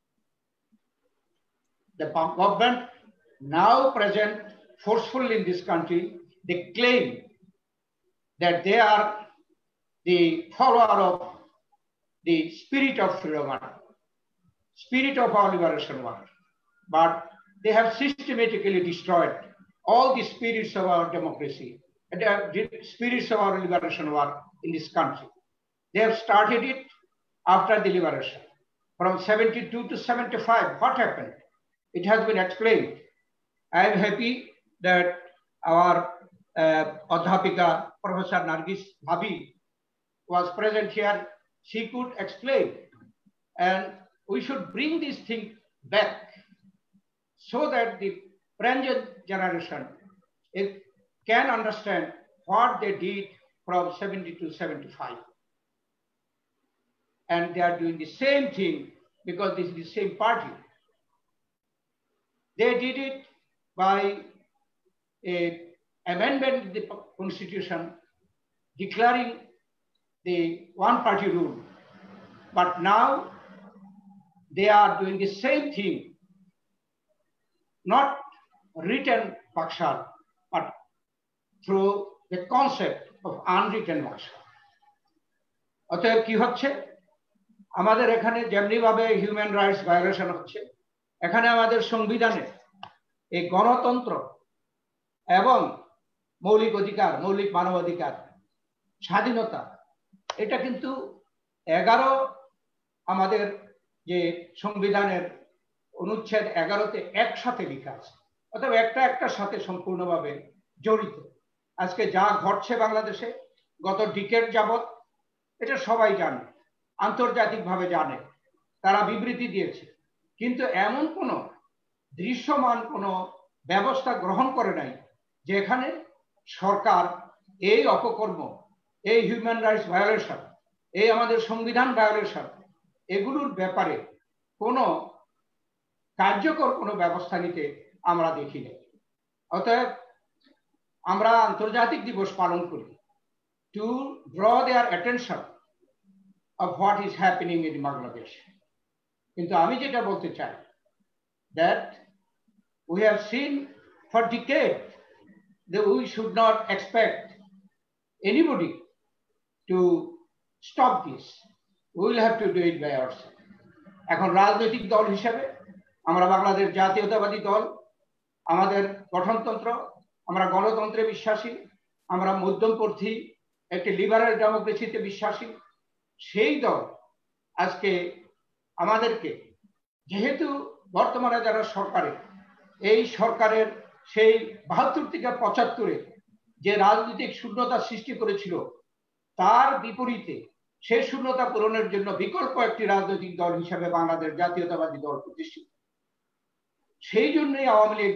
The government now present forcefully in this country, they claim that they are the follower of the spirit of freedom, spirit of our liberation war. But they have systematically destroyed all the spirits of our democracy and the spirits of our liberation war in this country. They have started it after the liberation. From 72 to 75, what happened? It has been explained. I am happy that our Adhyapika, Professor Nargis Bhabi, was present here. She could explain, and we should bring this thing back so that the present generation can understand what they did from 70 to 75. And they are doing the same thing because this is the same party. They did it by an amendment in the constitution declaring the one-party rule. But now they are doing the same thing, not written Bakshar, but through the concept of unwritten Bakshar. অতএব কি হচ্ছে, আমাদের এখানে যেমনি ভাবে human rights violation হচ্ছে, এখানে আমাদের সংবিধানে এই গণতন্ত্র এবং মৌলিক অধিকার, মৌলিক মানবাধিকার, স্বাধীনতা, এটা কিন্তু 11 আমাদের যে সংবিধানের অনুচ্ছেদ 11তে একসাথে লেখা আছে, অর্থাৎ একটার সাথে সম্পূর্ণভাবে জড়িত। আজকে যা ঘটছে বাংলাদেশে গত ডিকেড যাবত, এটা সবাই জানে, আন্তর্জাতিকভাবে জানে, তারা বিবৃতি দিয়েছে, কিন্তু এমন কোনো দৃশ্যমান কোনো ব্যবস্থা গ্রহণ করে নাই যেখানে সরকার এই অপকর্ম, এই হিউম্যান রাইটস ভায়োলেশন, এই আমাদের সংবিধান ভায়োলেশন, এগুলোর ব্যাপারে কোনো কার্যকর কোনো ব্যবস্থা নিতে আমরা দেখি না। অতএব আমরা আন্তর্জাতিক দিবস পালন করি to draw their attention of what is happening in Bangladesh. কিন্তু আমি যেটা বলতে চাই, that we have seen for decades that we should not expect anybody to stop this. We will have to do it by ourselves. এখন রাজনৈতিক দল হিসেবে আমরা বাংলাদেশ জাতীয়তাবাদী দল, আমাদের গঠনতন্ত্র, আমরা গণতন্ত্রে বিশ্বাসী, আমরা মধ্যমপন্থী একটি লিবারেল ডেমোক্রেসিতে বিশ্বাসী। সেই দল আজকে আমাদেরকে, যেহেতু বর্তমানে যারা সরকারে, এই সরকারের সেই ৭২ থেকে ৭৫-এ যে রাজনৈতিক শূন্যতা সৃষ্টি করেছিল, তার বিপরীতে সেই শূন্যতা পূরণের জন্য বিকল্প একটি রাজনৈতিক দল হিসেবে বাংলাদেশ জাতীয়তাবাদী দল প্রতিষ্ঠিত। সেই জন্যই আওয়ামী লীগ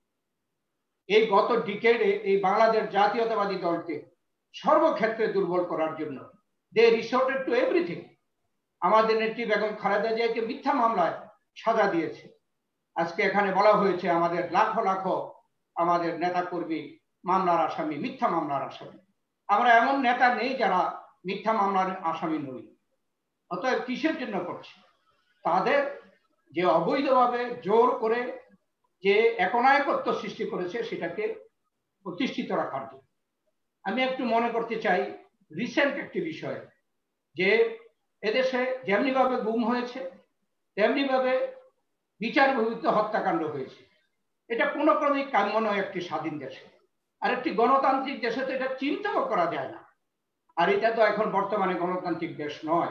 এই গত ডিকেডে এই বাংলাদেশ জাতীয়তাবাদী দলকে সর্বক্ষেত্রে দুর্বল করার জন্য দে রিসোর্টেড টু এভরিথিং। আমাদের নেত্রী বেগম খালেদা জিয়াকে মিথ্যা মামলায় সাজা দিয়েছে। আজকে এখানে বলা হয়েছে আমাদের লাখো লাখো আমাদের নেতা কর্মী মামলার আসামি, মিথ্যা মামলার আসামি। আমরা এমন নেতা নেই যারা মিথ্যা মামলার আসামি নই। অতএব কিসের জন্য করছে? তাদের যে অবৈধভাবে জোর করে যে একনায়কত্ব সৃষ্টি করেছে সেটাকে প্রতিষ্ঠিত রাখার জন্য। আমি একটু মনে করতে চাই রিসেন্ট একটি বিষয়, যে এদেশে যেমনিভাবে গুম হয়েছে তেমনিভাবে বিচার বহির্ভূত হত্যাকাণ্ড হয়েছে। এটা কোনো ক্রমেই কাম্য নয় একটি স্বাধীন দেশে। আর একটি গণতান্ত্রিক দেশে তো এটা চিন্তাও করা যায় না। আর এটা তো এখন বর্তমানে গণতান্ত্রিক দেশ নয়,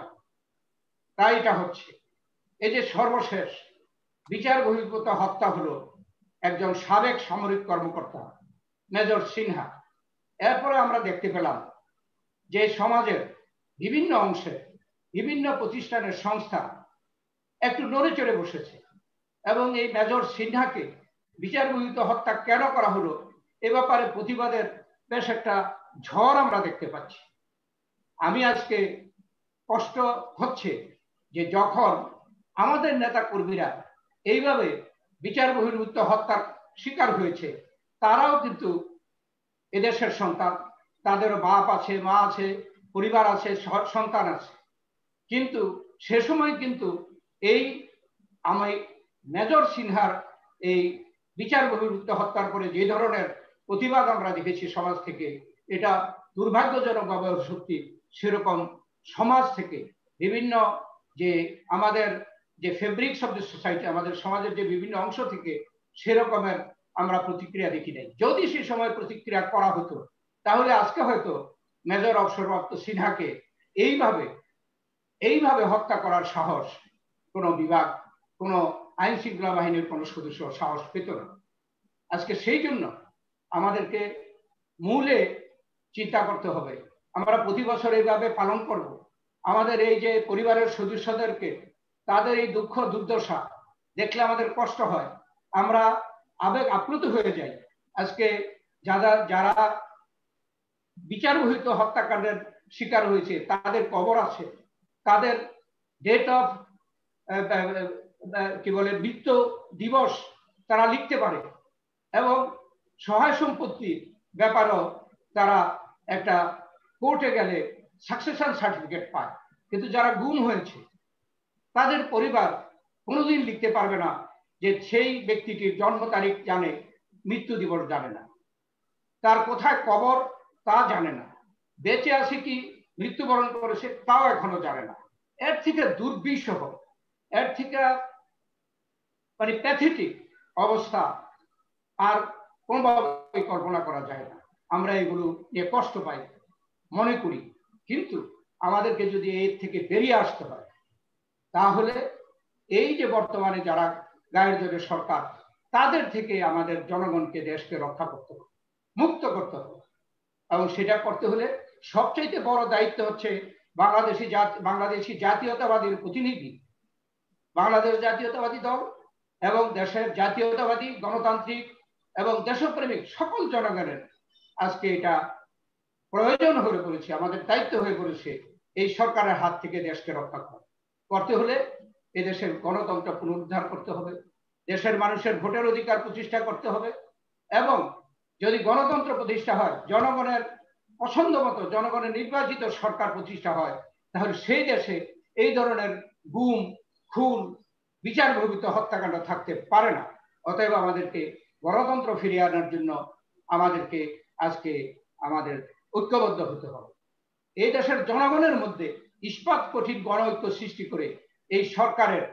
তাই এটা হচ্ছে। এই যে সর্বশেষ বিচার বহির্ভূত হত্যা হলো একজন সাবেক সামরিক কর্মকর্তা মেজর সিনহা। এরপরে আমরা দেখতে পেলাম যে সমাজের বিভিন্ন অংশে বিভিন্ন প্রতিষ্ঠানের সংস্থা একটু নড়ে চড়ে বসেছে এবং এই মেজর সিনহাকে বিচার বহির্ভূত হত্যা কেন করা হলো এ ব্যাপারে প্রতিবাদের বেশ একটা ঝড় আমরা দেখতে পাচ্ছি। আমি আজকে কষ্ট হচ্ছে যে যখন আমাদের নেতা কর্মীরা এইভাবে বিচার বহির্ভূত হত্যার শিকার হয়েছে, তারাও কিন্তু এদেশের সন্তান, তাদেরও বাপ আছে, মা আছে, পরিবার আছে, সন্তান আছে। কিন্তু সে সময় কিন্তু এই আমি মেজর সিনহার এই বিচার বহির্ভূত হত্যার পরে যে ধরনের প্রতিবাদ আমরা দেখেছি সমাজ থেকে, এটা দুর্ভাগ্যজনকভাবে সত্যি সেরকম সমাজ থেকে বিভিন্ন যে আমাদের যে ফেব্রিক্স অফ দ্য সোসাইটি, আমাদের সমাজের যে বিভিন্ন অংশ থেকে সেরকমের আমরা প্রতিক্রিয়া দেখি নাই। যদি সে সময় প্রতিক্রিয়া করা হতো তাহলে আজকে হয়তো মেজর অবসরপ্রাপ্ত সিনহাকে এইভাবে হত্যা করার সাহস কোনো বিভাগ, কোনো আইন শৃঙ্খলা বাহিনীর কোনো সদস্য সাহস পেত না। আজকে সেই জন্য আমাদেরকে মূলে চিন্তা করতে হবে। আমরা প্রতি বছর এইভাবে পালন করব। আমাদের এই যে পরিবারের সদস্যদেরকে তাদের এই দুঃখ দুর্দশা দেখলে আমাদের কষ্ট হয়, আমরা আবেগ আপ্লুত হয়ে যাই। আজকে যারা বিচার বহির্ভূত হত্যাকাণ্ডের শিকার হয়েছে তাদের কবর আছে, তাদের ডেট অফ কি বলে মৃত্যু দিবস তারা লিখতে পারে এবং সহায় সম্পত্তির ব্যাপারেও তারা একটা কোর্টে গেলে সাকসেশন সার্টিফিকেট পায়। কিন্তু যারা গুম হয়েছে তাদের পরিবার কোনোদিন লিখতে পারবে না যে সেই ব্যক্তিটির জন্ম তারিখ জানে, মৃত্যু দিবস জানে না, তার কোথায় কবর তা জানে না, বেঁচে আছে কি মৃত্যুবরণ করেছে তাও এখনো জানে না। এর থেকে দুর্বিষহ, এর থেকে মানে প্যাথেটিক অবস্থা আর কোনোভাবে কল্পনা করা যায় না। আমরা এগুলো নিয়ে কষ্ট পাই মনে করি, কিন্তু আমাদেরকে যদি এর থেকে বেরিয়ে আসতে হয় তাহলে এই যে বর্তমানে যারা গায়ের জোরে সরকার, তাদের থেকে আমাদের জনগণকে, দেশকে রক্ষা করতে হবে, মুক্ত করতে হবে। এবং সেটা করতে হলে সবচাইতে বড় দায়িত্ব হচ্ছে বাংলাদেশি জাতীয়তাবাদীর প্রতিনিধি, বাংলাদেশ জাতীয়তাবাদী দল এবং দেশের জাতীয়তাবাদী, গণতান্ত্রিক এবং দেশপ্রেমিক সকল জনগণের আজকে এটা প্রয়োজন হয়ে পড়েছে, আমাদের দায়িত্ব হয়ে পড়েছে এই সরকারের হাত থেকে দেশকে রক্ষা করতে হলে এদেশের গণতন্ত্র পুনরুদ্ধার করতে হবে, দেশের মানুষের ভোটের অধিকার প্রতিষ্ঠা করতে হবে এবং যদি গণতন্ত্র প্রতিষ্ঠা হয়, জনগণের পছন্দ মতো জনগণের নির্বাচিত সরকার প্রতিষ্ঠা হয়, তাহলে সেই দেশে এই ধরনের গুম, খুন, বিচার বহির্ভূত হত্যাকাণ্ড থাকতে পারে না। অতএব আমাদেরকে গণতন্ত্র ফিরিয়ে আনার জন্য আমাদেরকে আজকে আমাদের ঐক্যবদ্ধ হতে হবে। এই দেশের জনগণের মধ্যে ইস্পাত কঠিন গণ ঐক্য সৃষ্টি করে এই সরকারের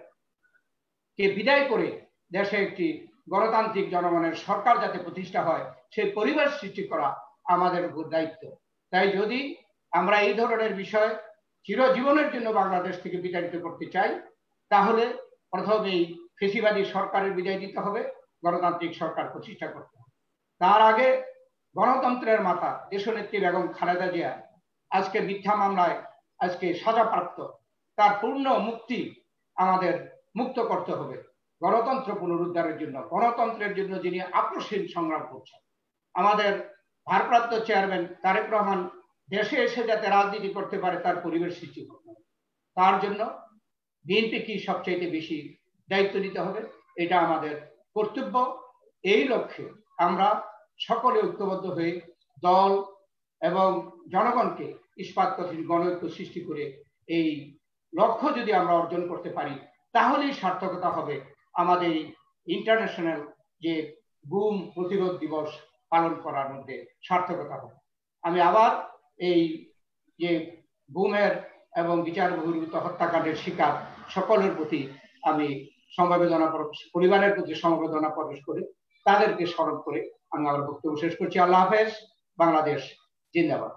কে বিদায় করে দেশে একটি গণতান্ত্রিক জনগণের সরকার যাতে প্রতিষ্ঠা হয় সেই পরিবেশ সৃষ্টি করা আমাদের উপর দায়িত্ব। তাই যদি আমরা এই ধরনের বিষয় চিরজীবনের জন্য বাংলাদেশ থেকে বিতাড়িত করতে চাই, তাহলে প্রথমেই ফেসিবাদী সরকারের বিদায় দিতে হবে, গণতান্ত্রিক সরকার প্রতিষ্ঠা করতে হবে। তার আগে গণতন্ত্রের মাতা দেশনেত্রী বেগম খালেদা জিয়া আজকে মিথ্যা মামলায় আজকে সাজাপ্রাপ্ত, তার পূর্ণ মুক্তি আমাদের মুক্ত করতে হবে গণতন্ত্র পুনরুদ্ধারের জন্য, গণতন্ত্রের জন্য যিনি আক্রোশীন সংগ্রাম করছেন। আমাদের ভারপ্রাপ্ত চেয়ারম্যান তারেক রহমান দেশে এসে যাতে রাজনীতি করতে পারে তার পরিবেশ সৃষ্টি করতে হবে। তার জন্য বিএনপি কি সবচাইতে বেশি দায়িত্ব নিতে হবে, এটা আমাদের কর্তব্য। এই লক্ষ্যে আমরা সকলে ঐক্যবদ্ধ হয়ে দল এবং জনগণকে ইস্পাত কঠিন গণঐক্য সৃষ্টি করে এই লক্ষ্য যদি আমরা অর্জন করতে পারি, তাহলেই সার্থকতা হবে আমাদের ইন্টারন্যাশনাল যে গুম প্রতিরোধ দিবস পালন করার মধ্যে সার্থকতা হবে। আমি আবার এই যে গুমের এবং বিচার বহির্ভূত হত্যাকাণ্ডের শিকার সকলের প্রতি আমি সমবেদনা, পরিবারের প্রতি সমবেদনা প্রকাশ করে তাদেরকে স্মরণ করে আমি আমার বক্তব্য শেষ করছি। আল্লাহ হাফেজ। বাংলাদেশ জিন্দাবাদ।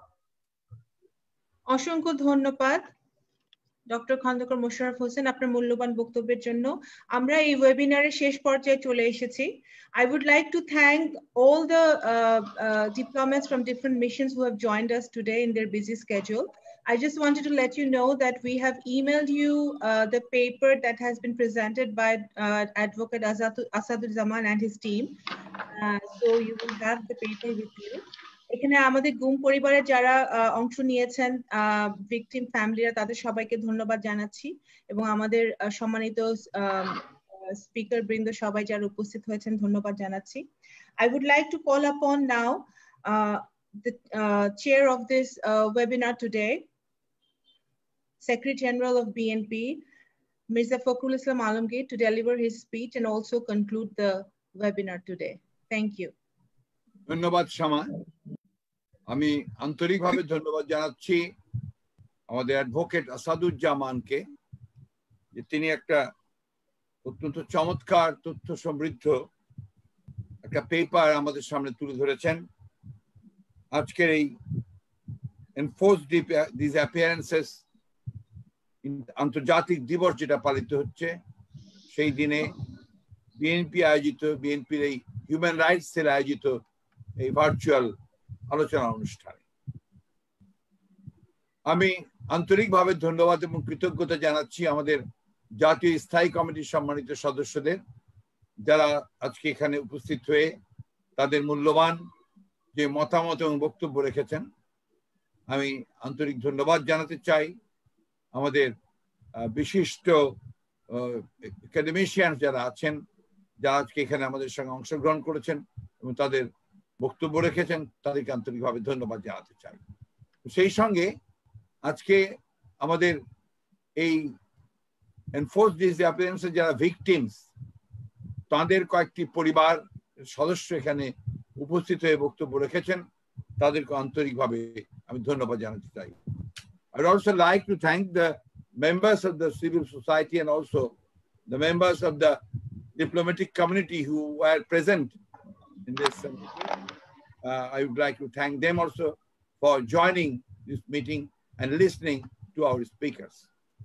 অসংখ্য ধন্যবাদ ডক্টর খন্দকার মোশাররফ হোসেন আপনার মূল্যবান বক্তব্যের জন্য। আমরা এই ওয়েবিনারের শেষ পর্যায়ে চলে এসেছি। I would like to thank all the diplomats from different missions who have joined us today in their busy schedule. I just wanted to let you know that we have emailed you the paper that has been presented by Advocate Asaduzzaman and his team. So you will have the paper with you. এখানে আমাদের গুম পরিবারের যারা অংশ নিয়েছেন, victim ফ্যামিলিরা, তাদের সবাইকে ধন্যবাদ জানাচ্ছি এবং আমাদের সম্মানিত স্পিকার বৃন্দ সবাই যারা উপস্থিত হয়েছেন ধন্যবাদ জানাচ্ছি। I would like to call upon now the chair of this webinar today, Secretary General of BNP, Mirza Fakhrul Islam Alamgir, to deliver his speech and also conclude the webinar today. Thank you. ধন্যবাদ শামা। আমি আন্তরিকভাবে ধন্যবাদ জানাচ্ছি আমাদের advocate আসাদুজ্জামানকে, যে তিনি একটা অত্যন্ত চমৎকার তথ্য সমৃদ্ধ একটা পেপার আমাদের সামনে তুলে ধরেছেন। আজকের এই এনফোর্সড ডিসঅ্যাপিয়ারেন্সেস আন্তর্জাতিক দিবস যেটা পালিত হচ্ছে, সেই দিনে বিএনপির এই হিউম্যান রাইটস সেল আয়োজিত এই ভার্চুয়াল আলোচনা অনুষ্ঠানে আমি আন্তরিকভাবে ধন্যবাদ এবং কৃতজ্ঞতা জানাচ্ছি আমাদের জাতীয় স্থায়ী কমিটির সম্মানিত সদস্যদের, যারা আজকে এখানে উপস্থিত হয়ে তাদের মূল্যবান যে মতামত এবং বক্তব্য রেখেছেন। আমি আন্তরিক ধন্যবাদ জানাতে চাই আমাদের বিশিষ্ট একাডেমিশিয়ান যারা আছেন, যারা আজকে এখানে আমাদের সঙ্গে অংশগ্রহণ করেছেন এবং তাদের বক্তব্য রেখেছেন, তাদেরকে আন্তরিকভাবে ধন্যবাদ জানাতে চাই। সেই সঙ্গে আজকে আমাদের এই এনফোর্সড ডিসঅ্যাপিয়ারেন্সের যারা ভিকটিমস, তাদের কয়েকটি পরিবার সদস্য এখানে উপস্থিত হয়ে বক্তব্য রেখেছেন, তাদেরকে আন্তরিকভাবে আমি ধন্যবাদ জানাতে চাই। I would also like to thank the members of the civil society and also the members of the diplomatic community who were present in this meeting. I would like to thank them also for joining this meeting and listening to our speakers.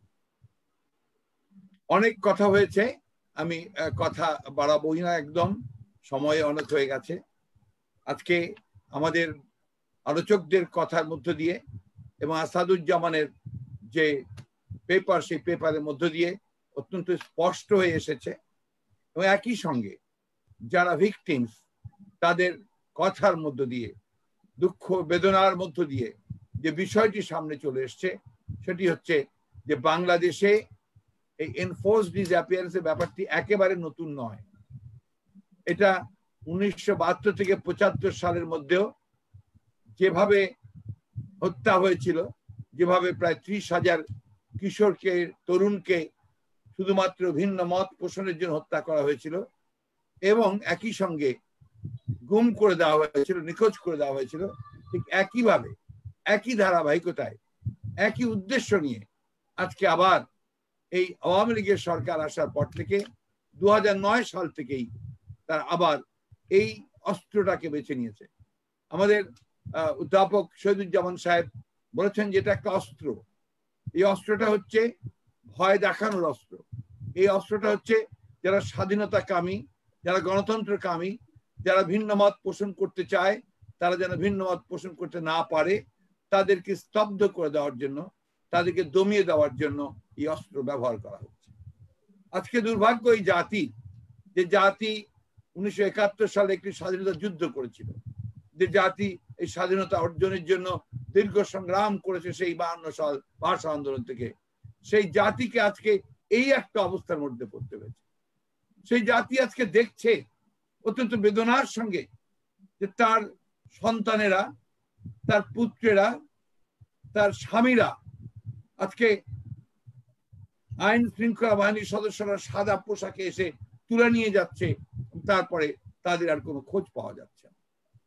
অনেক কথা হয়েছে, আমি কথা বাড়াবোই না, একদম সময় অনেক হয়ে গেছে। আজকে আমাদের আলোচকদের কথার মধ্য দিয়ে এবং আসাদুজ্জামানের যে পেপার, সেই পেপারের মধ্য দিয়ে অত্যন্ত স্পষ্ট হয়ে এসেছে। এবং একই সঙ্গে যারা ভিকটিমস তাদের কথার মধ্য দিয়ে, দুঃখ বেদনার মধ্য দিয়ে যে বিষয়টি সামনে চলে এসছে সেটি হচ্ছে যে বাংলাদেশে এই এনফোর্সড ডিসঅ্যাপিয়ারেন্সের ব্যাপারটি একেবারে নতুন নয়। এটা 1972 থেকে 75 সালের মধ্যেও যেভাবে হত্যা হয়েছিল, যেভাবে প্রায় 30,000 কিশোরকে, তরুণকে শুধুমাত্র ভিন্ন মত পোষণের জন্য হত্যা করা হয়েছিল এবং একই সঙ্গে গুম করে দেওয়া হয়েছিল, নিখোঁজ করে দেওয়া হয়েছিল, ঠিক একইভাবে একই ধারাবাহিকতায় একই উদ্দেশ্য নিয়ে আজকে আবার এই আওয়ামী লীগের সরকার আসার পর থেকে 2009 সাল থেকেই তারা আবার এই অস্ত্রটাকে বেছে নিয়েছে। আমাদের অধ্যাপক শহীদুজ্জামান সাহেব বলেছেন যে এটা একটা অস্ত্র। এই অস্ত্রটা হচ্ছে ভয় দেখানোর অস্ত্র। এই অস্ত্রটা হচ্ছে যারা স্বাধীনতা কামী, যারা গণতন্ত্র কামী, যারা ভিন্ন মত পোষণ করতে চায়, তারা যেন ভিন্ন মত পোষণ করতে না পারে, তাদেরকে স্তব্ধ করে দেওয়ার জন্য, তাদেরকে দমিয়ে দেওয়ার জন্য এই অস্ত্র ব্যবহার করা হচ্ছে। আজকে দুর্ভাগ্য এই জাতি, যে জাতি 1971 সালে একটি স্বাধীনতা যুদ্ধ করেছিল, যে জাতি এই স্বাধীনতা অর্জনের জন্য দীর্ঘ সংগ্রাম করেছে সেই 52 সাল ভাষা আন্দোলন থেকে, সেই জাতিকে আজকে এই একটা অবস্থার মধ্যে পড়তে হয়েছে। সেই জাতি আজকে দেখছে অত্যন্ত বেদনার সঙ্গে যে তার সন্তানেরা, তার পুত্রেরা, তার স্বামীরা আজকে আইন শৃঙ্খলা বাহিনীর সদস্যরা সাদা পোশাকে এসে তুলে নিয়ে যাচ্ছে, তারপরে তাদের আর কোনো খোঁজ পাওয়া যাচ্ছে না।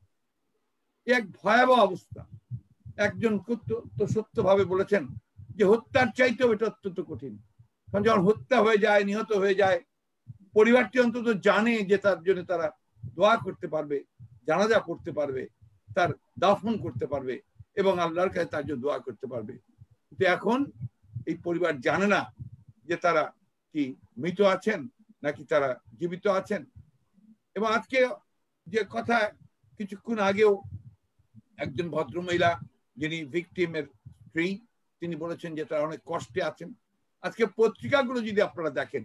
এক ভয়াবহ অবস্থা। একজন তো সত্যভাবে বলেছেন যে হত্যার চাইতেও এটা অত্যন্ত কঠিন, কারণ যখন হত্যা হয়ে যায়, নিহত হয়ে যায়, পরিবারটি অন্তত জানে যে তার জন্য তারা দোয়া করতে পারবে, জানাজা পড়তে পারবে, তার দাফন করতে পারবে এবং আল্লাহর কাছে তার জন্য দোয়া করতে পারবে। কিন্তু এখন এই পরিবার জানে না যে তারা কি মৃত আছেন নাকি তারা জীবিত আছেন। এবং আজকে যে কথা, কিছুক্ষণ আগেও একজন ভদ্রমহিলা যিনি ভিকটিমের স্ত্রী, তিনি বলেছেন যে তারা অনেক কষ্টে আছেন। আজকে পত্রিকাগুলো যদি আপনারা দেখেন,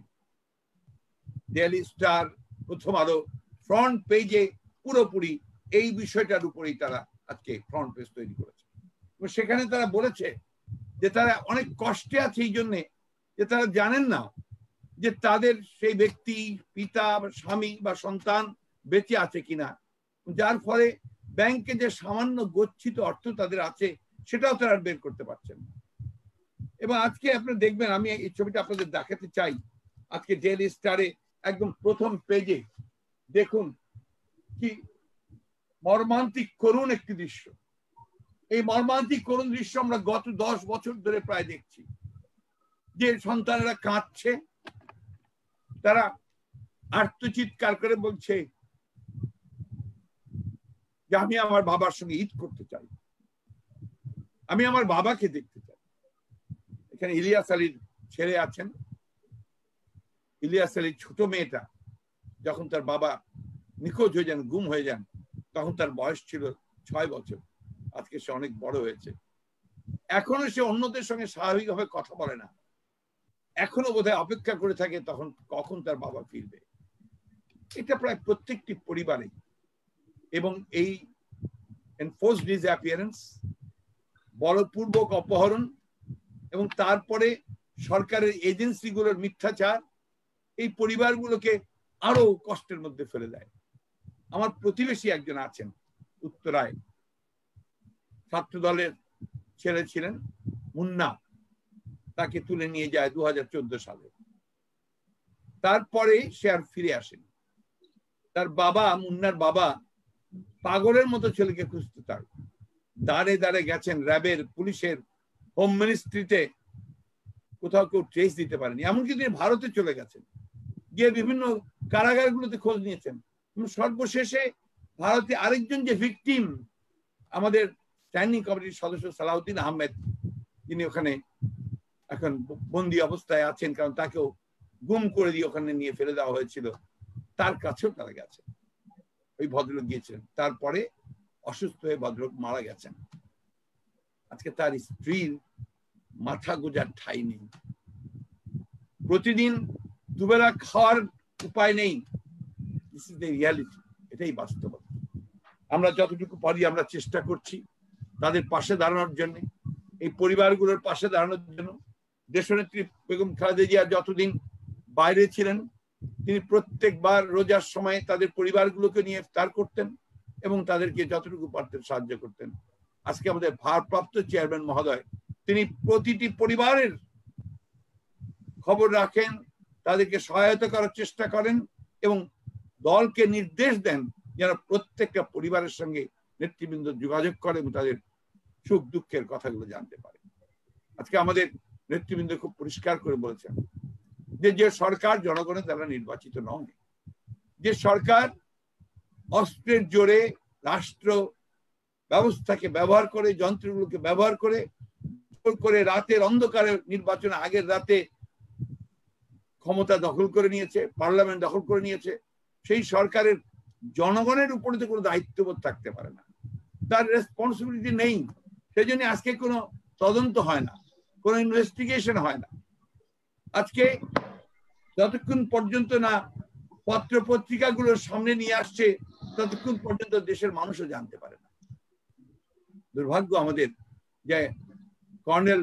ডেইলি স্টার, প্রথম আলো, ফ্রন্ট পেজে পুরোপুরি এই বিষয়টার উপরেই তারা আজকে ফ্রন্ট পেজ তৈরি করেছে। এবং সেখানে তারা বলেছে যে তারা অনেক কষ্টে আছে এই জন্যে যে তারা জানেন না যে তাদের সেই ব্যক্তি, পিতা, স্বামী বা সন্তান বেঁচে আছে কিনা, যার ফলে ব্যাংকে যে সামান্য গচ্ছিত অর্থ তাদের আছে সেটাও তারা বের করতে পারছেন না। এবং আজকে আপনারা দেখবেন, আমি এই ছবিটা আপনাদের দেখাতে চাই, আজকে ডেইলি স্টারে একদম প্রথম পেজে দেখুন কি মর্মান্তিক করুণ একটি দৃশ্য। এই মর্মান্তিক করুণ দৃশ্য আমরা গত 10 বছর ধরে প্রায় দেখছি, যে সন্তানেরা কাঁদছে, তারা আর্তচিৎকার করে বলছে যে আমি আমার বাবার সঙ্গে ঈদ করতে চাই, আমি আমার বাবাকে দেখতে চাই। এখানে ইলিয়াস আলীর ছেলে আছেন। ইলিয়াস আলীর ছোট মেয়েটা যখন তার বাবা নিখোঁজ হয়ে যান, গুম হয়ে যান, তখন তার বয়স ছিল 6 বছর। আজকে সে অনেক বড় হয়েছে। এখনো সে অন্যদের সঙ্গে স্বাভাবিকভাবে কথা বলে না, এখনো বোধহয় অপেক্ষা করে থাকে তখন কখন তার বাবা ফিরবে। এটা প্রায় প্রত্যেকটি পরিবারে। এবং এই এনফোর্সড ডিসঅ্যাপিয়ারেন্স, বলপূর্বক অপহরণ এবং তারপরে সরকারের এজেন্সিগুলোর মিথ্যাচার এই পরিবারগুলোকে আরো কষ্টের মধ্যে ফেলে দেয়। আমার প্রতিবেশী একজন আছেন উত্তরায়, ছাত্র দলের ছেলে ছিলেন, মুন্না, তাকে তুলে নিয়ে যায় 2014 সালে। তারপরে সে আর ফিরে আসেনি। তার বাবা, মুন্নার বাবা, পাগলের মতো ছেলেকে খুঁজতে, তার দাঁড়ে দাঁড়ে গেছেন র্যাবের, পুলিশের, হোম মিনিস্ট্রিতে, কোথাও কেউ ট্রেস দিতে পারেনি। এমনকি তিনি ভারতে চলে গেছেন, গিয়ে বিভিন্ন কারাগারগুলোতে খোঁজ নিয়েছেন। সর্বশেষে ভারতে আরেকজন যে ভিকটিম, আমাদের স্ট্যান্ডিং কমিটির সদস্য সালাউদ্দিন আহমেদ, যিনি ওখানে এখন বন্দি অবস্থায় আছেন, কারণ তাকেও গুম করে দিয়ে ওখানে নিয়ে ফেলে দেওয়া হয়েছিল, তার কাছেও তারা গেছে। ওই ভদ্রলোক গিয়েছিলেন। তারপরে অসুস্থ হয়ে ভদ্রলোক মারা গেছেন। আজকে তার স্ত্রীর মাথা গোজার ঠাঁই নেই, প্রতিদিন দুবেলা খাওয়ার উপায় নেই। দিস ইজ দ্য রিয়ালিটি, এটাই বাস্তবতা। আমরা যতটুকু পারি আমরা চেষ্টা করছি তাদের পাশে দাঁড়ানোর জন্য, এই পরিবারগুলোর পাশে দাঁড়ানোর জন্য। দেশনেত্রী বেগম খালেদা জিয়া যতদিন বাইরে ছিলেন তিনি প্রত্যেকবার রোজার সময় তাদের পরিবারগুলোকে নিয়ে ইফতার করতেন এবং তাদেরকে যতটুকু পারতেন সাহায্য করতেন। আজকে আমাদের ভারপ্রাপ্ত চেয়ারম্যান মহোদয় তিনি প্রতিটি পরিবারের খবর রাখেন, তাদেরকে সহায়তা করার চেষ্টা করেন এবং দলকে নির্দেশ দেন যেন প্রত্যেকটা পরিবারের সঙ্গে নেতৃবৃন্দ যোগাযোগ করে এবং তাদের সুখ দুঃখের কথাগুলো জানতে পারে। আজকে আমাদের নেতৃবৃন্দ খুব পরিষ্কার করে বলেছেন যে সরকার জনগণের দ্বারা নির্বাচিত নয়, যে সরকার অস্ত্রের জোরে রাষ্ট্র ব্যবস্থাকে ব্যবহার করে, যন্ত্রগুলোকে ব্যবহার করে রাতের অন্ধকারে নির্বাচনে আগের রাতে ক্ষমতা দখল করে নিয়েছে, পার্লামেন্ট দখল করে নিয়েছে, সেই সরকারের জনগণের উপরে তো কোনো দায়িত্ববোধ থাকতে পারে না, তার রেসপন্সিবিলিটি নেই। সেই জন্য আজকে কোনো তদন্ত হয় না, কোনো ইনভেস্টিগেশন হয় না। আজকে যতক্ষণ পর্যন্ত না পত্র পত্রিকাগুলোর সামনে নিয়ে আসছে ততক্ষণ পর্যন্ত দেশের মানুষও জানতে পারে না। দুর্ভাগ্য আমাদের যে কর্নেল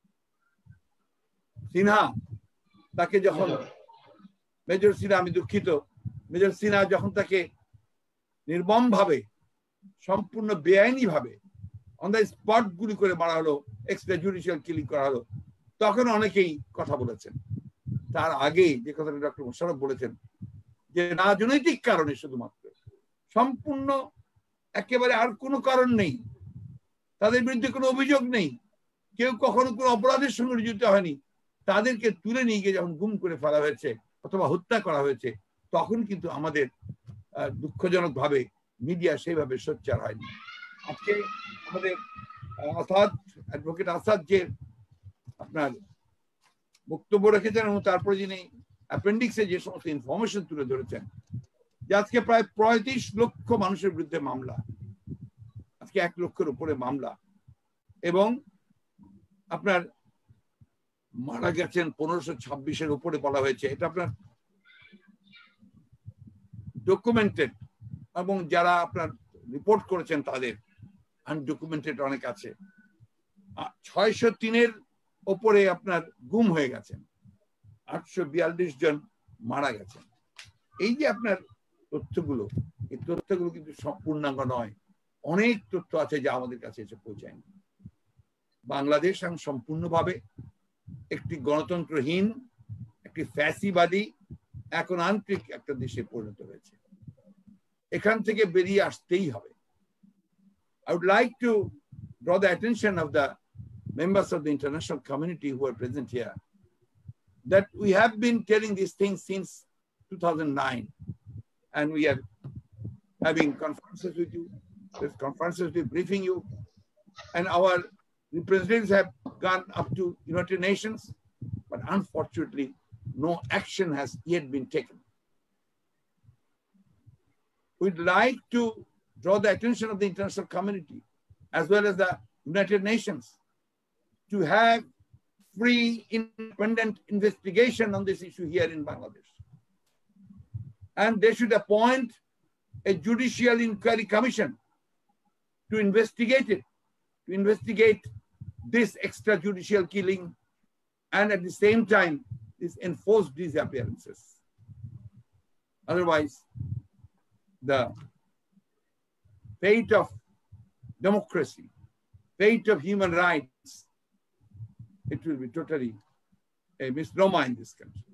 সিনহা, তাকে যখন মেজর সিনহা, আমি দুঃখিত, মেজর সিনহা যখন তাকে নির্মম ভাবে, সম্পূর্ণ বেআইনি ভাবে অন দ্য স্পট গুলি করে মারা হলো, এক্সট্রা জুডিশিয়াল কিলিং করা হলো, তখন অনেকেই কথা বলেছেন। তার আগে যে কথাটা ডক্টর মোশাররফ বলেছেন যে রাজনৈতিক কারণে শুধুমাত্র, সম্পূর্ণ একেবারে আর কোনো কারণ নেই, তাদের বিরুদ্ধে কোনো অভিযোগ নেই, কেউ কখনো কোনো অপরাধের সঙ্গে নিযুক্ত হয়নি, তাদেরকে তুলে নিয়ে গিয়ে যখন গুম করে ফেলা হয়েছে অথবা হত্যা করা হয়েছে, তখন কিন্তু আমাদের দুঃখজনক ভাবে মিডিয়া সেইভাবে সোচ্চার হয়নি। আজকে আমাদের আসাদ, অ্যাডভোকেট আসাদ যে আপনার বক্তব্য রেখেছেন এবং তারপরে যিনি অ্যাপেন্ডিক্সে যে সমস্ত ইনফরমেশন তুলে ধরেছেন, যে আজকে প্রায় 35 লক্ষ মানুষের বিরুদ্ধে মামলা, আজকে 1 লক্ষের উপরে মামলা, এবং আপনার মারা গেছেন 1526-এর উপরে বলা হয়েছে। এটা আপনার ডকুমেন্টেড, এবং যারা আপনার রিপোর্ট করেছেন তাদের আনডকুমেন্টেড অনেক আছে। 603-এর ওপরে আপনার গুম হয়ে গেছেন, 842 জন মারা গেছেন। এই যে আপনার তথ্যগুলো, এই তথ্যগুলো কিন্তু সম্পূর্ণাঙ্গ নয়, অনেক তথ্য আছে যা আমাদের কাছে এসে পৌঁছায়নি। বাংলাদেশ এখন সম্পূর্ণভাবে একটি গণতন্ত্রহীন, একটি ফ্যাসিবাদী, এখন আন্তরিক একটা দেশে পরিণত হয়েছে। এখান থেকে বেরিয়ে আসতেই হবে। I would like to draw the attention of the members of the international community who are present here that we have been telling these things since 2009, and we are having conferences with you, there's conferences with briefing you, and our representatives have gone up to United Nations, but unfortunately no action has yet been taken. We'd like to draw the attention of the international community as well as the United Nations to have free, independent investigation on this issue here in Bangladesh. And they should appoint a judicial inquiry commission to investigate it, to investigate this extrajudicial killing, and at the same time, these enforced disappearances. Otherwise, the fate of democracy, fate of human rights, it will be totally a misnomer in this country.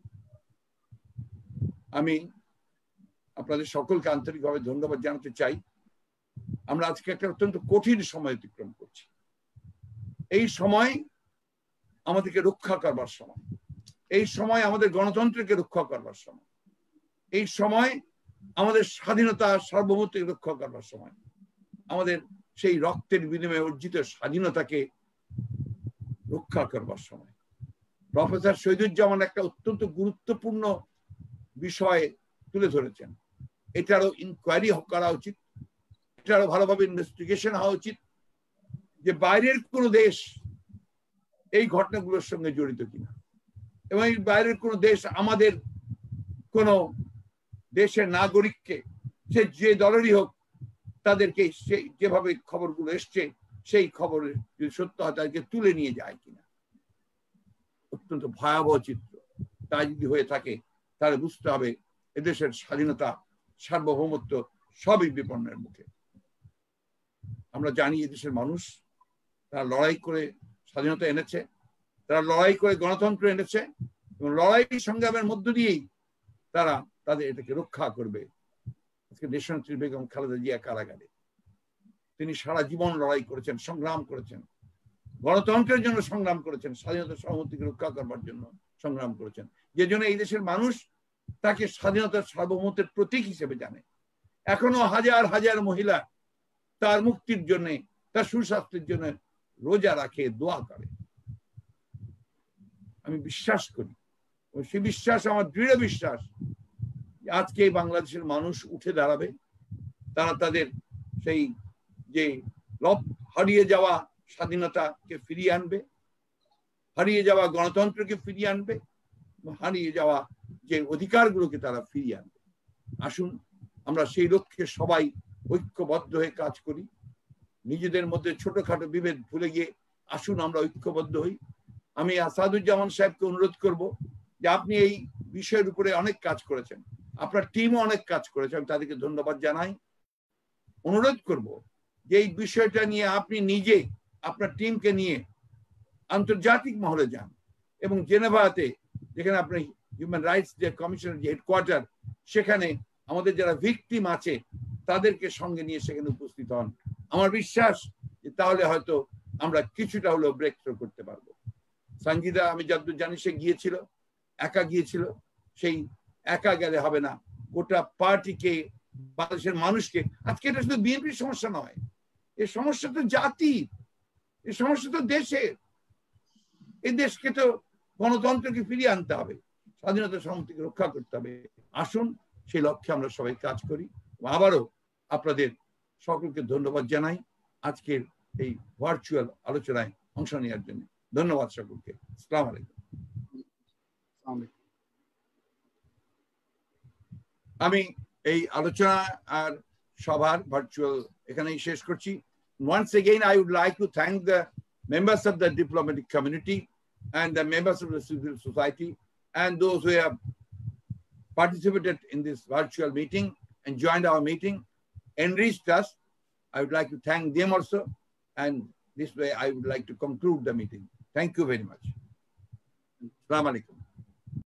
আমি আপনাদের সকলকে আন্তরিকভাবে ধন্যবাদ জানাতে চাই। আমরা আজকে একটা অত্যন্ত কঠিন সময় অতিক্রম করছি। এই সময় আমাদেরকে রক্ষা করবার সময়, এই সময় আমাদের গণতন্ত্রকে রক্ষা করবার সময়, এই সময় আমাদের স্বাধীনতা সার্বভৌমত্বকে রক্ষা করবার সময়, আমাদের সেই রক্তের বিনিময়ে অর্জিত স্বাধীনতাকে রক্ষা করবার সময়। প্রফেসর শহীদুজ্জামান একটা অত্যন্ত গুরুত্বপূর্ণ বিষয় তুলে ধরেছেন, এটারও ইনকোয়ারি করা উচিত, একটা আরো ভালোভাবে ইনভেস্টিগেশন হওয়া উচিত যে বাইরের কোন দেশ এই ঘটনাগুলোর সঙ্গে জড়িত কিনা, এবং এই বাইরের কোন দেশ আমাদের কোন দেশের নাগরিককে, সে যে দলেরই হোক, তাদেরকে সেই যেভাবে খবরগুলো এসছে সেই খবরের যদি সত্য হয় তাদেরকে তুলে নিয়ে যায় কিনা। অত্যন্ত ভয়াবহ চিত্র। তাই যদি হয়ে থাকে তাহলে বুঝতে হবে এদেশের স্বাধীনতা, সার্বভৌমত্ব সবই বিপন্নের মুখে। আমরা জানি এদেশের মানুষ, তারা লড়াই করে স্বাধীনতা এনেছে, তারা লড়াই করে গণতন্ত্র এনেছে, এবং লড়াই সংগ্রামের মধ্য দিয়েই তারা তাদের এটাকে রক্ষা করবে। আজকে দেশনেত্রী বেগম খালেদা জিয়া কারাগারে, তিনি সারা জীবন লড়াই করেছেন, সংগ্রাম করেছেন, গণতন্ত্রের জন্য সংগ্রাম করেছেন, স্বাধীনতা সার্বভৌমত্বকে রক্ষা করবার জন্য সংগ্রাম করেছেন, যে জন্য এই দেশের মানুষ তাকে স্বাধীনতার সার্বভৌমত্বের প্রতীক হিসেবে জানে। এখনো হাজার হাজার মহিলা তার মুক্তির জন্য, তার সুস্বাস্থ্যের জন্য রোজা রাখে, দোয়া করে। আমি বিশ্বাস করি, সে বিশ্বাস আমার দৃঢ় বিশ্বাস, আজকে বাংলাদেশের মানুষ উঠে দাঁড়াবে। তারা তাদের সেই যে হারিয়ে যাওয়া স্বাধীনতাকে ফিরিয়ে আনবে, হারিয়ে যাওয়া গণতন্ত্রকে ফিরিয়ে আনবে, হারিয়ে যাওয়া যে অধিকারগুলোকে তারা ফিরিয়ে আনবে। আসুন আমরা সেই লক্ষ্যে সবাই ঐক্যবদ্ধ হয়ে কাজ করি। নিজেদের মধ্যে ছোটখাটো বিভেদ ভুলে গিয়ে আসুন আমরা ঐক্যবদ্ধ হই। আমি আসাদুজ্জামান সাহেবকে অনুরোধ করব যে আপনি এই বিষয়ের উপরে অনেক কাজ করেছেন, আপনার টিমও অনেক কাজ করেছে, আমি তাদেরকে ধন্যবাদ জানাই। অনুরোধ করব যে এই বিষয়টা নিয়ে আপনি নিজে আপনার টিমকে নিয়ে আন্তর্জাতিক মহলে যান, এবং জেনেভাতে যেখানে আপনার হিউম্যান রাইটস যে কমিশনের যে হেডকোয়ার্টার, সেখানে আমাদের যারা ভিকটিম আছে তাদেরকে সঙ্গে নিয়ে সেখানে উপস্থিত হন। আমার বিশ্বাস যে তাহলে হয়তো আমরা কিছুটা হলেও ব্রেক থ্রু করতে পারবো। সঞ্জিদা, আমি যতদূর জানি সে গিয়েছিল, একা গিয়েছিল। সেই একা গেলে হবে না, গোটা পার্টিকে, বাংলাদেশের মানুষকে। আজকে এটা শুধু বিএনপির সমস্যা নয়, এই সমস্যা তো জাতির, এই সমস্যা তো দেশের। এই দেশকে তো গণতন্ত্রকে ফিরিয়ে আনতে হবে, স্বাধীনতা সার্বভৌমত্বকে রক্ষা করতে হবে। আসুন সেই লক্ষ্যে আমরা সবাই কাজ করি। আবারও আপনাদের সকলকে ধন্যবাদ জানাই আজকের এই ভার্চুয়াল আলোচনায় অংশ নেওয়ার জন্য। ধন্যবাদ সকলকে। আসসালামু আলাইকুম। আমি এই আলোচনা আর সভার ভার্চুয়াল এখানেই শেষ করছি। Once again, I would like to thank the members of the diplomatic community and the members of the civil society and those who have participated in this virtual meeting and joined our meeting, enriched us. I would like to thank them also. And this way, I would like to conclude the meeting. Thank you very much. Assalamu alaikum.